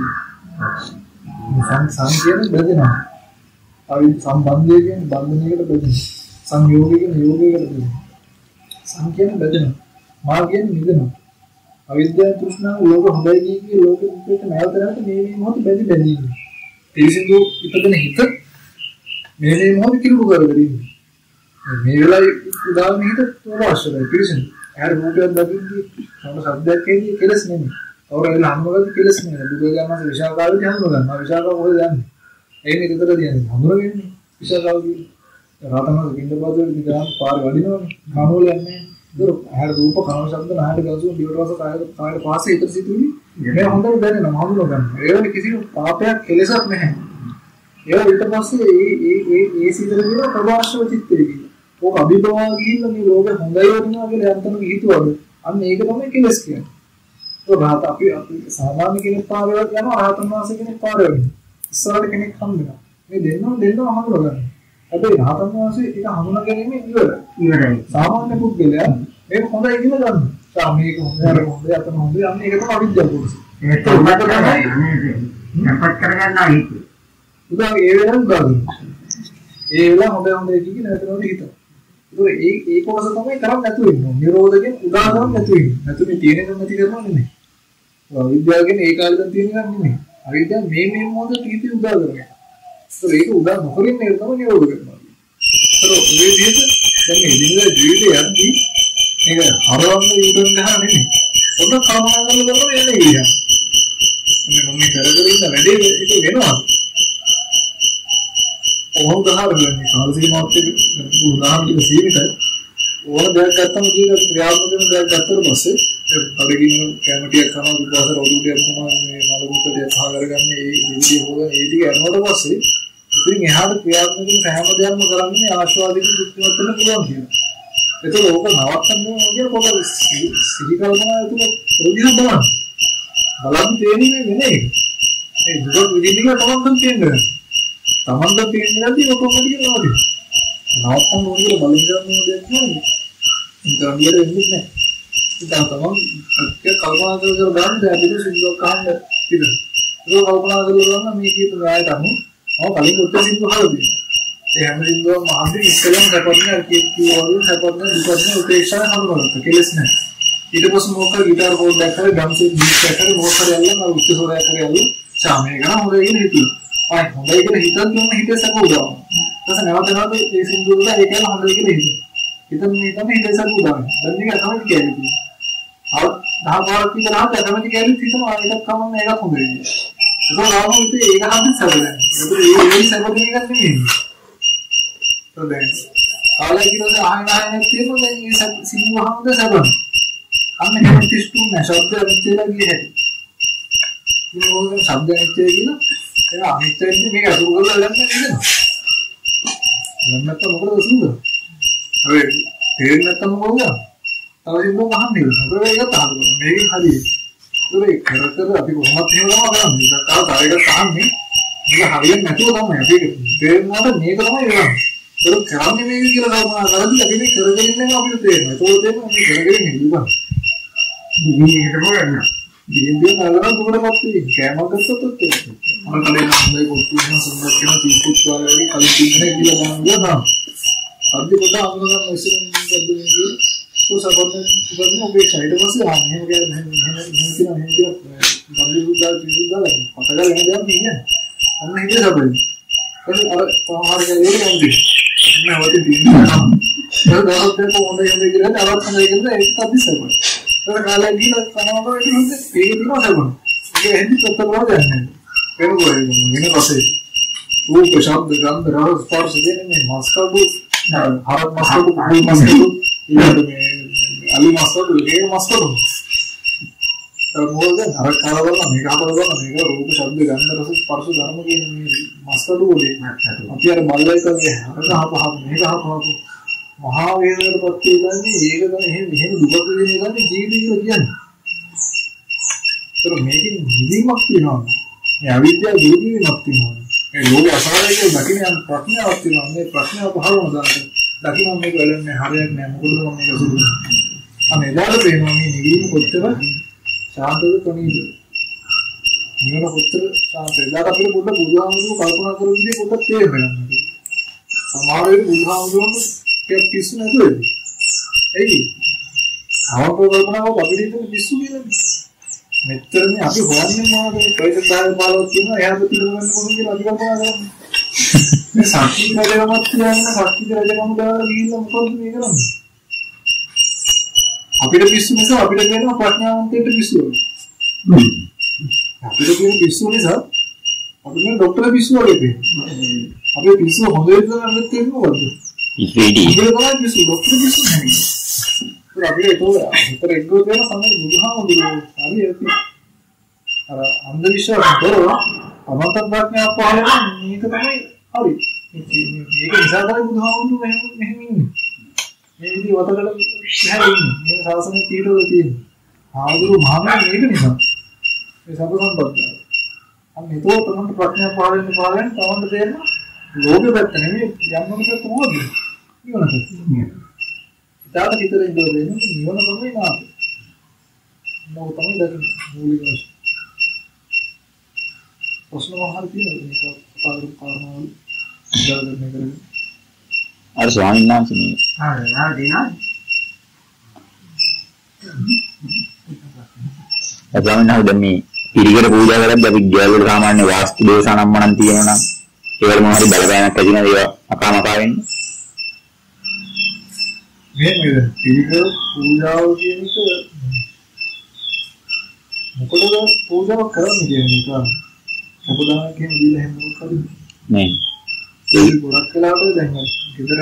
සංකේත බෙදෙනවා. අපි සම්බන්ධයෙන් බන්ධනයකට බෙදෙනවා. සංයෝගයෙන් යෝගයකට බෙදෙනවා. සංකේත බෙදෙනවා. මාර්ගයෙන් මිදෙනවා. අවිද්‍යාව තෘෂ්ණාව ලෝක හොඳයි කිය ලෝකෙ උපේට නැවත මේ මොහොත බැඳි ඉන්නේ. පිරිසිදු ඉපදෙන හිත මේ මොහොත කිරුළු කරගෙන ඉන්නේ. මේ වෙලාවේ උදාහරණ හිත අවශ්‍යයි පිරිසිදු. ආර රූපයක් දකින්නේ මොන શબ્දයක් කියන්නේ කෙලස් නෙමෙයි. අවරල හම්බවද කෙලස් නෙමෙයි. දුක ගන්නස විශාකාවෙන් හම්බ ගන්නවා. විශාකාව කොහෙද යන්නේ? ඒක නිතරද යන්නේ. හම්බරගෙන්නේ විශාකාවගේ. රාතනක බින්දපාදවල දිගාම පාර වඩිනවනේ. කනෝල යන්නේ. ඒක ආර රූප කන ශබ්ද නාහට ගසුන් දිවට රස කායට පාසේ ඉතර සිතුවි. මේ හොඳට දැනෙනවා හම්බ ගන්න. ඒවල කිසිම පාපයක් කෙලසක් නැහැ. ඒක ඊට පස්සේ ඒ සිතේ තියෙන ප්‍රවාහව චිත්තය කියන. ඕක අභිභවා ගිහිල්ලා මේ ලෝකෙ හොඳයි වුණා කියලා යන්තම හිතුවද? අන්න ඒක තමයි කෙලස් කියන්නේ. તો රහත අපි සාමාන්‍ය කෙනෙක් පාරවල් යනවා රහතන් වහන්සේ කෙනෙක් පාරවල්. ඉස්සරහට කෙනෙක් හම්බෙනවා. මේ දෙන්නම හඳුනගන්න. හැබැයි රහතන් වහන්සේ ඒක හඳුනා ගැනීම ඉවරයි. සාමාන්‍ය පුද්ගලයා මේක හොඳයි කියලා ගන්නවා. මේක හොඳයි අර හොඳයි අතන හොඳයි අන්න ඒක තමයි අවිද්‍යාව පුරුෂ. ඒක උඩට තමයි නපත් කරගන්නවා හිත. උදා ඒ වෙලාවට උදාගන්නවා. ඒ වෙලාව හොඳයි කිය නැතරම හිතනවා. ඒ කොටස තමයි කරන්නේ නැතු වෙන්නේ. නිරෝධයෙන් උදා කරන්නේ නැතු වෙන්නේ. නැතුනේ තියෙන එක නැති කරනවා නෙමෙයි. අවිද්‍යාවගෙන ඒ කාලෙන් තියෙන එකක් නෙමෙයි. අවිද්‍යාව මේ මොහොතේ තීති උදා කරනවා. ඒක උදා නොකරින් නේ තමයි නිරෝධ කරනවා. ඒක මේ විදිහට දැන් මේ ඉදිරියට ජීවිතය යද්දී මේක හරවන්න යුතුන් ගහන නෙමෙයි. පොඩ්ඩක් කල්පනා කරලා බලන්න එන්නේ කියන්නේ. මම කර ඉන්න වැඩේ ඒක වෙනවා. ඕන ගහරන්නේ කාලසික මාත්‍රේ උදාහරණ දෙක සීමිතයි. ඕන දෙයක් ගත්තම ජීවිත ක්‍රියාත්මක වෙන දෙයක් ගත්තට පස්සේ අරගෙන කැමටියක් කරනවා දුපාසර ඔළුවටයක් කොහොමද මේ මලගුත්තටයක් පහ කරගන්න ඒ විදිහේ හොදන ඒ ටික යනකොට පස්සේ ඉතින් එහාට ක්‍රියාත්මක වෙන හැම දෙයක්ම කරන්නේ ආශාවදින සුත්තිවත් වෙන්න පුළුවන් කියලා. ඒක ලෝක නවත්තන්න ඕන කියලා පොත සිහි කල්පනා ඇතුළේ ප්‍රතිහත බලන්න. බලන්න තේරෙන්නේ වෙන්නේ. ඒ දුක විඳින්න තමන්ට තේරෙන්නේ. තමන්ට තේරෙන්නේ නැති ඔක්කොමඩිය නෝදේ. නවත්තන්න ඕන කියලා බලන් ගන්න ඕනේ කියන්නේ. ඒක අනිවාර්යයෙන් වෙන්නේ නැහැ. ඉතින් තමන් අක්ක කල්පනා කරලා බලන්න අපිට සිද්ධාක් අහන්න ඉතින්. ඒක කල්පනා කරලා මේ කියපු ණයට අනුව කලින් උත්තර සිද්ධ හරවදී. ඒ හැම සිද්ධාවම අහන්නේ ඉස්සෙල්ලාම සපෝර්ට් කියවල සපෝර්ට් දුකන උපේක්ෂා හඳුනගත්තා කෙලස් නැහැ. ඊට පස්සේ මොකද ගිටාර කෝඩ් දැක්කම ඩ්‍රම් සෙට් බීට් එකකට මොකද යල්ලා උච්ච ස්වරයක් කරලා ශාමේ ගන්න හොඳයි කියලා හිතුවා. ආයි හොඳයි කියලා හිතන් දුන්න හිතේ සපෝඩ් ආවා. ඊට පස්සේ නැවත නැවත ඒ සින්දුව වල ඒක යන හොඳයි කියලා හිතුවා. හිතන් මේ තමයි හිතේ සපෝඩ් ආවේ. දැන් මේක තමයි කියන්නේ. අර 10 පාරක් විතර ආවත් තමයි කියන්නේ හිතනවා ඒකක් කමන්න ඒකක් හොඳයි. ඒක රාමු ඉතින් ඒක හම්බෙන්න සබලන්නේ. ඒක ඒ සබලන්නේ එකක් නෙමෙයි. तो then කාලය කිව්වද ආයෙත් තියෙනවා දැන් මේ සිංහ වහමද සබන අන්න එහෙම තිස්තු නැ ශබ්ද අනිච්චයලා ගියේ හැටි මේ ශබ්ද අනිච්චය කියන ඒක අනිච්චයෙන් මේක අසුරු කරලා ගන්න නේද නැත්නම් මොකද අසුරු කරන්නේ තේරෙන්නේ නැත්නම් මොකද තව සිංහ වහන්නේ ඒක ඒක තාම මේක හරියි ඒක කර අපි කොහොමද එහෙම කරන්නේ ඒක තාවයකට අහන්නේ මේක හරියන්නේ නැතුව තමයි අපි තේරෙනවාට මේක තමයි වෙන්නේ ඒක කරන්නේ මේක කියලා කල්පනා කරද්දී අපි මේ කරගෙන ඉන්නේ අපිට තේරෙනවා. ඒක තේරෙනවා මේ කරගෙන ඉන්නේ ඉතින්. දිවිහෙට හොයන්න. දිවිහෙන් නගලා දුරටපත් වෙයි. කැමරා ගත්තොත් ඒක. අර කලින් හොඳයි කොටු වෙන සම්බන්ධ කරන තීකුත් වලදී කලින් තිබුණේ කියලා ගන්නවා. අද්දි කොට අනුගමන මෙසෙන් දෙන්නේ. සෝසබන්න ඉතින් ඔබේ සයිඩ් වස්සේ ආ මෙහෙම කියලා මෙහෙම කියලා ගම්බිරුදා විරුදා පතගල එහෙම දෙයක් නෑ. අන්න හිතේ සබන්නේ. ඒක අර පහාරගේ එන්නේ නෑ වගේ දිනවා. ඒක දවල්ට කොහොමද යන්නේ කියලා තවත් හොඳයි කියලා ඒක අදිස්සම. ඒක කාලේ ගිහලා කනවා වගේ ඒක දිනවා සබන. ඒක හෙදි තත්ත්වවල යන්නේ. ඒක ගොඩේ වෙන රසෙ. රූප ශබ්ද ගන්ධ රස ස්පර්ශ දෙන්නේ මස්කඩු හරක් මස්කඩු කුඩු මස්කඩු ඊළඟ අලි මස්කඩු ඒක මස්කඩු. මොකද අර කාලවල මේක හදලා මේක රූප ශබ්ද ගන්ධ රස ස්පර්ශ ධර්ම කියන මේ මස්කඩු වලේ අපි අර මල්ලයිකගේ හරකහපහ මේක හපහපු මහා වේදනකටපත් වෙන්නේ ඒක තමයි එහෙම දුක වෙන්නේ ජීවිතය කියලා කියන්නේ. ඒක මේකෙන් නිවීමක් තියෙනවා. මේ අවිද්‍යාව දුරුවීමක් තියෙනවා. මේ ලෝකේ අසාරයේ දකින්න ප්‍රඥාවක් තියෙනවා. මේ ප්‍රඥාව පහළම දාන්න. දකින්න මේක වෙලන්නේ හරියක් නෑ. මොකද මම මේක සුදු. අනේ එදාට පේනවා මේ නිවීම කොච්චර ශාන්තද ප්‍රණීතද. නිවන කොච්චර ශාන්තද. එදාට අපිට පොඩ්ඩක් බුදුහාමුදුරුවෝ කල්පනා කරන විදිහ පොඩ්ඩක් තේරෙනවා. සමහර වෙලේ බුදුහාමුදුරුවෝ කිය පිස්සු නැතුවද? එයි. අවබෝධ කරගන්නව අපිට ඉතින් පිස්සු කියන්නේ. මෙච්චරනේ අපි හොයන්නේ මොනවද? ප්‍රයත්නතාවය පාලවත් කියනවා එයාට පිළිගන්න මොකද කියලා අපි කල්පනා කරන්නේ. මේ සත්‍ය රජකමත් කියන්නේ සත්‍ය රජකම දාලා ගිහිල්ලා මොකද මේ කරන්නේ? අපිට පිස්සු නිසා අපිට කියනවා ප්‍රඥාවන්තයෙක් පිස්සු. අපිට කියන පිස්සු නිසා අපිට කියන ડોක්ටර් පිස්සු වගේ තියෙනවා. අපේ පිස්සු හොඳ වෙන්න නම් තියෙන්නේ මොකද්ද? ඉතින් ඒක පිස්සු ડોක්ටර් පිස්සු නෙවෙයි. ඒක අපි ඒතර එක්කෝ කියන සමහර බුදුහාමුදුරුවෝ හරි ඒක. අර අන්ධ විශ්වාස කරනවා අමතක ප්‍රඥාව පහළ වෙන මේක තමයි හරි. මේක නිසා තමයි බුදුහාමුදුරුවෝ මෙහෙම ඉන්නේ. මේ විදිහ වතකට හැරෙන්නේ. මේ ශාසනයේ තීරවල තියෙන්නේ. ආගුරු මහාමයා මේක නිසා. මේ සබ සම්පත්තයි. අන්න ඒකෝ තමයි ප්‍රඥාව පහළ වෙන තවන්න තේරෙනවා. ලෝකෙ පැත්ත නෙමෙයි යම් මොකද මොකද? නිවන පැත්ත. ඊට විතර ඉඳලා දෙන්නේ නිවන තමයි නාම. මොකද තමයි දැන් මූලික වශයෙන්. ප්‍රශ්න වහල් තියෙනවා මේක පාඩම් කාරණා ඉඳලා කරන්නේ. අර ස්වාමීන් වහන්සේ මේ යා දිනා ස්වාමීන් වහන්සේ මේ පිරිකර පූජා කරද්දී අපි ගෙවල් වල සාමාන්‍ය වාස්තු දෝෂ අනම්මනම් තියෙනවා නම් ඒවල මොනවද බලපෑමක් ඇති වෙනවද ඒවා අකාමකා වෙන්නේ මේ පිරිකර පූජාව කියන එක මොකද පූජාව කරන්නේ කියන එක මොකද කියන දීලා හැම මොකක්ද නේ ඒ ගොඩක් කලාවට දැන් ගෙදර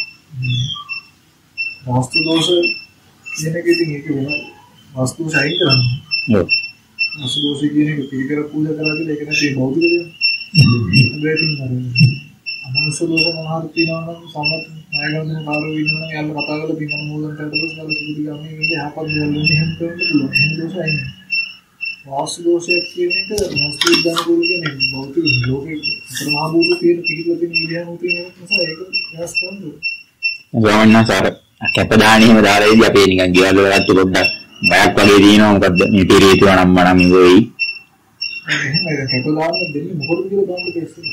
වාස්තු දෝෂ කියන එක ඉතින් ඒක වෙනවා වාස්තු සයින් කරන්නේ ඔව් වාස්තු දෝෂ කියන එක පිළිකර පූජා කරලා කියලා ඒක නැති බෞද්ධ දෙයක්. ඒක දෙකින් මනුෂ්‍ය දෝෂ මොනවාද තියෙනවා නම් සමත් ණයගන්න කාරෝ ඉන්නවා නම් යාළුවා කතා කරලා පින්නන මූලෙන් කරලා යාළුවා සුදුදි ගන්නේ ඉන්නේ යහපත් දෙයක් එහෙම කරන්න පුළුවන්. එහෙම දෝෂයි නේ. වාස්තු දෝෂයක් කියන එක මොස්තු විද්‍යාන කුල කියන්නේ භෞතික ලෝකේ ප්‍රමා භූත තියෙන පිළිවෙල තියෙන විද්‍යාව තියෙන නිසා ඒක වෙනස් කරන්න ඕනේ. ගාමන්නාසාර කැපදාණීම දාරේදී අපේ නිකන් ගෙවල් වලට පොඩ්ඩක් බයක් වගේ දිනනවා මොකද මේ පිරියතුව නම් මනම් ඉවෙයි. එහෙම ඒක කැපදාන්න දෙන්නේ මොකටද කියලා බලන්න දෙන්නේ.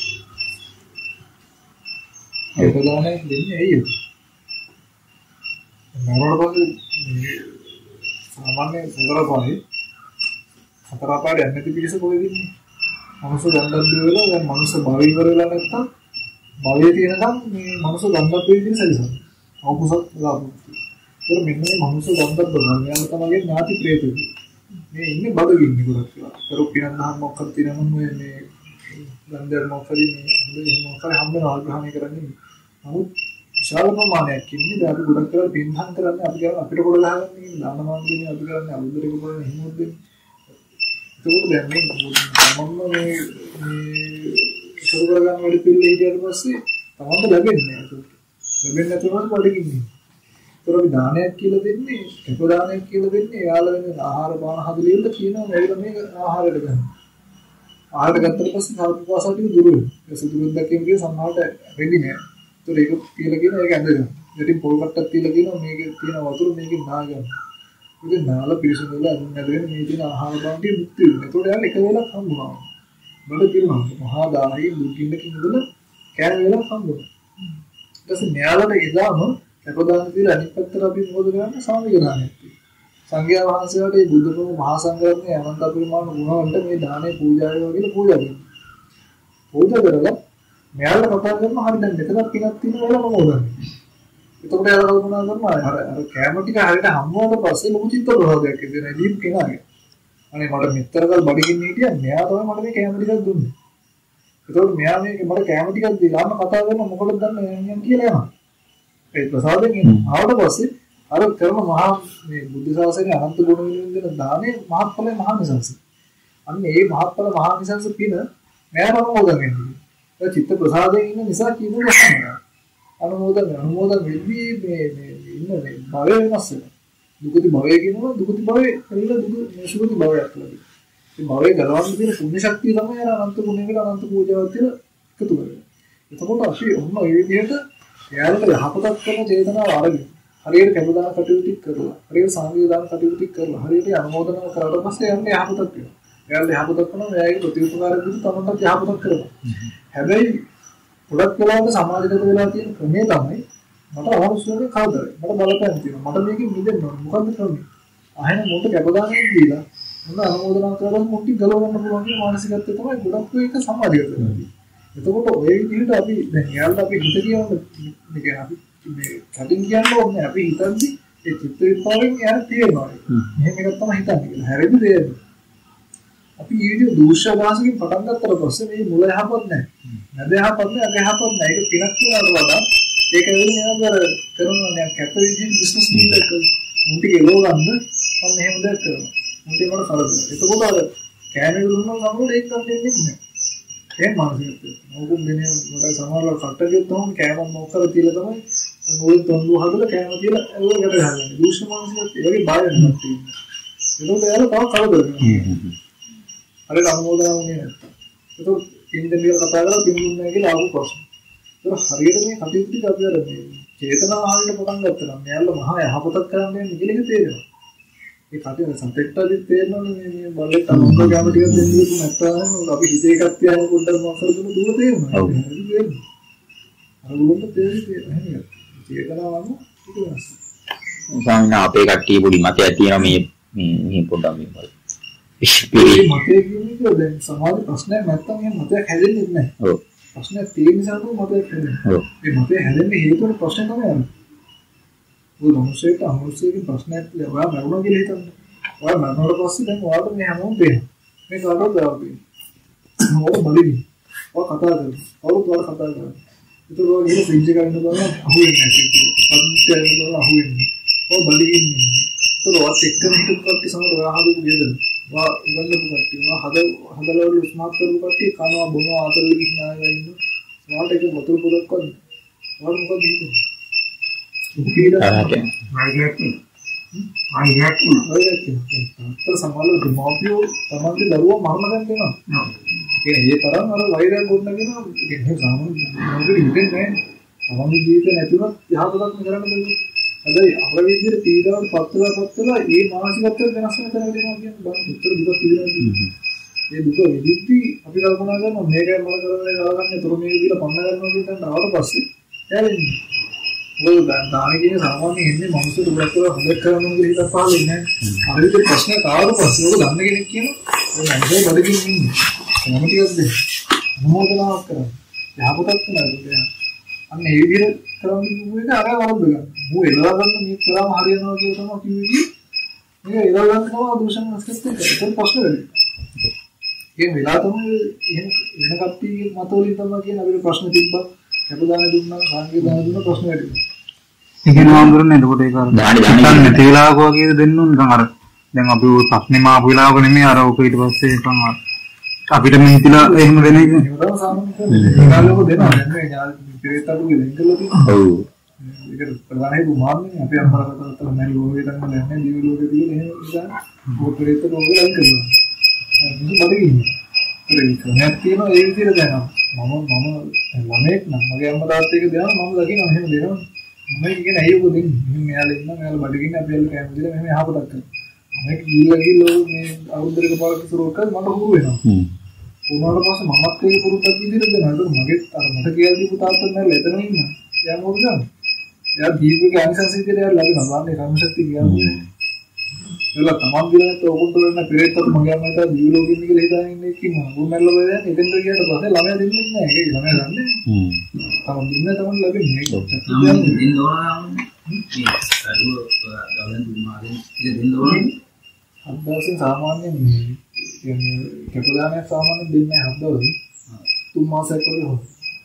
කැපදාන්නේ දෙන්නේ ඇයි? නරවලපොදේ සාමාන්‍ය සතරපාරේ සතරපාරේ ඇන්නති පිළිස කොහෙද ඉන්නේ? මනුස්ස ගණ්ඩක් දිවලා දැන් මනුස්ස භවය ඉවර වෙලා නැත්තම් භවයේ තියෙනකම් මේ මනුස්ස ගණ්ඩක් වෙයි කියන සැලසුම. අවකුසත් ලාභ. ඒක මෙන්න මේ මනුස්ස ගණ්ඩක් බලන්න. යාල තමයි ඥාති ප්‍රේතෙ. මේ ඉන්නේ බඩගින්නේ ගොඩක් කියලා. කරු පිනන්දහම් මොකක්ද තියෙනවම මේ ගණ්ඩක් මොකක්ද මේ හොඳ එහෙම මොකක්ද හම්බ වෙනවා ග්‍රහණය කරන්නේ. නමුත් විශාල ප්‍රමාණයක් ඉන්නේ. දැන් අපි ගොඩක් කරලා පින්හම් කරන්නේ අපි කරන්නේ අපිට කොට ගහගන්නේ නේ. දානමාන දෙන්නේ අපි කරන්නේ අලුතෙට කරන්නේ එහෙමොත් දෙන්නේ. ඒක දැන් මේ මම මේ ඉස්සර කරගන්න වැඩ පිළිලේ හිටියට පස්සේ තමන්ට ලැබෙන්නේ නැහැ ඒක. ලැබෙන්නේ නැතුවම බඩගින්නේ. ඒතර අපි දානයක් කියලා දෙන්නේ, කැප දානයක් කියලා දෙන්නේ යාළ වෙන ආහාර පාන හදලින්ද කියනවා මේක මේක ආහාරයට ගන්න. ආහාරයට ගත්තට පස්සේ සාපේක්ෂව ටික දුර වෙනවා. ඒ සුදුරුද්දක් කියන්නේ සම්මාවට රෙදි නෑ. ඒතර ඒක කියලා කියන එක ඇඳගන්න. ඉතින් පොල් කට්ටක් තියලා කියනවා මේකේ තියෙන වතුර මේකෙන් නාගන්න. ඉතින් නාල පිරිසිදු වෙලා අඳුන් නැදගෙන මේ තියෙන ආහාර පාන ටික මුක්ති වෙනවා. ඒතකොට යාළ එක වෙලක් හම්බුනවා. බඩ පිරුණා. මහා දාහේ දුකින්නක ඉඳලා කෑම වෙලක් හම්බුනවා. ඊට පස්සේ න්යාලට එදාම කැපදාන කියලා අනිත් පැත්තට අපි මොකද කරන්නේ? සාමික දානයක් තියෙනවා. සංඝයා වහන්සේලාට මේ බුදු ප්‍රමුඛ මහා සංඝරත්නයේ අනන්ත පරිමාණ ගුණවන්ට මේ දානේ පූජා වේවා කියලා පූජා කරනවා. පූජා කරලා න්යාලට කතා කරනවා හරි දැන් මෙතනක් පිනක් තියෙනවා කියලා මම ඕදන්නේ. එතකොට යාළ කල්පනා කරනවා අර කැම ටික හරියට හම්බුනාට පස්සේ ලොකු චිත්ත ප්‍රහෝදයක් එන්නේ දීප් කෙනාගේ. අනේ මට මෙතරකල් බඩගින්න හිටියා මෙයා තමයි මට මේ කැම ටිකක් දුන්නේ. එතකොට මෙයා මේක මට කැම ටිකක් දීලාම කතා කරන මොකටද දන්නේ යන්නේ කියලා යනවා. ඒ ප්‍රසාදයෙන් ආවට පස්සේ අර කරන මහා මේ බුද්ධ ශාසනයේ අනන්ත ගුණ විඳින දානේ මහත්ඵලයේ මහා නිසංස. අන්න ඒ මහත්ඵල මහා නිසංස පින මෙයාම මොකද වෙන්නේ? ඒ චිත්ත ප්‍රසාදයෙන් ඉන්න නිසා කියනවා අනුමෝදන් වෙද්දී මේ ඉන්න මේ භවය වෙනස් වෙනවා. දුකති භවය කියනවා දුකති භවය කියලා දුක සුගති භවයක් ලැබෙනවා. ඒ භවය ගලවන්න තියෙන පුණ්‍ය ශක්තිය තමයි අර අනන්ත ගුණයකට අනන්ත පූජාවක් කියලා එකතු කරන්නේ. එතකොට අපි ඔන්න ඒ විදිහට එයාලට යහපතක් කරන චේතනාව අරගෙන හරියට කැපදාන කටයුතු කරලා හරියට සංවේදාන කටයුතු කරලා හරියට අනුමෝදන කරලා පස්සේ යන්නේ යහපතක් වෙනවා. එයාලට යහපතක් කරනවා එයාගේ ප්‍රතිඋපකාරයක් දුන්න තමන්ට යහපතක් කරනවා. හැබැයි ගොඩක් වෙලාවට සමාජගත වෙලා තියෙන ක්‍රමය තමයි මට අවශ්‍යෝගේ කවදාද මට බලපෑම් තියෙනවා මට මේකෙන් මිදෙන්න ඕනේ මොකද්ද කරන්නේ ආයෙත් මොකට කැපදානයක් දීලා මොන අනුමෝදනා කරලා මොකටි ගලව ගන්න පුළුවන් කියන මානසිකත්වය තමයි ගොඩක් වෙක සමාජගත වෙලා තියෙන්නේ. එතකොට ඔය විදිහට අපි දැන් යාළුවා අපි හිත කියන්නේ මේක අපි මේ කටින් කියන්න ඕනේ අපි හිතන්නේ ඒ චිත්ත විපාකයෙන් යාර තියෙනවා. මෙහෙම එකක් තමයි හිතන්නේ කියලා. හැරෙදි දෙන්නේ. අපි ඊට දූෂ්‍ය වාසිකින් පටන් ගත්තට පස්සේ මේ මුල යහපත් නැහැ. නැද යහපත් නැහැ, අග යහපත් නැහැ. ඒක පිනක් කියලාට වඩා ඒක වෙන්නේ නේද කරනවා නෑ කැප විදිහින් බිස්නස් ඩීල් එකක් මුන්ට එලෝ ගන්න මම මෙහෙම දෙයක් කරනවා. මුන්ට ඒකට කරදර. එතකොට අර කෑමේ දුන්නා නම් ඒක ගන්න දෙන්නේ නැහැ. ඒ මානසිකත්වය. මොකද දෙන්නේ මට සමහරවල් කට්ටකියොත් තමයි කෑම මොකද තියලා තමයි මොකද තොන්දු හදලා කෑම තියලා ඒකට ගහගන්නේ. දූෂ්‍ය මානසිකත්වය ඒකේ බය වෙනවා තියෙන්නේ. ඒකෝට එයාලා තව කරදර කරනවා. අර අනුමෝදනා වුණේ නැත්තම්. ඒකෝ පින්දෙන් කියලා කතා කරලා පින් දුන්නේ නැහැ කියලා ආපු ප්‍රශ්න. ඒක හරියට මේ කටයුතු ටික අපි අර මේ චේතනාව ආන්න පටන් ගත්තා නම් මෙයාලා මහා යහපතක් කරන්නේ නිකලෙක තේරෙනවා. ඒ කටයුතු සම්පෙට්ටාදි තේරෙනවනේ මේ බලේ තමන්ගේ ගාම ටිකක් දෙන්නේ නැත්නම් අපි හිතේ එකක් තියාගෙන පොඩ්ඩක් මොකද දුන්න දුර තේරෙනවා. ඔව්. අර උඹට තේරෙන්නේ චේතනාවම ඒක වෙනස්. ස්වාමීන් අපේ කට්ටිය පොඩි මතයක් තියෙනවා මේ පොඩ්ඩක් මේ බලන්න. මේ මතය කියන්නේ දැන් සමාජ ප්‍රශ්නයක් නැත්තම් මේ මතයක් හැදෙන්නේ නැහැ. ඔව්. ප්‍රශ්නයක් තියෙන නිසා තමයි මතයක් හැදෙන්නේ. ඔව්. මේ මතය හැදෙන්නේ හේතුව ප්‍රශ්න තමයි අර. ඔය මොහොතේට අමෝසයේ ප්‍රශ්නයක් ඔයා මරුණා කියලා හිතන්න. ඔයා මරනකොට පස්සේ දැන් ඔයාලට මේ හැමෝම පේනවා. මේ කාටවත් දාන්නේ. ඕක බලන්න. ඔය කතා කරනවා. කවුරුත් ඔයාලා කතා කරනවා. ඒක ඔය ගිහින් ෆ්‍රිජ් එක ගන්න බලන්න අහුවෙන්නේ නැහැ. පන්ති ගන්න බලන්න අහුවෙන්නේ. ඔය බලන්නේ. ඒක ඔයත් එක්කම හිටපු කට්ටිය සමහර ඔයා හදපු දෙයද. වා ඉවන්නපු කට්ටිය. ඔයා හදලවල ස්මාර්ට් කරපු කට්ටිය කනවා බොනවා ආතල්ලි ගිහින් ආයෙ ඉන්න. වාට එක බොතල් පොඩක් වань. වාට මොකද හිතන්නේ? සමාල දෙමාපියෝ තමන්ගේ දරුවා මරණ දැන් දෙනවා. ඒ තරම් අර වෛරය ගොඩනගෙන ඒ සාමාන්‍ය මොකද හිතන්නේ තමන්ගේ ජීවිතේ නැතුණත් යහපතක් කරන්න දෙන්නේ. හැබැයි අපේ විදිහට පීඩාවට පත්වලා ඒ මානසිකත්වය වෙනස් වෙන තැනකට එනවා කියන්නේ බං උත්තර දුක තියෙනවා. ඒ දුක විදිහට අපි කල්පනා කරනවා මේකයි මම කරන්නේ ගලගන්නේ තොර මේ විදිහට පන්න ගන්නවා කියන දේ ආවට පස්සේ එයාලෙන්නේ මොකද දාන කියන්නේ සාමාන්‍යයෙන් ඉන්නේ මනුස්සයෙක් උගතව හොදක් කරනවා කියන හිතක් පහළ ඉන්නේ. අපිට ප්‍රශ්න කාවද පස්සේ ඔක දන්න කෙනෙක් කියනවා මම බඩගින් ඉන්නේ. මම ටිකක්ද මොනවදනාවක් කරන්නේ. යහපතක් කරනවා. අන්න ඒ විදිහට කරන්නේ කිව්වෙක අර වරද්ද ගන්න. මෝ එළවා ගන්න මේ කරාම හරියනවා කියලා තමයි කිව්වේ. මේක එළවා ගන්නවා දූෂණ නැස්කත් ඒක ප්‍රශ්න වෙන්නේ. ඒ වෙලා තමයි එහෙම වෙන කට්ටියගේ මතවලින් තමයි කියන අපිට ප්‍රශ්න තිබ්බා. කැපදාන දුන්නා, සංගේ දාන දුන්නා ප්‍රශ්න වැඩි. ඉගෙන වඳුරන්නේ එතකොට ඒක අර දාන්න නැති වෙලාවක වගේ දෙන්න ඕන නිකන් අර දැන් අපි ඔය ප්‍රශ්නේ මාපු වෙලාවක නෙමෙයි අර ඔක ඊට පස්සේ නිකන් අර අපිට මිනිතිලා එහෙම දෙන එක ඒවම සාමාන්‍යයෙන් ඒගොල්ලෝ දෙනවා දැන් ඥාන පිරිතටුගේ වෙන් කරලා තියෙනවා. ඔව්. ඒක ප්‍රධානයි දුමාන්නේ අපි අම්මලාට මැරි ලෝකේ තමයි නැන්නේ දිවි ලෝකේ තියෙන එහෙම නිසා ඔය පිරිතට ඔය වෙන් කරනවා. ඒක බඩගින්නේ. ඒක නැත්නම් ඒ විදිහට දැනනවා. මම ළමෙක් නම් මගේ අම්මා තාත්තා එක දෙනවා මම දකිනවා එහෙම දෙනවා. මම කියන්නේ ඇයි ඔබ දෙන්නේ? මෙයාලා ඉන්න මෙයාලා බඩගින්නේ අපි එල්ල කැම දෙලා මෙහෙම යහපතක් කරනවා. මම ගිහිල්ලා මේ අවුරුද්දක පාරක් ඉස්සරහ කරලා මට හුරු වෙනවා. උනාට පස්සේ මමත් ඒක පුරුද්දක් විදිහට දෙනවා. මගෙත් අර මට කියලා දීපු තාත්තත් නෑ එතන ඉන්න. එයා මොකද කරන්නේ? එයා දීපුගේ අනිසංස විදිහට එයා ලැබෙනවා. ගාන්නේ කර්මශක්තිය කියන්නේ. ඒලා තමන් දිනත් ඔකුන්ට වෙන පෙරේතත් මගේ අම්මා තා ජීවලෝකෙ ඉන්න කියලා හිතාගෙන ඉන්නේ කිව්වා. උන් මැල්ල වෙලා එතෙන්ට ගියාට පස්සේ ළමයා දෙන්නේ නැහැ. ඒක ළමයා දන්නේ. තමන් දුන්නේ තමන් ලැබෙන්නේ. දෙන්න ඕන නම් ඒ දුමාරෙන් දෙන්න ඕන. අද්දාසෙන් සාමාන්‍යයෙන් මේ කැපදානයක් සාමාන්‍යයෙන් දෙන්නේ 7 දවස් 3 මාසයක් වගේ හොය.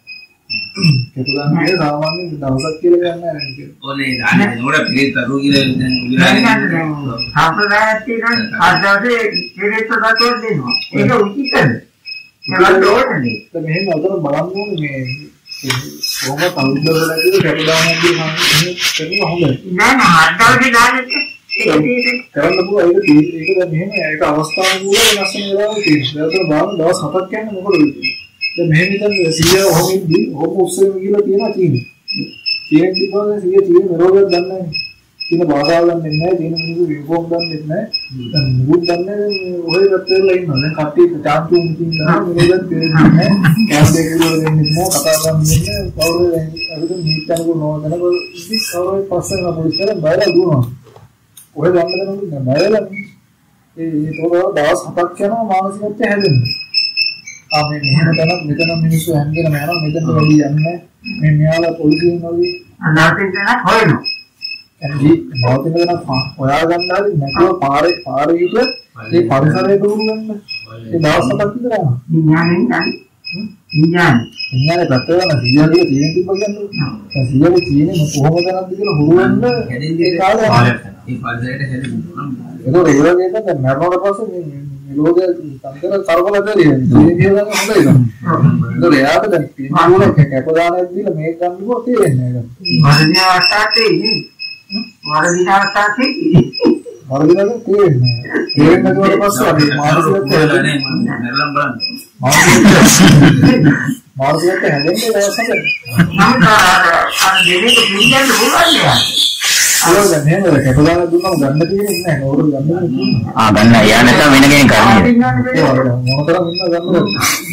කැපදානයේ සාමාන්‍යයෙන් දවසක් කියලා ගන්න නැහැ නේද? ඕනේ දාන්නේ නෝඩ පිළිතරු කියලා දැන් උගලන්නේ. සම්ප්‍රදායක් තියෙනවා ආදාසේ පිළිවෙත් සදාතෝ දෙනවා. ඒක උචිතද? ඒක ඕනේ. දැන් මෙහෙම අතන බලන්න ඕනේ මේ කොහොමද අනුද්දවලා කියලා කැපදානයක් දෙනවා කරනවා හොඳයි. නෑ නෑ ආදාසේ දාන්නේ කරන්න පුළුවන් ඒක දැන් මෙහෙම ඒක අවස්ථාව වල වෙනස් වෙන වෙලාවල් තියෙනවා. ඒකට බලන්න දවස් 7ක් යන්නේ මොකද වෙන්නේ? දැන් මෙහෙම හිතන්නේ 100 ඔහොම ඉඳි ඔහොම උස්සෙම කියලා තියෙනවා තියෙන්නේ. තියෙන කිව්වම 100 තියෙන රෝගයක් දන්නේ නැහැ. තියෙන භාෂාව දන්නේ නැහැ. තියෙන මිනිස්සු විභෝග දන්නේ නැහැ. දැන් මුකුත් දන්නේ නැහැ. ඔය රටේලා ඉන්නවා. දැන් කට්ටිය තාන්තු මුකින් ගන්න මේකත් තේරෙන්නේ නැහැ. කෑම් දෙක විතර දෙන්නේ නැහැ. කතා කරන්නේ නැහැ. කවුරුද අපිට මීට්ටනක නෝනනක ඉති කවුරුයි පස්සෙන් අපිට කරන් බයලා දුවනවා. ඔය ගන්න දෙනවා බයලා ඒ තෝරා දවස් 7ක් යනවා මානසිකත්වය හැදෙන්නේ. මේ මෙහෙම තැනක් මෙතන මිනිස්සු හැංගෙනම යනවා මෙතන වැඩි යන්නේ මේ මෙයාලා පොලිසියෙන් වගේ අනාතින් දැනක් හොයනවා. එන්ජි මොකද වෙනක් හොයා ගන්න හරි නැතුව පාරේ හිට ඒ පරිසරය දුරු ගන්න. ඒ දවස් 7ක් විතර යනවා. විඥානේ පැත්තේ යන 100 තියෙන තිබ්බ කියන්නේ. දැන් 100 තියෙන්නේ කොහොමද නැද්ද කියලා හුරු වෙන්න ඒ කාලේ ඒ පරිසරයට හැදෙන්න. ඒක ඒ වගේ එකක් දැන් මරණයට පස්සේ මේ ලෝකයේ සංකර කරවල දෙරිය. මේ විදිහට හොඳයි නේද? ඒක එයාට දැන් පිළිගුණ කැපදානයක් දීලා මේක ගන්නකො තේරෙන්නේ නැහැ. වරදිනාවස්ථාවේ වරදිනාවේ තේරෙන්නේ. තේරෙන්නේ නැතුවට පස්සේ අපි මානසිකව නරලම් බලන්න. මානසිකව හැදෙන්නේ නැහැ. නම් අර දෙවියන් පිළිගන්න පුළුවන් නෑ. ඒක නේද කැපදානයක් දුන්නම ගන්න තියෙන්නේ නැහැ. නෝරු ගන්න තියෙන්නේ. ගන්න යා නැත්නම් වෙන කෙනෙක් කරන්නේ. මොනතරම් ඉන්න ගන්නද?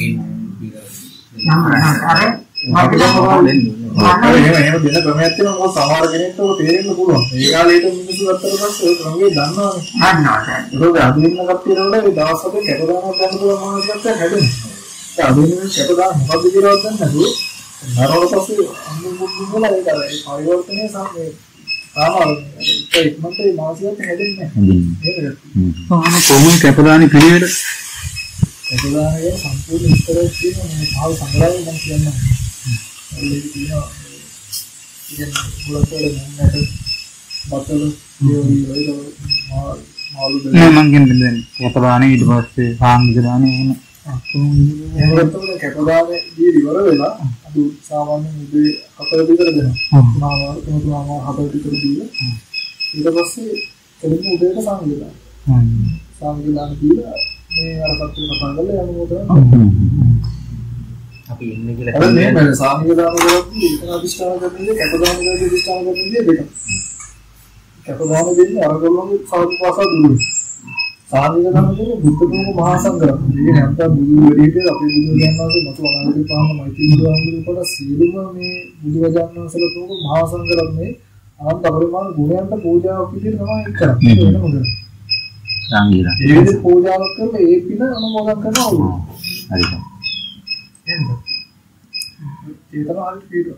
එහෙම දෙන ක්‍රමයක් තියෙනවා මොකද සමහර කෙනෙක්ට ඔය තේරෙන්න පුළුවන්. ඒ කාලේට මිනිස්සු ගත්තට පස්සේ ඔය ක්‍රමයේ දන්නවනේ. ඒක අදින්න කප්පිරවල ඒ දවස් වල කැපදානයක් ගන්න පුළුවන් මොනවද හැදෙන්නේ. ඒ අදින්න කැපදාන මොකද්ද කියලා දන්නේ නැතුව නරවල පස්සේ අන්න මුදුන් වල ඒ පරිවර්තනයේ සම්මේ ඉක්මනට ඒ මානසිකව හැදෙන්නේ නැහැ. කොහොමද කැපදානි පිළිවෙල? කැපදානයේ සම්පූර්ණ ඉස්තරයක් තියෙන මේ භාව සංග්‍රහය මම කියන්නේ. ඒක තියෙනවා. ඉතින් බුලතේ මොනකට බතල දෙවියෝ මාළු නෑ මං කියන්නේ කැපදානි ඊට පස්සේ සාංගික දානේ එහෙම එහෙම නැත්නම් කැපදානේදී ඉවර වෙලා අද සාමාන්‍යයෙන් උදේ 4 විතර දෙනවා. තුනමාර 4 විතර දීලා ඊට පස්සේ එළින් උදේට සංගිලා. සංගිලාන දීලා මේ අර කට්ටිය කතා කරලා යනවා. අපි ඉන්නේ කියලා මේ සංගිලාන කරද්දී ඉතන අදිස්ථාන කරන්නේ කැපදාන කරද්දී අදිස්ථාන කරන්නේ දෙක. කැපදාන දෙන්නේ අරගලගේ සාධුපාසා දුරු. සාධිකරණ කියන්නේ බුද්ධතුමෝ මහා සංඝරත්නය. මේ නැත්නම් බුදු වෙලෙට අපේ බුදු දන්වාසේ මතු අනාගතේ පාන මෛත්‍රී බුදුහාමුදුරුවෝ සියලුම මේ බුදු වදන්වාසලා තුමෝ මහා සංඝරත්නයේ අනන්ත අපරිමාණ ගුණයන්ට පූජාවක් විදිහට තමයි කරන්නේ. ඒක වෙනම සංගීලා. ඒ විදිහට පූජාවක් කරලා ඒ පින අනුමෝදන් කරනවා. හරිද? එහෙනම් ඒ තමයි අනිත් පිට.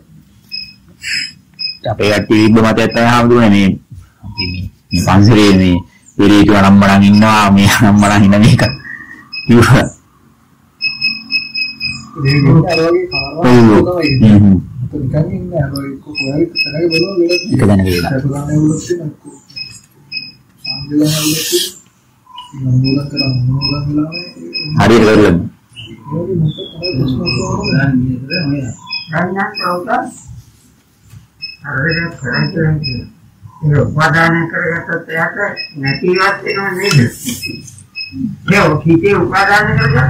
අපේ කට්ටිය විද්ද මතයක් තමයි හාමුදුරනේ මේ අපි මේ පන්සලේ මේ පිරිතු අනම්මලන් ඉන්නවා මේ අනම්මලන් ඉන්න මේක ඉවර. ඒක අර වගේ කාරණා තමයි. නිකන් ඉන්නේ අර කොහේ තැනක බලනවා වෙලක් එක දැනග වෙලා. සතුරානේ වුණත් තියෙනකෝ. සංජලන වුණත් නෝලන් කරා නෝලන් වෙලානේ. හරියට කරලා. ඒක මොකක්ද ප්‍රශ්න ඒ උපාදාන කරගත්තත් එයාට නැතිවත් වෙනව නේද? ඒ හිතේ උපාදාන කරගත්තා.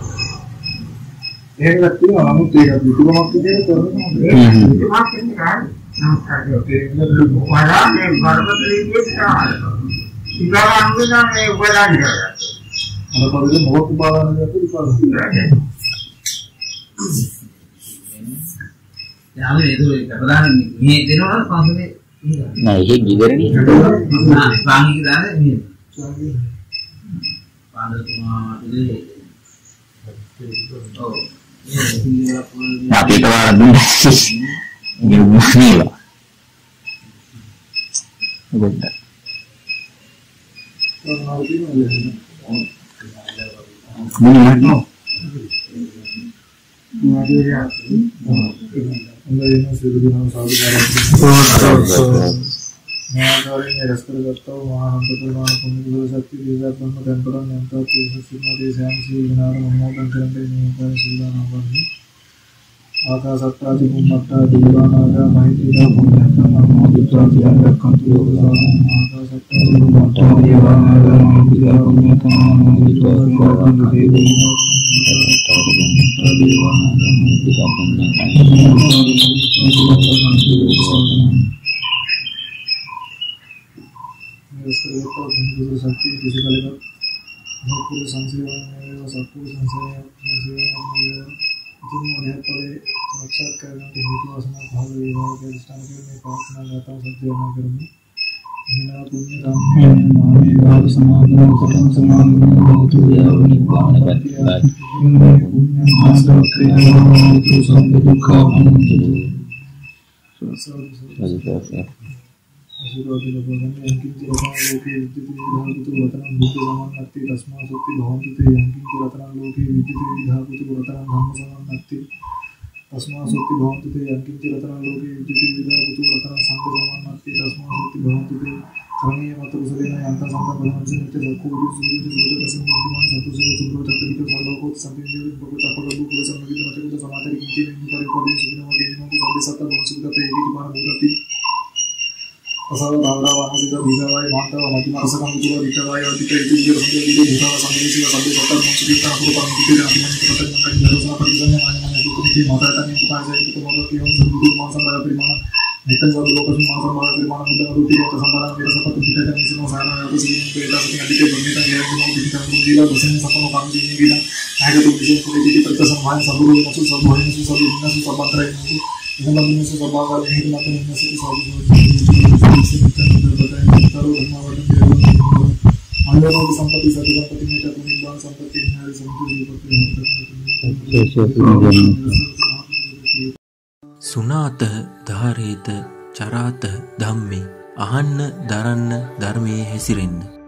ඒකත් තියෙනවා නමුත් ඒක විදුමක් විදිහට කරනවා. විදුමක් කියන්නේ නමුත් උපාදානේ වර්ගකලී කියනවා. ඉබාවන්ගුණා මේ උපාදාන කරගත්තා. අර පොඩි මොකක් උපාදාන කරද්දී ඉපාද. යාළුවෝ ඒක ප්‍රධාන මේ දෙනවා පස්සේ නෑ ඒක ගිදරනේ. ස්වාමීන් දාන්නේ මේ පාදතුමා ඉලේ ඔව් අපි තවර දුන්නේ මේ මුස්ලිලා ගොඩ මොනවද මේ සිරුදිනව සාධාරණ නාගාරින් රස්කරගත්තව මහානන්ද ප්‍රමාණ පුණ්‍ය ශක්ති දීගත්ම tempරන් යන්තෝ තේසසිමදී සෑමසී විනාර මොහොතන් කරන්නේ මේ සූදානම් වන්නේ ආකාසත්තාදි මුම්මත්තා දීවානාගා මහිතීලා පුණ්‍යකම් අමෝදිතා කියනකන්තු යෝගාන ආකාසත්තාදි මුම්මත්තා දීවානාගා මහිතීලා පුණ්‍යකම් අමෝදිතා කියනකන්තු දීවානාගා Terus sakti bisa kali kan, aku sanksiwan, aku sanksiwan, itu melihat oleh saat karena itu asal hal yang dari istana kami partner datang setiap negeri, ini punya kami mami baru semangat ketemu semangat itu ya unicorn dapat, punya master kreatif itu sampai duka आशीर्वाद भगवान यंकिं रतन लोके विद्युत विधातु रतन बुद्ध समानत्ति तस्मा सत्ति भवन्ति ते यंकिं रतन लोके विद्युत विधातु रतन धम्म समानत्ति तस्मा सत्ति भवन्ति ते यंकिं रतन लोके विद्युत विधातु रतन संघ समानत्ति तस्मा सत्ति भवन्ति ते करणीय मत कुसलेन यंत्र संघ भवन्ति नित्य सत्कुरु सूर्य सूर्य दशम भगवान संतोष सुब्रो तत्वित सालोको संपिंदे भगवत अपगबु पुरुष संगीत मत समाचार किंचे परिपदे सुनो गेनो सबे सत्ता भवसित ते एकी मान भूतति असर धावरा वाहन से भीगावाई मानता मति मानसकम कुछ रिकवाई और दिखे इतने जो समझे कि भीगा संदेश का सबसे सत्तर मुंशी का पूरा पालन किए जाते हैं कि पता नहीं कि रोज़ पर जन्म माने माने को नहीं माता का नहीं पता है कि तो मतलब कि हम सब गुरु मान संभाल परिमाण निकल सब लोग को मान संभाल परिमाण मुद्दा होती है तो संभाल मेरा सब कुछ दिखता है इसमें सारा है तो सीन पे ऐसा कि अधिक बनने का है जो दिखता है जिला बसने सपनों काम जीने की ना है तो विशेष पूरे जी पर संभाल सब लोग मसू सब होने से सब इतना सब बात रहे हैं इधर में से सब बात नहीं ना तो इनमें से सब संपत्ति सत्य में तो निवान संपत्ति हमारी संपत्ति සුනාත ධාරේත චරාත ධම්මේ අහන්න දරන්න ධර්මයේ හැසිරෙන්න